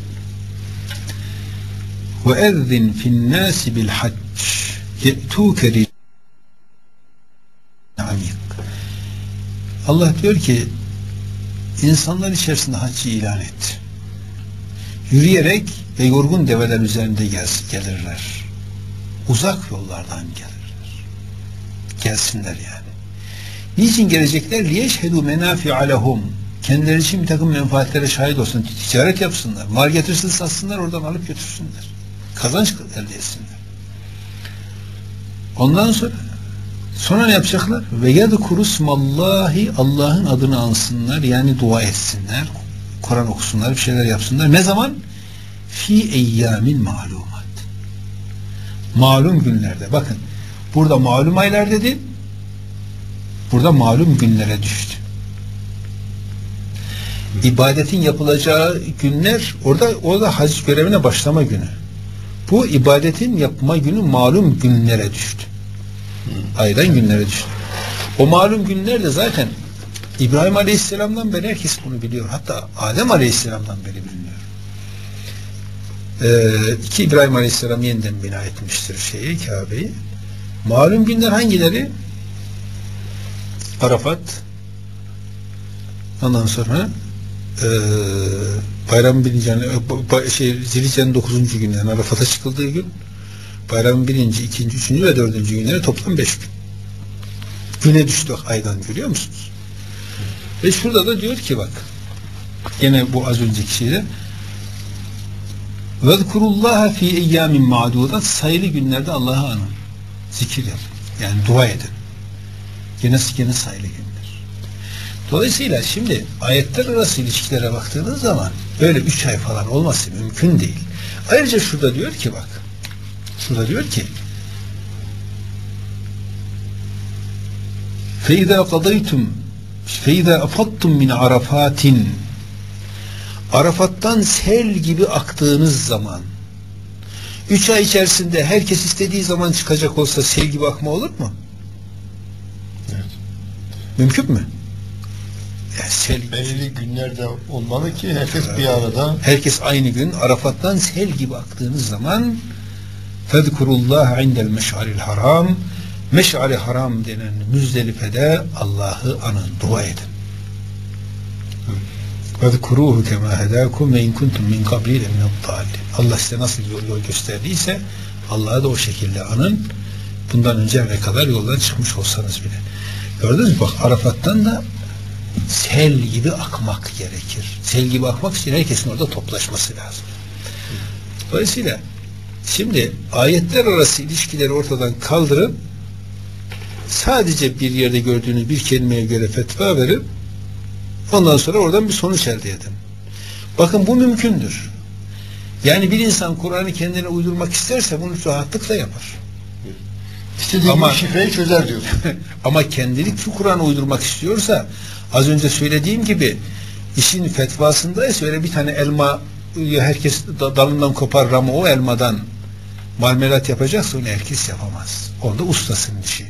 وَاَذِّنْ فِي النَّاسِ بِالْحَجِّ يَأْتُوكَ رِجَالًا. Allah diyor ki insanlar içerisinde haccı ilan et. Yürüyerek ve yorgun develer üzerinde gel, gelirler. Uzak yollardan gelirler. Gelsinler yani. Niçin gelecekler? لِيَشْهَدُوا مَنَافِعَ لَهُمْ. Kendileri için bir takım menfaatlere şahit olsun. Ticaret yapsınlar. Mal getirsin satsınlar, oradan alıp götürsünler. Kazanç elde etsinler. Ondan sonra Sonra ne yapacaklar? Ve yadkuru smallahi, Allah'ın adını ansınlar, yani dua etsinler, Kur'an okusunlar, bir şeyler yapsınlar. Ne zaman? Fi eyyamin malumat. Malum günlerde. Bakın. Burada malum aylar dedi. Burada malum günlere düştü. İbadetin yapılacağı günler orada orada hac görevine başlama günü. Bu ibadetin yapma günü malum günlere düştü. Aydan günlere düştü. O malum günlerde zaten İbrahim Aleyhisselam'dan beri herkes bunu biliyor. Hatta Adem Aleyhisselam'dan beri biliniyor. Ee, ki İbrahim Aleyhisselam yeniden bina etmiştir şeyi, Kabe'yi. Malum günler hangileri? Arafat, ondan sonra e, bayramın birinci yani, şey, Zilhicce'nin dokuzuncu günü, yani Arafat'a çıkıldığı gün, bayramın birinci, ikinci, üçüncü ve dördüncü günleri toplam beş gün. Güne düştük aydan, görüyor musunuz? Ve şurada da diyor ki bak, yine bu az önceki şeyde, وَذْكُرُوا fi اَيَّامٍ مَعْدُودَةٍ sayılı günlerde Allah'ı anın, zikir yapın, yani dua edin. Gene, gene sayılı günler. Dolayısıyla şimdi ayetler arası ilişkilere baktığınız zaman böyle üç ay falan olması mümkün değil. Ayrıca şurada diyor ki bak, şurada diyor ki فَاِذَا قَضَيْتُمْ فَاِذَا اَفَضْتُمْ مِنْ عَرَفَاتٍ Arafat'tan sel gibi aktığınız zaman, üç ay içerisinde herkes istediği zaman çıkacak olsa sel gibi akma olur mu? Evet. Mümkün mü? Yani sel, belirli günlerde olmalı ki herkes bir arada. Herkes aynı gün Arafat'tan sel gibi aktığınız zaman فَذْكُرُوا عِنْدَ الْمَشْعَرِ الْحَرَامِ Meş'ari haram denen Müzdelife'de Allah'ı anın, dua edin. وَذْكُرُوهُ كَمَا هَدَاكُمْ وَاِنْ كُنْتُمْ مِنْ قَبْلِيلَ مِنَ الضَّالِّينَ Allah size nasıl yol, yol gösterdiyse Allah'ı da o şekilde anın, bundan önce ne kadar yoldan çıkmış olsanız bile. Gördünüz mü? Bak, Arafat'tan da sel gibi akmak gerekir. Sel gibi akmak için herkesin orada toplaşması lazım. Dolayısıyla şimdi ayetler arası ilişkileri ortadan kaldırıp sadece bir yerde gördüğünüz bir kelimeye göre fetva verip ondan sonra oradan bir sonuç elde edin. Bakın, bu mümkündür. Yani bir insan Kur'an'ı kendine uydurmak isterse bunu rahatlıkla yapar. İstediği ama, bir şifreyi çözer diyor. Ama kendilik şu Kur'an'ı uydurmak istiyorsa, az önce söylediğim gibi işin fetvasındaysa öyle bir tane elma herkes dalından kopar ramı o elmadan marmelat yapacaksa onu herkes yapamaz. Orada ustasının işi.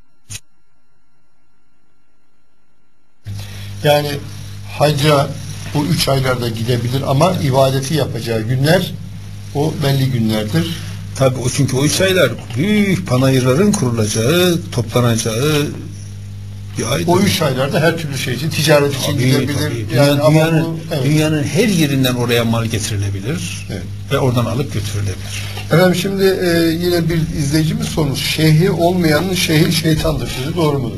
Yani hacca bu üç aylarda gidebilir ama ibadeti yapacağı günler o belli günlerdir. Tabi o, çünkü o üç aylar büyük panayırların kurulacağı, toplanacağı bir aydır. O üç aylarda her türlü şey için, ticaret için tabii, gidebilir. Tabii. Yani Dünya, ama dünyanın, bu, evet. dünyanın her yerinden oraya mal getirilebilir. Evet. Ve oradan alıp götürülebilir. Efendim şimdi e, yine bir izleyicimiz sormuş. Şeyhi olmayanın şeyhi şeytandır. Sizi doğru mudur?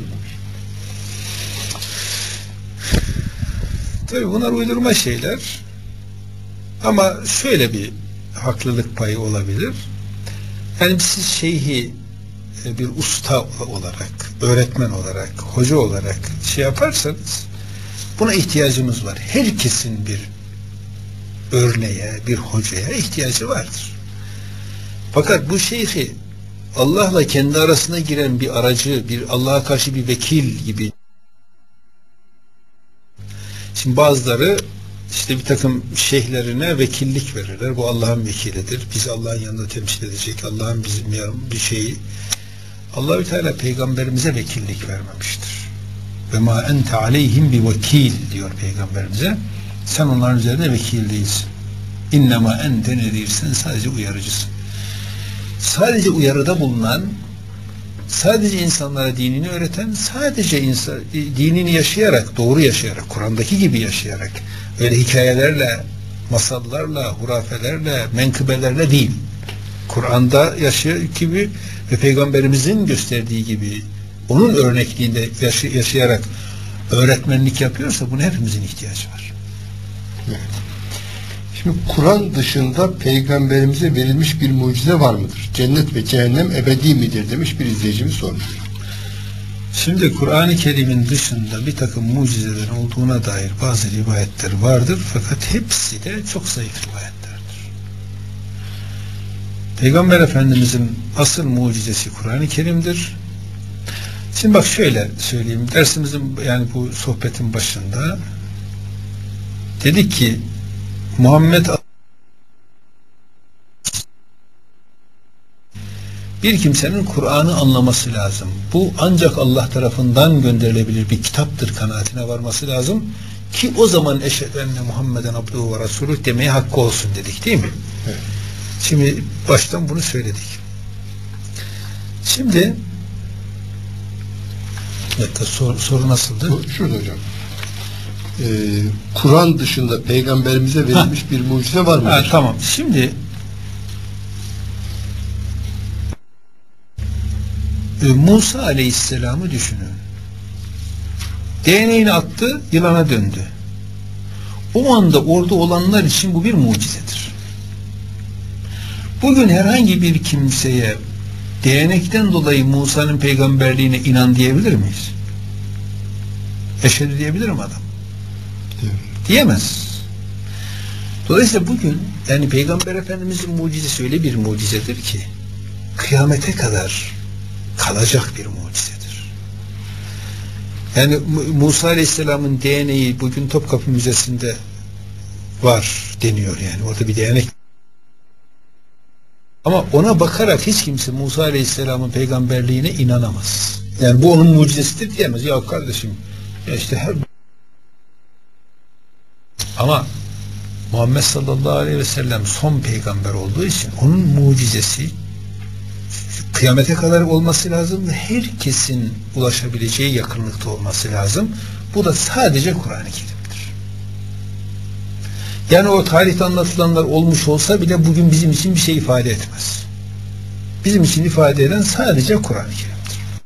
Tabii bunlar uydurma şeyler. Ama şöyle bir haklılık payı olabilir. Yani siz şeyhi bir usta olarak, öğretmen olarak, hoca olarak şey yaparsanız buna ihtiyacımız var. Herkesin bir örneğe, bir hocaya ihtiyacı vardır. Fakat bu şeyhi Allah'la kendi arasına giren bir aracı, bir Allah'a karşı bir vekil gibi. Şimdi bazıları işte bir takım şeyhlerine vekillik verirler. Bu Allah'ın vekilidir. Bizi Allah'ın yanında temsil edecek. Allah'ın bizim bir şeyi. Allah-u Teala peygamberimize vekillik vermemiştir. Ve ma ente aleyhim bi vekil diyor peygamberimize. Sen onların üzerinde vekil değilsin. İnnemâ ente nedir? Sen sadece uyarıcısın. Sadece uyarıda bulunan, sadece insanlara dinini öğreten, sadece insan, dinini yaşayarak, doğru yaşayarak, Kur'an'daki gibi yaşayarak, öyle hikayelerle, masallarla, hurafelerle, menkıbelerle değil. Kur'an'da yaşıyor gibi ve Peygamberimizin gösterdiği gibi onun örnekliğinde yaşay yaşayarak öğretmenlik yapıyorsa buna hepimizin ihtiyacı var. Evet. Şimdi Kur'an dışında peygamberimize verilmiş bir mucize var mıdır? Cennet ve cehennem ebedi midir demiş bir izleyicimiz sormuş. Şimdi Kur'an-ı Kerim'in dışında bir takım mucizeler olduğuna dair bazı rivayetler vardır fakat hepsi de çok zayıf rivayetlerdir. Peygamber Efendimizin asıl mucizesi Kur'an-ı Kerim'dir. Şimdi bak şöyle söyleyeyim, dersimizin yani bu sohbetin başında Dedik ki Muhammed bir kimsenin Kur'an'ı anlaması lazım. Bu ancak Allah tarafından gönderilebilir bir kitaptır kanaatine varması lazım ki o zaman eşhedü enne Muhammeden abduhu ve resuluh demeye hakkı olsun dedik, değil mi? Evet. Şimdi baştan bunu söyledik. Şimdi bir dakika, sor, soru nasıldı? Şurada hocam. Ee, Kur'an dışında peygamberimize verilmiş ha. bir mucize var mı? Ha, tamam. Şimdi Musa Aleyhisselam'ı düşünün. D N A'ni attı, yılana döndü. O anda orada olanlar için bu bir mucizedir. Bugün herhangi bir kimseye değnekten dolayı Musa'nın peygamberliğine inan diyebilir miyiz? Eşhedü diyebilir mi adam? Evet. Diyemez. Dolayısıyla bugün yani Peygamber Efendimizin mucizesi öyle bir mucizedir ki kıyamete kadar kalacak bir mucizedir. Yani Musa Aleyhisselam'ın D N A'yı bugün Topkapı Müzesi'nde var deniyor yani. Orada bir değnek. Ama ona bakarak hiç kimse Musa Aleyhisselam'ın peygamberliğine inanamaz. Yani bu onun mucizesidir diyemez. Ya kardeşim ya işte her ama Muhammed sallallahu aleyhi ve sellem son peygamber olduğu için onun mucizesi kıyamete kadar olması lazım ve herkesin ulaşabileceği yakınlıkta olması lazım. Bu da sadece Kur'an-ı Kerim'dir. Yani o tarihte anlatılanlar olmuş olsa bile bugün bizim için bir şey ifade etmez. Bizim için ifade eden sadece Kur'an-ı Kerim'dir.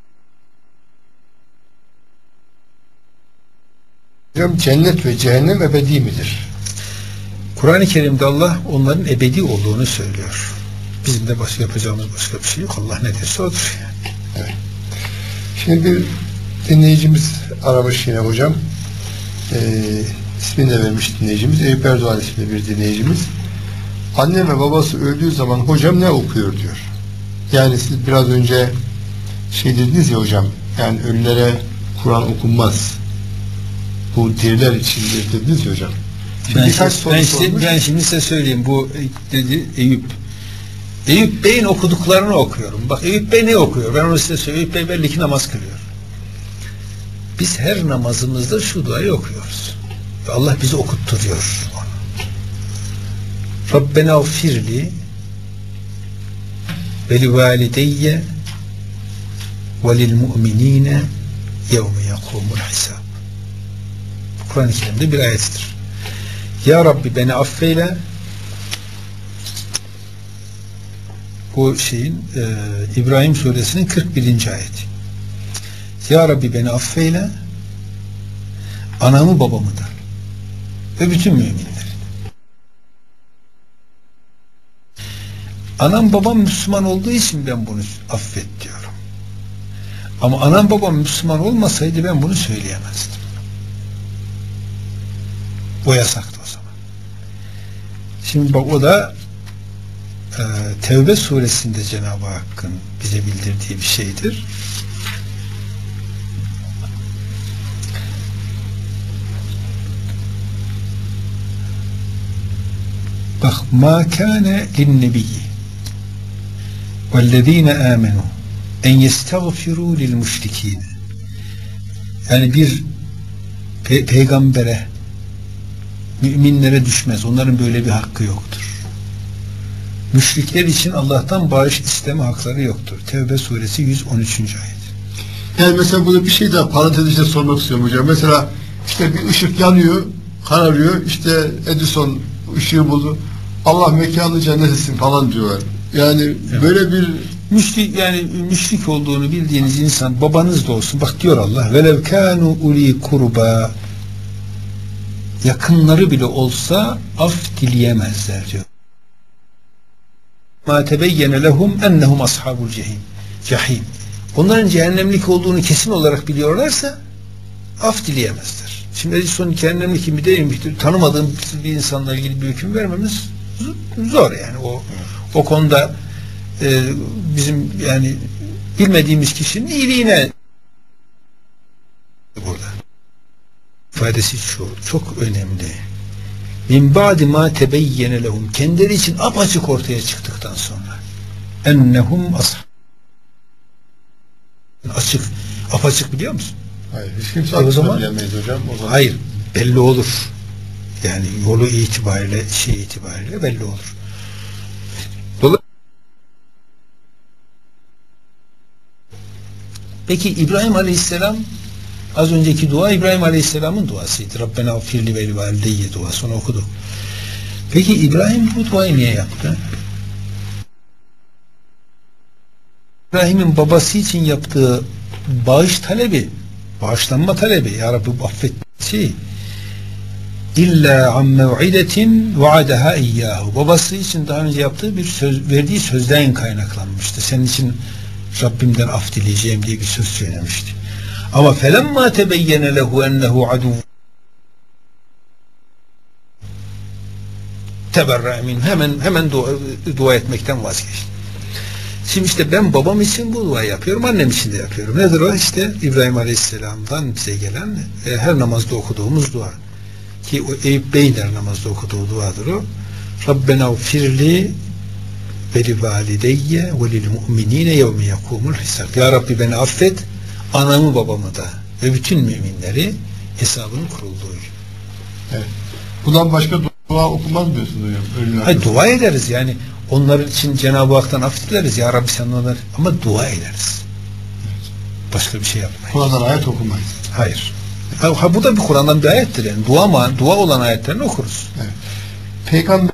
Hocam cennet ve cehennem ebedi midir? Kur'an-ı Kerim'de Allah onların ebedi olduğunu söylüyor. Bizim de başka yapacağımız başka bir şey yok. Allah ne derse odur yani. Evet. Şimdi bir dinleyicimiz aramış yine hocam. Ee, ismini de vermiş dinleyicimiz. Eyüp Erdoğan isimli bir dinleyicimiz. Anne ve babası öldüğü zaman hocam ne okuyor diyor. Yani siz biraz önce şey dediniz ya hocam, yani ölülere Kur'an okunmaz. Bu diriler içindir dediniz ya hocam. Şimdi ben, birkaç şimdi, soru ben, sormuş. ben şimdi size söyleyeyim. Bu dedi Eyüp. Eyüp Bey'in okuduklarını okuyorum. Bak Eyüp Bey ne okuyor? Ben onu size söyleyeyim. Eyüp Bey belli ki namaz kılıyor. Biz her namazımızda şu duayı okuyoruz. Ve Allah bizi okutturuyor onu. Rabbena ufirli ve li valideyye ve lil mu'minine yevme yakumul hisab. Kur'an-ı Kerim'de bir ayettir. Ya Rabbi beni affeyle. Bu şeyin e, İbrahim suresinin kırk birinci ayeti. Ya Rabbi beni affeyle, anamı babamı da ve bütün müminleri. Anam babam Müslüman olduğu için ben bunu affet diyorum. Ama anam babam Müslüman olmasaydı ben bunu söyleyemezdim. O yasaktı o zaman. Şimdi bak o da e, Tevbe suresinde Cenab-ı Hakk'ın bize bildirdiği bir şeydir. Bak ma kâne linnebiyyi vellezîne âmenû en yestağfirû lil müşrikîne. Yani bir pe peygambere, müminlere düşmez. Onların böyle bir hakkı yoktur. Müşrikler için Allah'tan bağış isteme hakları yoktur. Tevbe suresi yüz on üçüncü ayet. Yani mesela burada bir şey daha parantez içinde sormak istiyorum hocam. Mesela işte bir ışık yanıyor, kararıyor. İşte Edison ışığı buldu. Allah mekanı cennet etsin falan diyorlar. Yani evet. Böyle bir müşrik, yani müşrik olduğunu bildiğiniz insan babanız da olsun. Bak diyor Allah velev kânû ulî kurba, yakınları bile olsa af dileyemezler diyor. Ma tebeyyene lehum ennehum ashabul cehim. Cahim. Onların cehennemlik olduğunu kesin olarak biliyorlarsa af dileyemezler. Şimdi Edison cehennemlik mi değil mi? Tanımadığım bir insanla ilgili bir hüküm vermemiz zor yani. O o konuda e, bizim yani bilmediğimiz kişinin iyiliğine burada ifadesi şu çok önemli. min ba'di ma tebeyyene lehum, kendileri için apaçık ortaya çıktıktan sonra ennehum ashab, açık apaçık biliyor musun? Hayır, hiç kimse E o zaman- bilemeyiz hocam. O zaman Hayır, belli olur. Yani yolu itibariyle, şey itibariyle belli olur. Dolayısıyla peki İbrahim Aleyhisselam, az önceki dua İbrahim Aleyhisselam'ın duasıydı. Rabbena gfirli ve livalideyye duasını okudu. Peki İbrahim bu duayı niye yaptı? İbrahim'in babası için yaptığı bağış talebi, bağışlanma talebi, ya Rabbi affet şey, İlla an mev'idetin vaadaha iyyahu, babası için daha önce yaptığı bir söz, verdiği sözden kaynaklanmıştı. Senin için Rabbimden af dileyeceğim diye bir söz söylemişti. Ama felemma tebeyyene lehu ennehu aduv teberra min, hemen hemen dua, dua etmekten vazgeçti. Şimdi işte ben babam için bu duayı yapıyorum, annem için de yapıyorum. Nedir o? İşte İbrahim Aleyhisselam'dan bize gelen e, her namazda okuduğumuz dua. Ki o Eyüp Bey'in her namazda okuduğu duadır o. Rabbena firli ve li valideyye ve lil mu'minine yevme yakumul hisab. Ya Rabbi beni affet, anamı babamı da ve bütün müminleri hesabın kurulduğu gün. evet. Bundan başka dua okunmaz diyorsun hocam. Ölüler. Hayır, dua ederiz yani. Onlar için Cenab-ı Hak'tan af dileriz. Ya Rabbi sen onlar, ama dua ederiz. Başka bir şey yapmayız. Kur'an'dan ayet okumayız. Hayır. Ha, ha, bu da bir Kur'an'dan bir ayettir yani. Dua mı? Dua olan ayetlerini okuruz. Evet. Peygamber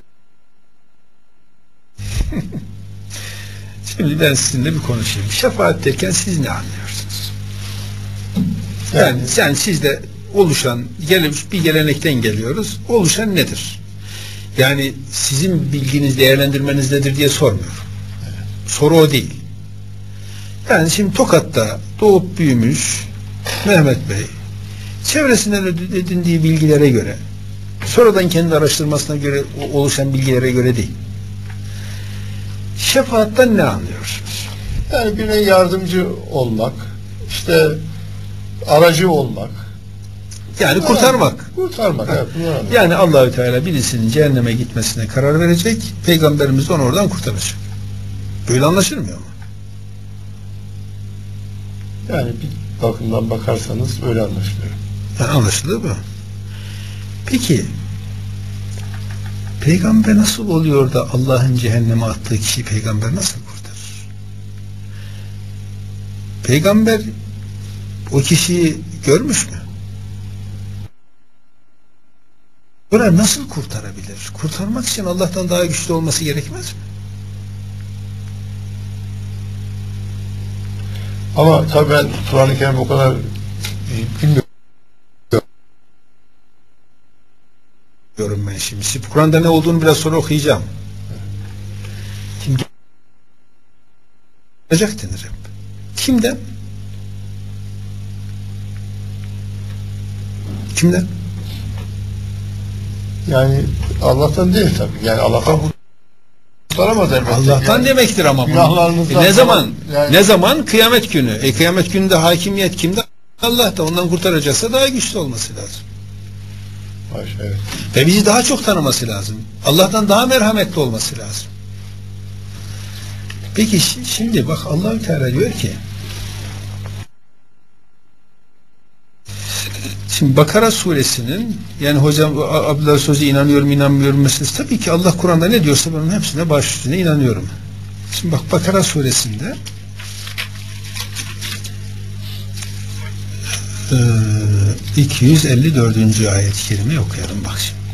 Şimdi ben sizinle bir konuşayım. Şefaat derken siz ne anlıyorsunuz? Yani, yani sizde oluşan gelip bir gelenekten geliyoruz. Oluşan nedir? Yani sizin bilginiz, değerlendirmeniz nedir diye sormuyorum. Soru o değil. Yani şimdi Tokat'ta doğup büyümüş Mehmet Bey, çevresinden edindiği bilgilere göre, sonradan kendi araştırmasına göre oluşan bilgilere göre değil. Şefaatten ne anlıyorsunuz? yani birine yardımcı olmak, işte aracı olmak. Yani kurtarmak. Kurtarmak. Evet, bunu anladım. Yani Allahü Teala birisinin cehenneme gitmesine karar verecek, Peygamberimiz de onu oradan kurtaracak. Böyle anlaşılmıyor mu? Yani bir bakımdan bakarsanız öyle anlaşılıyor. Yani anlaşıldı mı? Peki Peygamber nasıl oluyor da Allah'ın cehenneme attığı kişiyi Peygamber nasıl kurtarır? Peygamber o kişiyi görmüş mü? Böyle nasıl kurtarabilir? Kurtarmak için Allah'tan daha güçlü olması gerekmez mi? Ama tabii ben Kur'an-ı Kerim o kadar bilmiyorum. Diyorum ben şimdi. Şimdi Kur'an'da ne olduğunu biraz sonra okuyacağım. Kim gelecek denir hep. Kimden? Kimden? Yani Allah'tan değil tabii. Yani Allah'tan kurtaramaz elbette. Allah'tan yani, demektir ama bu. günahlarınızdan E ne zaman? yani- Ne zaman? Kıyamet günü. E kıyamet gününde hakimiyet kimde? Allah da ondan kurtaracaksa daha güçlü olması lazım. Baş, evet. Ve bizi daha çok tanıması lazım. Allah'tan daha merhametli olması lazım. Peki şi- şimdi bak Allah-u Teala diyor ki, şimdi Bakara suresinin, yani hocam Abdullah Sözü inanıyorum inanmıyorum meselesi, tabii ki Allah Kur'an'da ne diyorsa ben onun hepsine baş üstüne inanıyorum. Şimdi bak Bakara suresinde e, iki yüz elli dördüncü ayet-i kerimeyi okuyalım bak şimdi.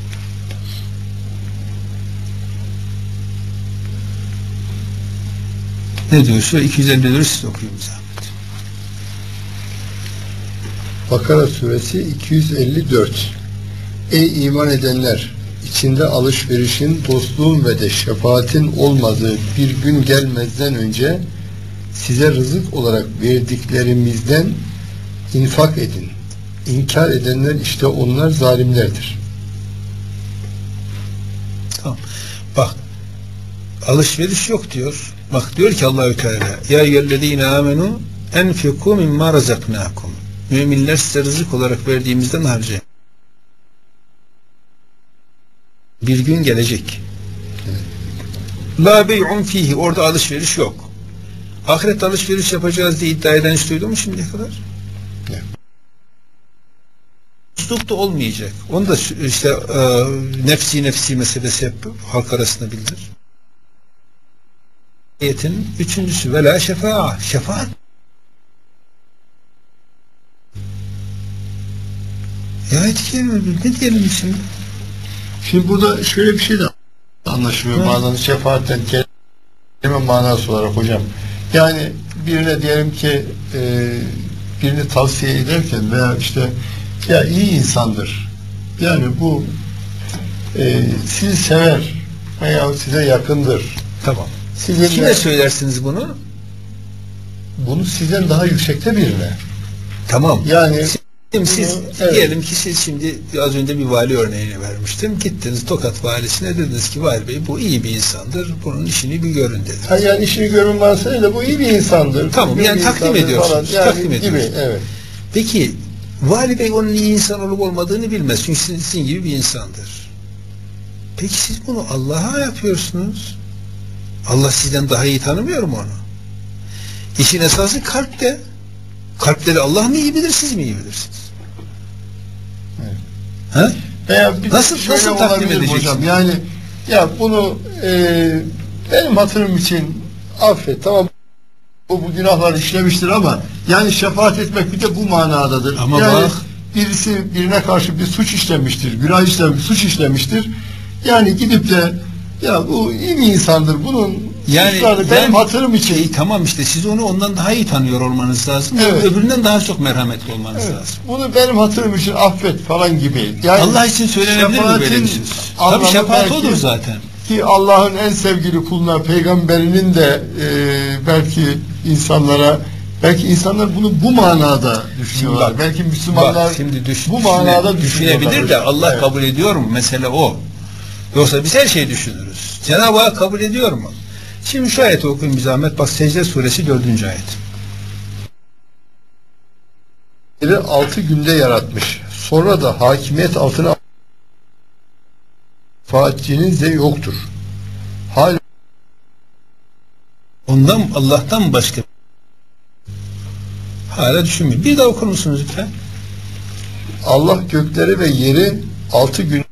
Ne diyorsa iki yüz elli dört siz okuyun zahmet. Bakara suresi iki yüz elli dört. Ey iman edenler! İçinde alışverişin, dostluğun ve de şefaatin olmadığı bir gün gelmezden önce size rızık olarak verdiklerimizden infak edin. İnkar edenler işte onlar zalimlerdir. Tamam. Bak alışveriş yok diyor. Bak diyor ki Allahü Teala ya eyyühellezine amenu enfiku mimma razaknakum. Müminler size rızık olarak verdiğimizden harcayın. bir gün gelecek. La bey'un fihi, orada alışveriş yok. Ahirette alışveriş yapacağız diye iddia eden hiç duydun mu şimdiye kadar? Evet. Usluk da olmayacak. Onu da işte e, nefsi nefsi meselesi hep halk arasında bilinir. Ayetin üçüncüsü ve la şefa'a. Şefaat. Ya etkileyelim. Ne diyelim şimdi? Şimdi burada şöyle bir şey de anlaşılıyor. Hı. Bazen şefaatten kelime manası olarak hocam. Yani birine diyelim ki e, birini tavsiye ederken veya işte ya iyi insandır. Yani bu e, sizi sever veya size yakındır. Tamam. Sizin Kime de- söylersiniz bunu? bunu sizden daha yüksekte birine. Tamam. Yani Şimdi siz bunu- evet. diyelim ki siz şimdi az önce bir vali örneğini vermiştim. Gittiniz Tokat valisine, dediniz ki vali bey bu iyi bir insandır. Bunun işini bir görün dediniz. Ha, yani işini görün varsa değil de bu iyi bir insandır. Tamam, iyi yani bir takdim insandır ediyorsunuz, Yani takdim gibi, ediyorsunuz. evet. Peki vali bey onun iyi insan olup olmadığını bilmez. Çünkü sizin, sizin gibi bir insandır. Peki siz bunu Allah'a yapıyorsunuz. Allah sizden daha iyi tanımıyor mu onu? İşin esası kalpte. Kalpleri Allah mı iyi bilir, siz mi iyi bilirsiniz? Evet. Ha? Veya bir Nasıl- şöyle nasıl takdim olabilir edeceksin? hocam? Yani ya bunu e, benim hatırım için affet, tamam, o bu günahlar işlemiştir ama yani şefaat etmek bir de bu manadadır. Ama yani bak- birisi birine karşı bir suç işlemiştir, günah işlemiş, suç işlemiştir. Yani gidip de ya bu iyi bir insandır, bunun Yani, suçlarını benim yani- hatırım için. E, tamam işte siz onu ondan daha iyi tanıyor olmanız lazım. Evet. Öbüründen daha çok merhametli olmanız Evet, lazım. bunu benim hatırım için affet falan gibi. Yani Allah için söylenebilir mi böyle şefaatin bir söz? Tabii anlamı şefaat belki- odur zaten. Ki Allah'ın en sevgili kuluna, peygamberinin de e, belki insanlara, belki insanlar bunu bu manada düşünüyorlar. Bak, belki Müslümanlar Bak, şimdi düş, bu düşüne- manada düşünebilir de düşünüyorlar. Allah Evet. kabul ediyor mu? Mesele o. Yoksa biz her şeyi düşünürüz. Cenab-ı Hak kabul ediyor mu? Şimdi şu ayeti okuyun bir zahmet. Bak Secde suresi dördüncü ayet. Biri altı günde yaratmış. Sonra da hakimiyet altına faatçiniz de yoktur. Hal Ondan Allah'tan başka hala düşünmeyin. Bir daha okur musunuz lütfen? Allah gökleri ve yeri altı gün,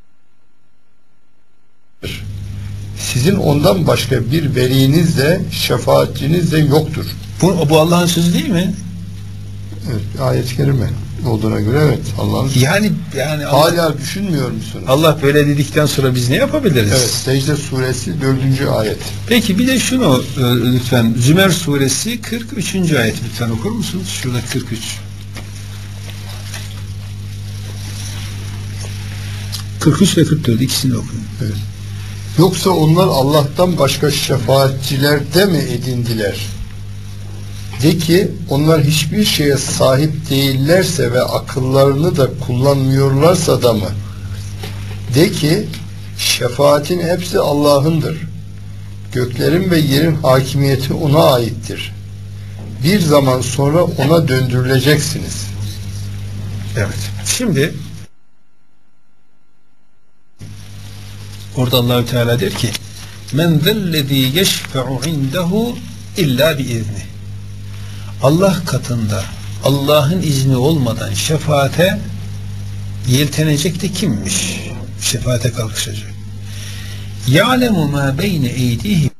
sizin ondan başka bir veliniz de şefaatçiniz de yoktur. Bu, bu Allah'ın sözü değil mi? Evet, ayet-i kerime olduğuna göre evet, Allah'ın. Yani yani Allah, Hala düşünmüyor musunuz? Allah böyle dedikten sonra biz ne yapabiliriz? Evet, Secde suresi dördüncü ayet. Peki bir de şunu e, lütfen Zümer suresi kırk üçüncü ayet lütfen okur musunuz? Şurada kırk üç. kırk üç ve kırk dört ikisini okuyun. Evet. Yoksa onlar Allah'tan başka şefaatçiler de mi edindiler? De ki onlar hiçbir şeye sahip değillerse ve akıllarını da kullanmıyorlarsa da mı? De ki şefaatin hepsi Allah'ındır. Göklerin ve yerin hakimiyeti ona aittir. Bir zaman sonra ona döndürüleceksiniz. Evet. Şimdi orada Allahü Teala der ki: "Men zellezî yeşfe'u indehu illa biizni." Allah katında Allah'ın izni olmadan şefaate yeltenecek de kimmiş? Şefaate kalkışacak. "Ya'lemu mâ beyne eydihim."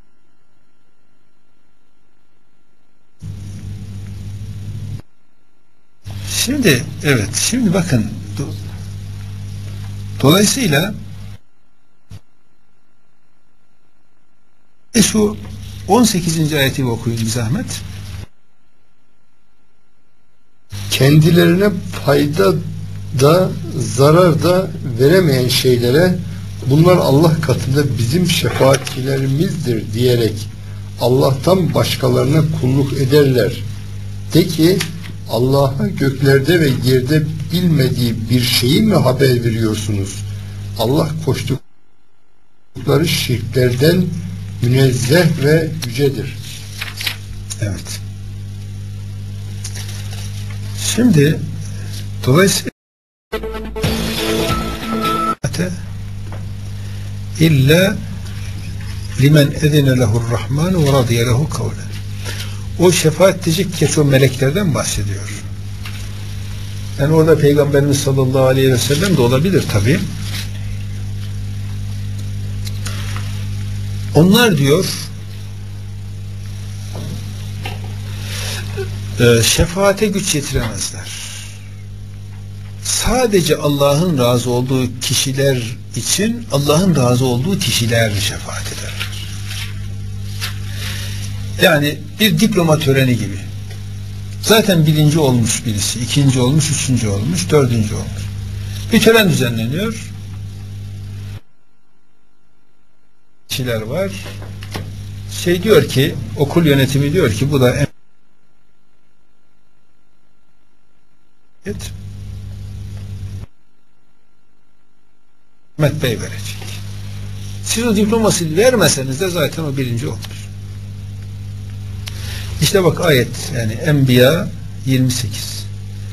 Şimdi evet, şimdi bakın do- dolayısıyla e şu on sekizinci ayeti okuyun bir zahmet. Kendilerine fayda da zarar da veremeyen şeylere bunlar Allah katında bizim şefaatçilerimizdir diyerek Allah'tan başkalarına kulluk ederler. De ki Allah'a göklerde ve yerde bilmediği bir şeyi mi haber veriyorsunuz? Allah koştukları şirklerden münezzeh ve yücedir. Evet. Şimdi dolayısıyla illa limen edine lehurrahman ve radiye lehu kavlen. O şefaat edecek ki o meleklerden bahsediyor. Yani orada Peygamberimiz sallallahu aleyhi ve sellem de olabilir tabi. Onlar diyor e, şefaate güç yetiremezler. Sadece Allah'ın razı olduğu kişiler için Allah'ın razı olduğu kişiler şefaat ederler. Yani bir diploma töreni gibi. Zaten birinci olmuş birisi, ikinci olmuş, üçüncü olmuş, dördüncü olmuş. Bir tören düzenleniyor. Kişiler var. Şey diyor ki, okul yönetimi diyor ki bu da en Mehmet Bey verecek. Siz o diploması vermeseniz de zaten o birinci olmuş. İşte bak ayet, yani Enbiya yirmi sekiz.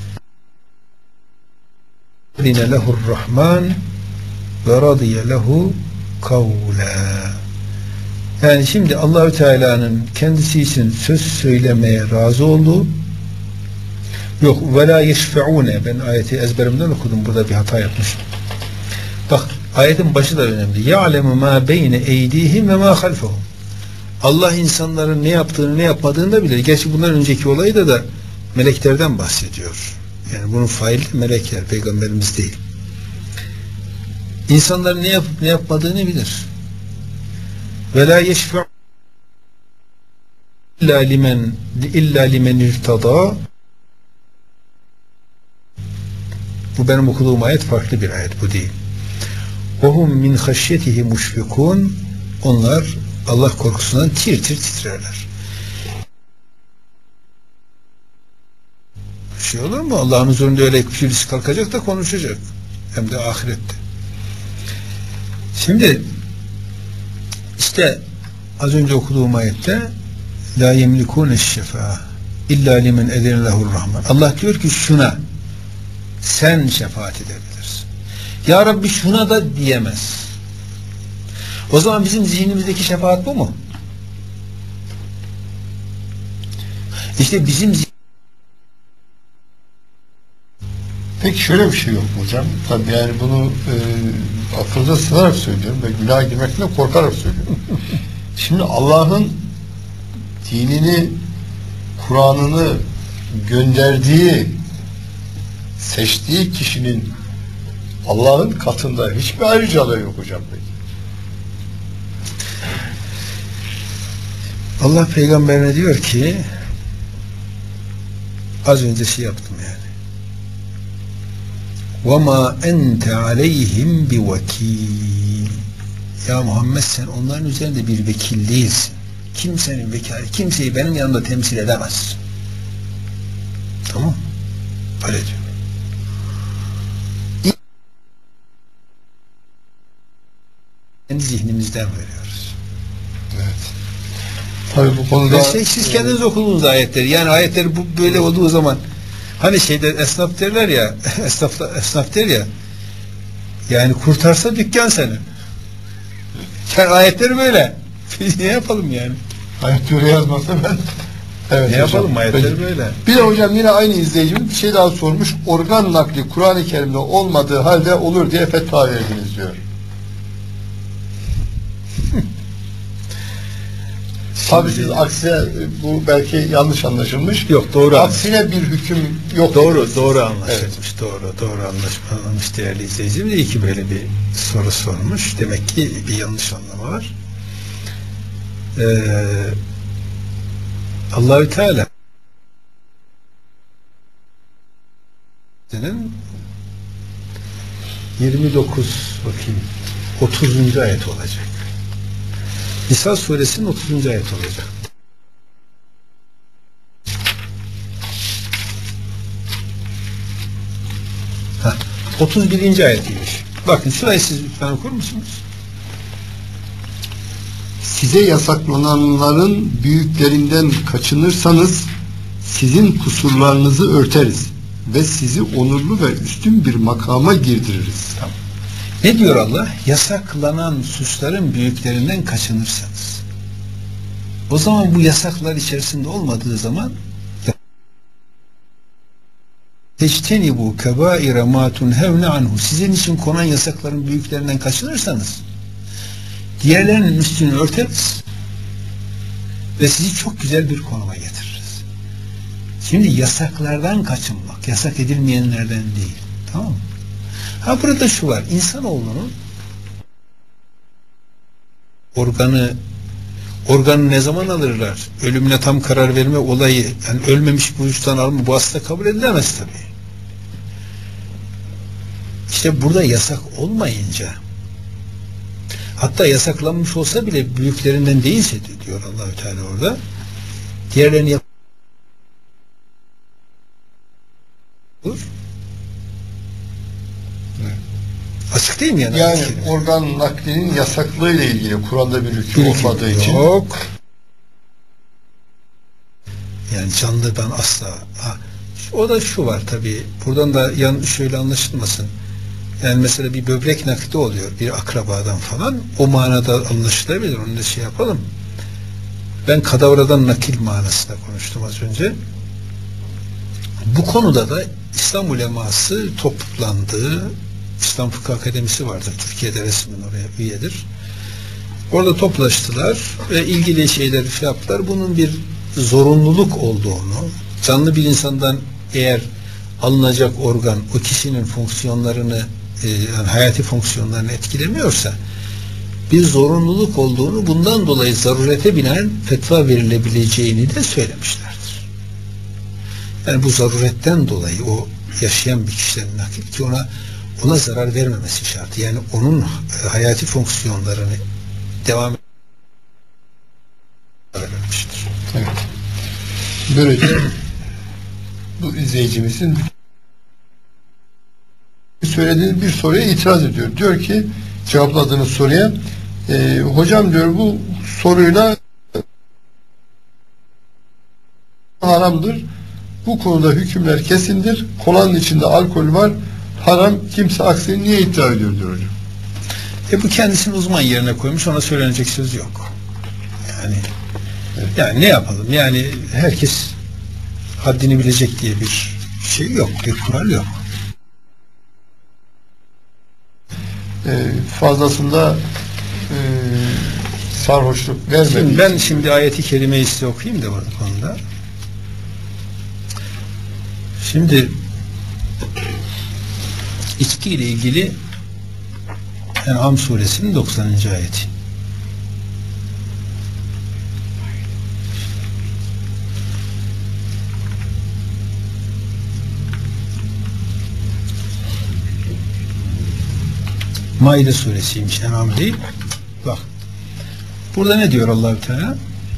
Rine lehurrahman ve radiye lehu kavla. Yani şimdi Allahü Teala'nın kendisi için söz söylemeye razı olduğu, yok ve la yeşfe'une, ben ayeti ezberimden okudum, burada bir hata yapmışım. Bak ayetin başı da önemli. Ya'lemu ma beyne eydihim ve ma halfehum. Allah insanların ne yaptığını ne yapmadığını da bilir. Gerçi bundan önceki olayda da meleklerden bahsediyor. Yani bunun faili melekler, peygamberimiz değil. İnsanların ne yapıp ne yapmadığını bilir. Ve la yeşfe' illa limen illa limen irtada. Bu benim okuduğum ayet farklı bir ayet, bu değil. وَهُمْ مِنْ خَشْيَتِهِ مُشْفِقُونَ. Onlar Allah korkusundan tir tir titrerler. Bir şey olur mu? Allah'ın huzurunda öyle birisi kalkacak da konuşacak. Hem de ahirette. Şimdi işte az önce okuduğum ayette la yemlikûne şefâ illa limen edene lehurrahman. Allah diyor ki şuna sen şefaat edebilirsin. Ya Rabbi şuna da diyemez. O zaman bizim zihnimizdeki şefaat bu mu? İşte bizim zih- Peki şöyle bir şey yok mu hocam? Tabii yani bunu e, akılda sığınarak söylüyorum ve günaha girmekten korkarak söylüyorum. Şimdi Allah'ın dinini, Kur'an'ını gönderdiği, seçtiği kişinin Allah'ın katında hiçbir ayrıcalığı yok hocam. Allah peygamberine diyor ki az önce şey yaptım yani. وَمَا اَنْتَ عَلَيْهِمْ بِوَكِيلٍ. Ya Muhammed sen onların üzerinde bir vekil değilsin. Kimsenin vekali, kimseyi benim yanımda temsil edemez. Tamam. Öyle diyor. Kendi zihnimizden veriyoruz. Evet. Tabii bu konuda Ve şey, siz kendiniz okudunuz ayetleri. Yani ayetleri bu böyle olduğu zaman hani şeyde esnaf derler ya esnaf, esnaf der ya yani kurtarsa dükkan senin. Yani ayetleri böyle. Biz ne yapalım yani? ayet öyle yazmasa ben evet, ne hocam. yapalım ayetleri Peki. böyle. Bir de hocam yine aynı izleyicimiz bir şey daha sormuş. Organ nakli Kur'an-ı Kerim'de olmadığı halde olur diye fetva verdiniz diyor. Tabii siz aksine bu belki yanlış anlaşılmış. Yok doğru. Aksine bir hüküm yok. Doğru diyorsunuz. doğru anlaşılmış. Evet. Doğru doğru anlaşılmış değerli izleyicim. İyi ki böyle bir soru sormuş. Demek ki bir yanlış anlama var. Ee, Allahü Teala yirmi dokuz bakayım otuzuncu ayet olacak. Nisa suresinin otuzuncu ayet olacak. Heh, otuz birinci ayetiymiş. Bakın şurayı siz lütfen okur musunuz? Size yasaklananların büyüklerinden kaçınırsanız sizin kusurlarınızı örteriz ve sizi onurlu ve üstün bir makama girdiririz. Tamam. Ne diyor Allah? Yasaklanan suçların büyüklerinden kaçınırsanız. O zaman bu yasaklar içerisinde olmadığı zaman teçtenibu kebaire ma tunhevne anhu, sizin için konan yasakların büyüklerinden kaçınırsanız diğerlerinin üstünü örteriz ve sizi çok güzel bir konuma getiririz. Şimdi yasaklardan kaçınmak, yasak edilmeyenlerden değil. Tamam mı? Ha burada şu var, insanoğlunun organı organı ne zaman alırlar? Ölümüne tam karar verme olayı, yani ölmemiş bu vücuttan alma, bu hasta kabul edilemez tabii. İşte burada yasak olmayınca, hatta yasaklanmış olsa bile büyüklerinden değilse diyor Allahü Teala orada, diğerlerini yap açık değil mi yani? Yani organ naklinin yasaklığı ile ilgili Kur'an'da bir hüküm olmadığı için. Yok. Yani canlıdan asla. Ha, o da şu var tabii. Buradan da yan şöyle anlaşılmasın. Yani mesela bir böbrek nakli oluyor bir akrabadan falan. O manada anlaşılabilir. Onu da şey yapalım. Ben kadavradan nakil manasında konuştum az önce. Bu konuda da İslam uleması toplandığı, İslam Fıkıh Akademisi vardır. Türkiye'de resmen oraya üyedir. Orada toplaştılar ve ilgili şeyleri şey yaptılar. Bunun bir zorunluluk olduğunu, canlı bir insandan eğer alınacak organ o kişinin fonksiyonlarını, yani hayati fonksiyonlarını etkilemiyorsa bir zorunluluk olduğunu, bundan dolayı zarurete binaen fetva verilebileceğini de söylemişlerdir. Yani bu zaruretten dolayı o yaşayan bir kişinin nakil ki ona ona zarar vermemesi şartı. Yani onun hayati fonksiyonlarını devam etmiştir. Evet. Böylece bu izleyicimizin söylediğiniz bir soruya itiraz ediyor. Diyor ki, cevapladığınız soruya e, hocam diyor, bu soruyla haramdır. Bu konuda hükümler kesindir. Kolanın içinde alkol var. Haram. Kimse aksini niye iddia ediyor diyor hocam. E bu kendisini uzman yerine koymuş. Ona söylenecek söz yok. Yani evet. Yani ne yapalım? Yani herkes haddini bilecek diye bir şey yok. Bir kural yok. E, fazlasında e, sarhoşluk vermedi. Şimdi ben şimdi ayeti kerimeyi size okuyayım da bu konuda. Şimdi içki ile ilgili En'am suresinin doksanıncı ayeti. Maide suresiymiş, En'am değil. Bak. Burada ne diyor Allah-u Teala?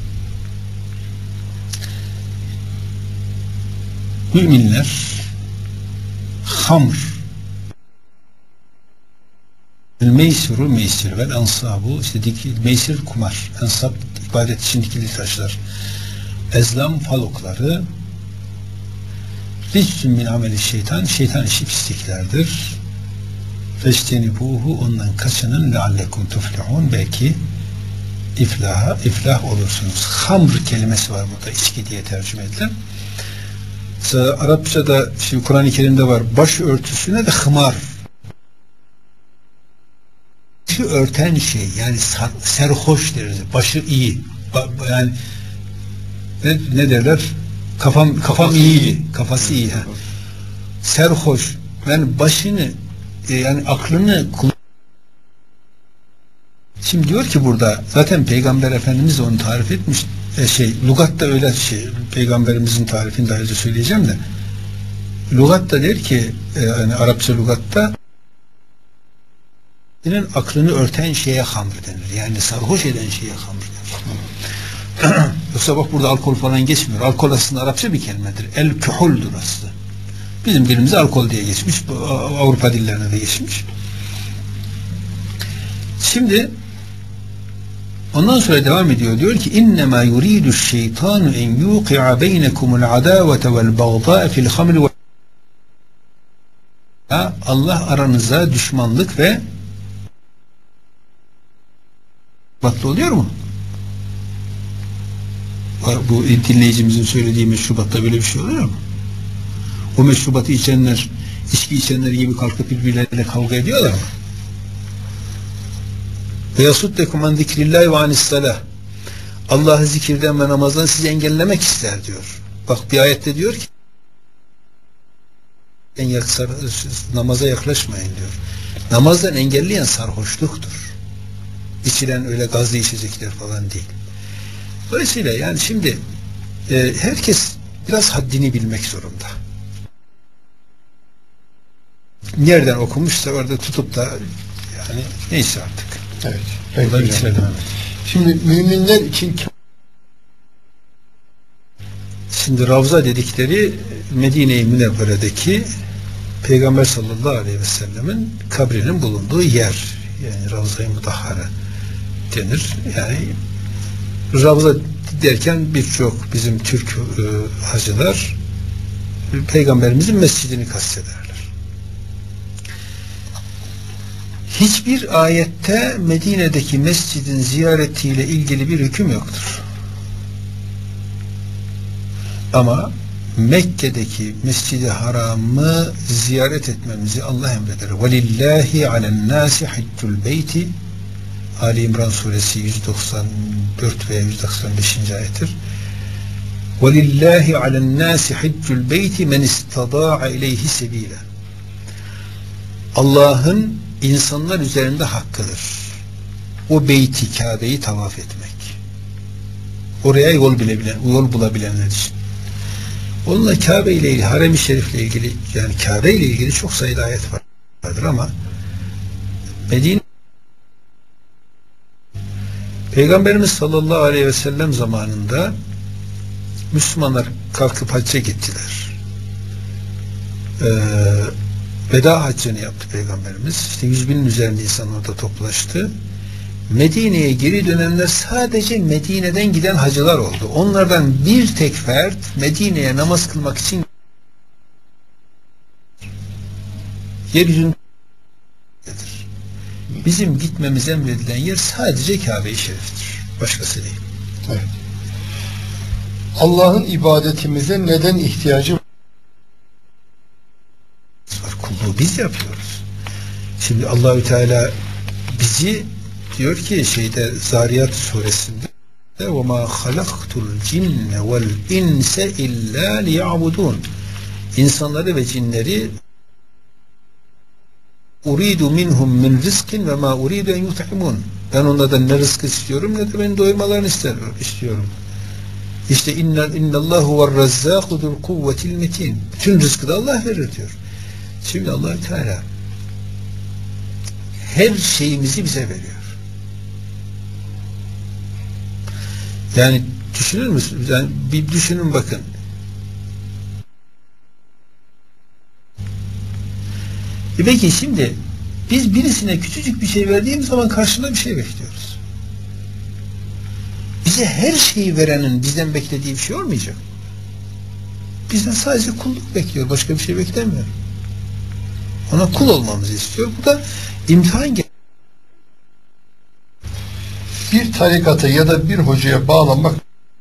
Müminler hamr, meysuru meysir ve ansabu, işte dikil, meysir kumar, ansab ibadet için dikili taşlar, ezlam falokları, ricsun min ameli şeytan, şeytan işi pisliklerdir. Feştenibuhu, ondan kaçının, leallekum tuflihun, belki iflaha, iflah olursunuz. Hamr kelimesi var burada, içki diye tercüme edilen. Mesela Arapçada, şimdi Kur'an-ı Kerim'de var, baş örtüsüne de hımar, başı örten şey, yani serhoş deriz, başı iyi, ba, yani ne, ne derler, kafam kafam iyi, kafası iyi, ha. Serhoş, yani başını, yani aklını kullan. Şimdi diyor ki burada, zaten Peygamber Efendimiz onu tarif etmiş. E şey, lugatta öyle şey, Peygamberimizin tarifini de ayrıca söyleyeceğim de, lugatta der ki, e, yani Arapça lugatta, senin aklını örten şeye hamr denir. Yani sarhoş eden şeye hamr denir. Yoksa bak burada alkol falan geçmiyor. Alkol aslında Arapça bir kelimedir. El kühüldür aslında. Bizim dilimize alkol diye geçmiş. Avrupa dillerine de geçmiş. Şimdi ondan sonra devam ediyor. Diyor ki innema yuridu şeytanu en yuqi'a beynekumul adavete vel bagdâ fil hamri ve Allah aranıza düşmanlık ve Şubat'ta oluyor mu? Bu dinleyicimizin söylediği meşrubatta böyle bir şey oluyor mu? O meşrubatı içenler, içki içenler gibi kalkıp birbirleriyle kavga ediyorlar mı? Ve yasuddekum an zikrillahi ve anissalah. Allah'ı zikirden ve namazdan sizi engellemek ister diyor. Bak bir ayette diyor ki namaza yaklaşmayın diyor. Namazdan engelleyen sarhoşluktur. İçilen öyle gazlı içecekler falan değil. Dolayısıyla yani şimdi e, herkes biraz haddini bilmek zorunda. Nereden okumuşsa orada tutup da yani neyse artık. Evet. Burada bitirelim. Evet. Şimdi müminler için şimdi Ravza dedikleri Medine-i Münevvere'deki Peygamber sallallahu aleyhi ve sellemin kabrinin bulunduğu yer. Yani Ravza-i Mutahhara denir. Yani Ravza derken birçok bizim Türk e, hacılar Peygamberimizin mescidini kastederler. Hiçbir ayette Medine'deki mescidin ziyaretiyle ilgili bir hüküm yoktur. Ama Mekke'deki Mescid-i Haram'ı ziyaret etmemizi Allah emreder. وَلِلَّهِ عَلَى النَّاسِ حِجُّ الْبَيْتِ Ali İmran suresi yüz doksan dört veya yüz doksan beş. ayettir. وَلِلَّهِ عَلَى النَّاسِ حِجُّ الْبَيْتِ مَنْ اِسْتَضَاعَ اِلَيْهِ سَب۪يلًا. Allah'ın insanlar üzerinde hakkıdır. O beyti, Kabe'yi tavaf etmek. Oraya yol bilebilen, yol bulabilenler için. Onunla Kabe ile ilgili, Harem-i Şerif ile ilgili, yani Kabe ile ilgili çok sayıda ayet vardır ama Medine Peygamberimiz sallallahu aleyhi ve sellem zamanında Müslümanlar kalkıp hacca gittiler. Ee, veda haccını yaptı Peygamberimiz. İşte yüz binin üzerinde insan orada toplaştı. Medine'ye geri dönenler sadece Medine'den giden hacılar oldu. Onlardan bir tek fert Medine'ye namaz kılmak için yeryüzündedir. Bizim gitmemiz emredilen yer sadece Kabe-i Şerif'tir. Başkası değil. Evet. Allah'ın ibadetimize neden ihtiyacı var? Kulluğu biz yapıyoruz. Şimdi Allahü Teala bizi diyor ki şeyde Zariyat suresinde وَمَا خَلَقْتُ الْجِنَّ وَالْاِنْسَ اِلَّا لِيَعْبُدُونَ İnsanları ve cinleri uridu minhum min rizkin ve ma uridu en yut'imun. Ben onlardan ne rızkı istiyorum ne de beni doyurmalarını istiyorum. istiyorum. İşte inna innallahu ve'r-razzâku zul kuvvetil metin. Bütün rızkı da Allah verir diyor. Şimdi Allah Teala her şeyimizi bize veriyor. Yani düşünür müsünüz? Yani bir düşünün bakın. E peki şimdi biz birisine küçücük bir şey verdiğimiz zaman karşılığında bir şey bekliyoruz. Bize her şeyi verenin bizden beklediği bir şey olmayacak. Bizden sadece kulluk bekliyor. Başka bir şey beklemiyor. Ona kul olmamızı istiyor. Bu da imtihan. Bir tarikata ya da bir hocaya bağlanmak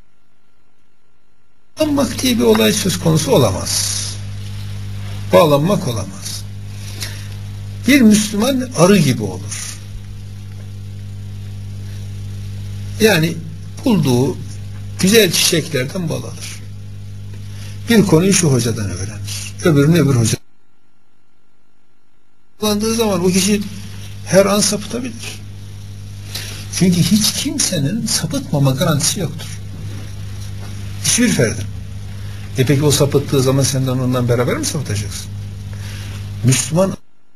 bağlanmak diye bir olay söz konusu olamaz. Bağlanmak olamaz. Bir Müslüman arı gibi olur. Yani bulduğu güzel çiçeklerden bal alır. Bir konuyu şu hocadan öğrenir. Öbürünü öbür hoca. Bağlandığı zaman o kişi her an sapıtabilir. Çünkü hiç kimsenin sapıtmama garantisi yoktur. Hiçbir ferdin. E peki o sapıttığı zaman senden ondan beraber mi sapıtacaksın? Müslüman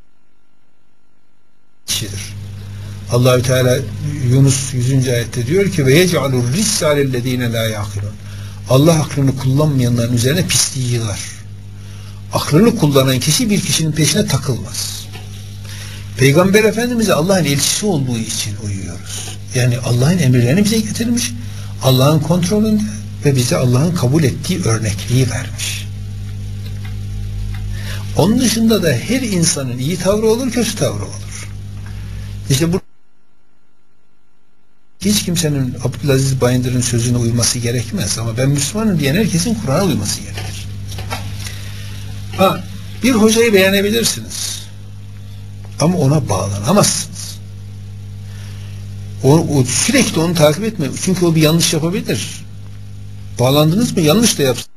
kişidir. Allahü Teala Yunus yüzüncü ayette diyor ki ve yec'alur rissalellezine la yaqilun. Allah aklını kullanmayanların üzerine pisliği yığar. Aklını kullanan kişi bir kişinin peşine takılmaz. Peygamber Efendimiz'e Allah'ın elçisi olduğu için uyuyoruz. Yani Allah'ın emirlerini bize getirmiş. Allah'ın kontrolünde ve bize Allah'ın kabul ettiği örnekliği vermiş. Onun dışında da her insanın iyi tavrı olur, kötü tavrı olur. İşte bu Hiç kimsenin Abdülaziz Bayındır'ın sözüne uyması gerekmez ama ben Müslümanım diyen herkesin Kur'an'a uyması gerekir. Ha, bir hocayı beğenebilirsiniz ama ona bağlanamazsınız. O, o sürekli onu takip etme. Çünkü o bir yanlış yapabilir. Bağlandınız mı? Yanlış da yapsın.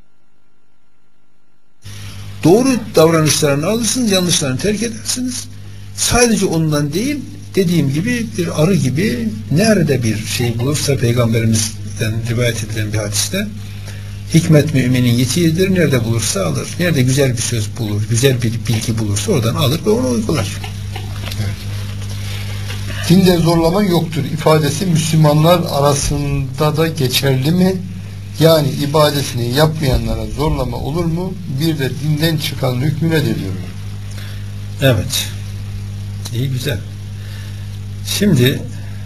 Doğru davranışlarını alırsınız, yanlışlarını terk edersiniz. Sadece ondan değil, dediğim gibi bir arı gibi nerede bir şey bulursa, Peygamberimizden rivayet edilen bir hadiste, hikmet müminin yetiğidir, nerede bulursa alır. Nerede güzel bir söz bulur, güzel bir bilgi bulursa oradan alır ve onu uygular. Evet. Dinde zorlama yoktur ifadesi Müslümanlar arasında da geçerli mi? Yani ibadetini yapmayanlara zorlama olur mu? Bir de dinden çıkan hükmü nedir diyorlar. Evet. İyi, güzel. Şimdi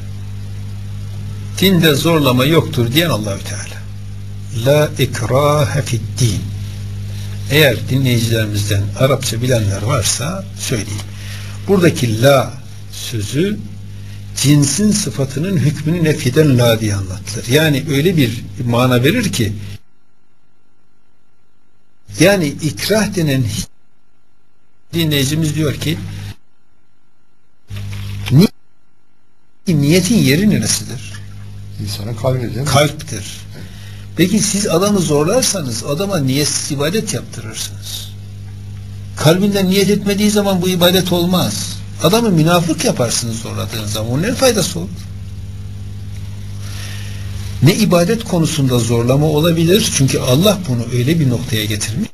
dinde zorlama yoktur diyen Allahü Teala. La ikrahe fid din. Eğer dinleyicilerimizden Arapça bilenler varsa söyleyeyim. Buradaki la sözü cinsin sıfatının hükmünü nefiden la diye anlatılır. Yani öyle bir mana verir ki, yani ikrah denen hiç, dinleyicimiz diyor ki ni, niyetin yeri neresidir? İnsanın kalbi değil mi? Kalptir. Peki siz adamı zorlarsanız adama niyetsiz ibadet yaptırırsınız. Kalbinden niyet etmediği zaman bu ibadet olmaz. Adamı münafık yaparsınız zorladığınız zaman. Onun ne faydası olur? Ne ibadet konusunda zorlama olabilir. Çünkü Allah bunu öyle bir noktaya getirmiş.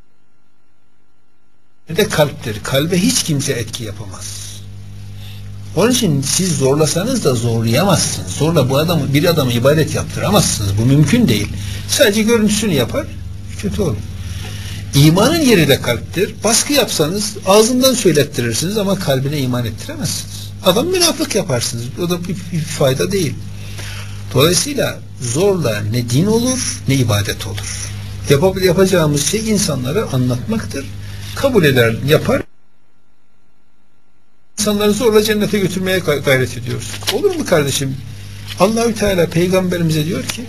Ne de kalptir. Kalbe hiç kimse etki yapamaz. Onun için siz zorlasanız da zorlayamazsınız. Zorla bu adamı, bir adamı ibadet yaptıramazsınız. Bu mümkün değil. Sadece görüntüsünü yapar, kötü olur. İmanın yeri de kalptir. Baskı yapsanız ağzından söylettirirsiniz ama kalbine iman ettiremezsiniz. Adam münafık yaparsınız. O da bir, bir fayda değil. Dolayısıyla zorla ne din olur ne ibadet olur. Yap yapacağımız şey insanlara anlatmaktır. Kabul eder, yapar. İnsanları zorla cennete götürmeye gayret ediyoruz. Olur mu kardeşim? Allahü Teala peygamberimize diyor ki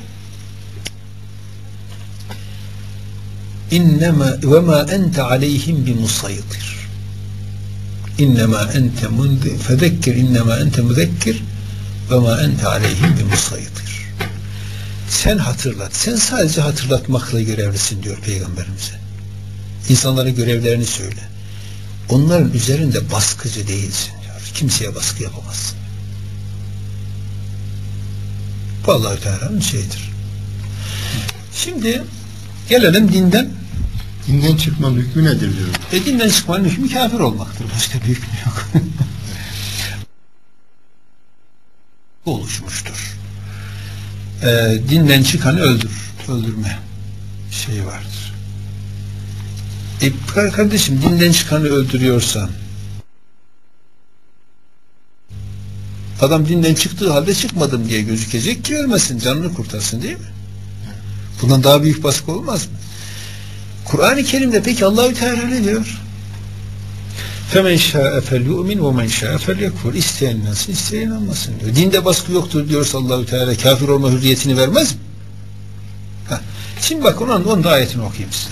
İnnemâ ve mâ ente aleyhim bimusaytir. İnnemâ ente munzir fezekkir innemâ ente muzekkir ve mâ ente aleyhim bimusaytir. Sen hatırlat. Sen sadece hatırlatmakla görevlisin diyor peygamberimize. İnsanlara görevlerini söyle. Onların üzerinde baskıcı değilsin diyor. Kimseye baskı yapamazsın. Bu Allah-u Teala'nın şeyidir. Şimdi gelelim dinden. Dinden çıkmanın hükmü nedir diyor. E dinden çıkmanın hükmü kafir olmaktır. Başka bir hükmü yok. Oluşmuştur. E, dinden çıkanı öldür. Öldürme şeyi vardır. E kardeşim dinden çıkanı öldürüyorsan adam dinden çıktığı halde çıkmadım diye gözükecek ki ölmesin, canını kurtarsın değil mi? Bundan daha büyük baskı olmaz mı? Kur'an-ı Kerim'de peki Allahü Teala ne diyor? فَمَنْ شَاءَ فَلْيُؤْمِنْ وَمَنْ şâ'e فَلْيَكْفُرْ İsteyen inansın, isteyen inanmasın diyor. Dinde baskı yoktur diyorsa Allahü Teala kafir olma hürriyetini vermez mi? Heh. Şimdi bak onun, onun da ayetini okuyayım size.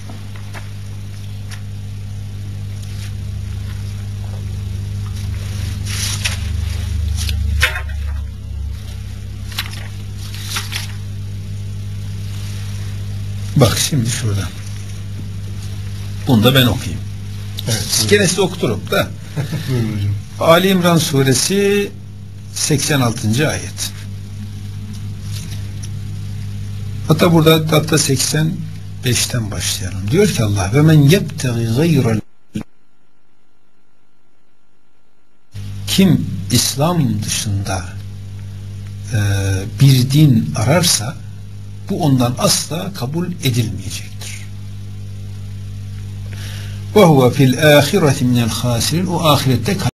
Bak şimdi şurada. Bunu da ben okuyayım. Evet. Gene size okuturum da. Ali İmran suresi seksen altıncı ayet. Hatta burada hatta seksen beşten başlayalım. Diyor ki Allah ve men yebtegi gayrel kim İslam dışında e, bir din ararsa bu ondan asla kabul edilmeyecektir. Ve huve fil ahireti minel hasirin o ahirette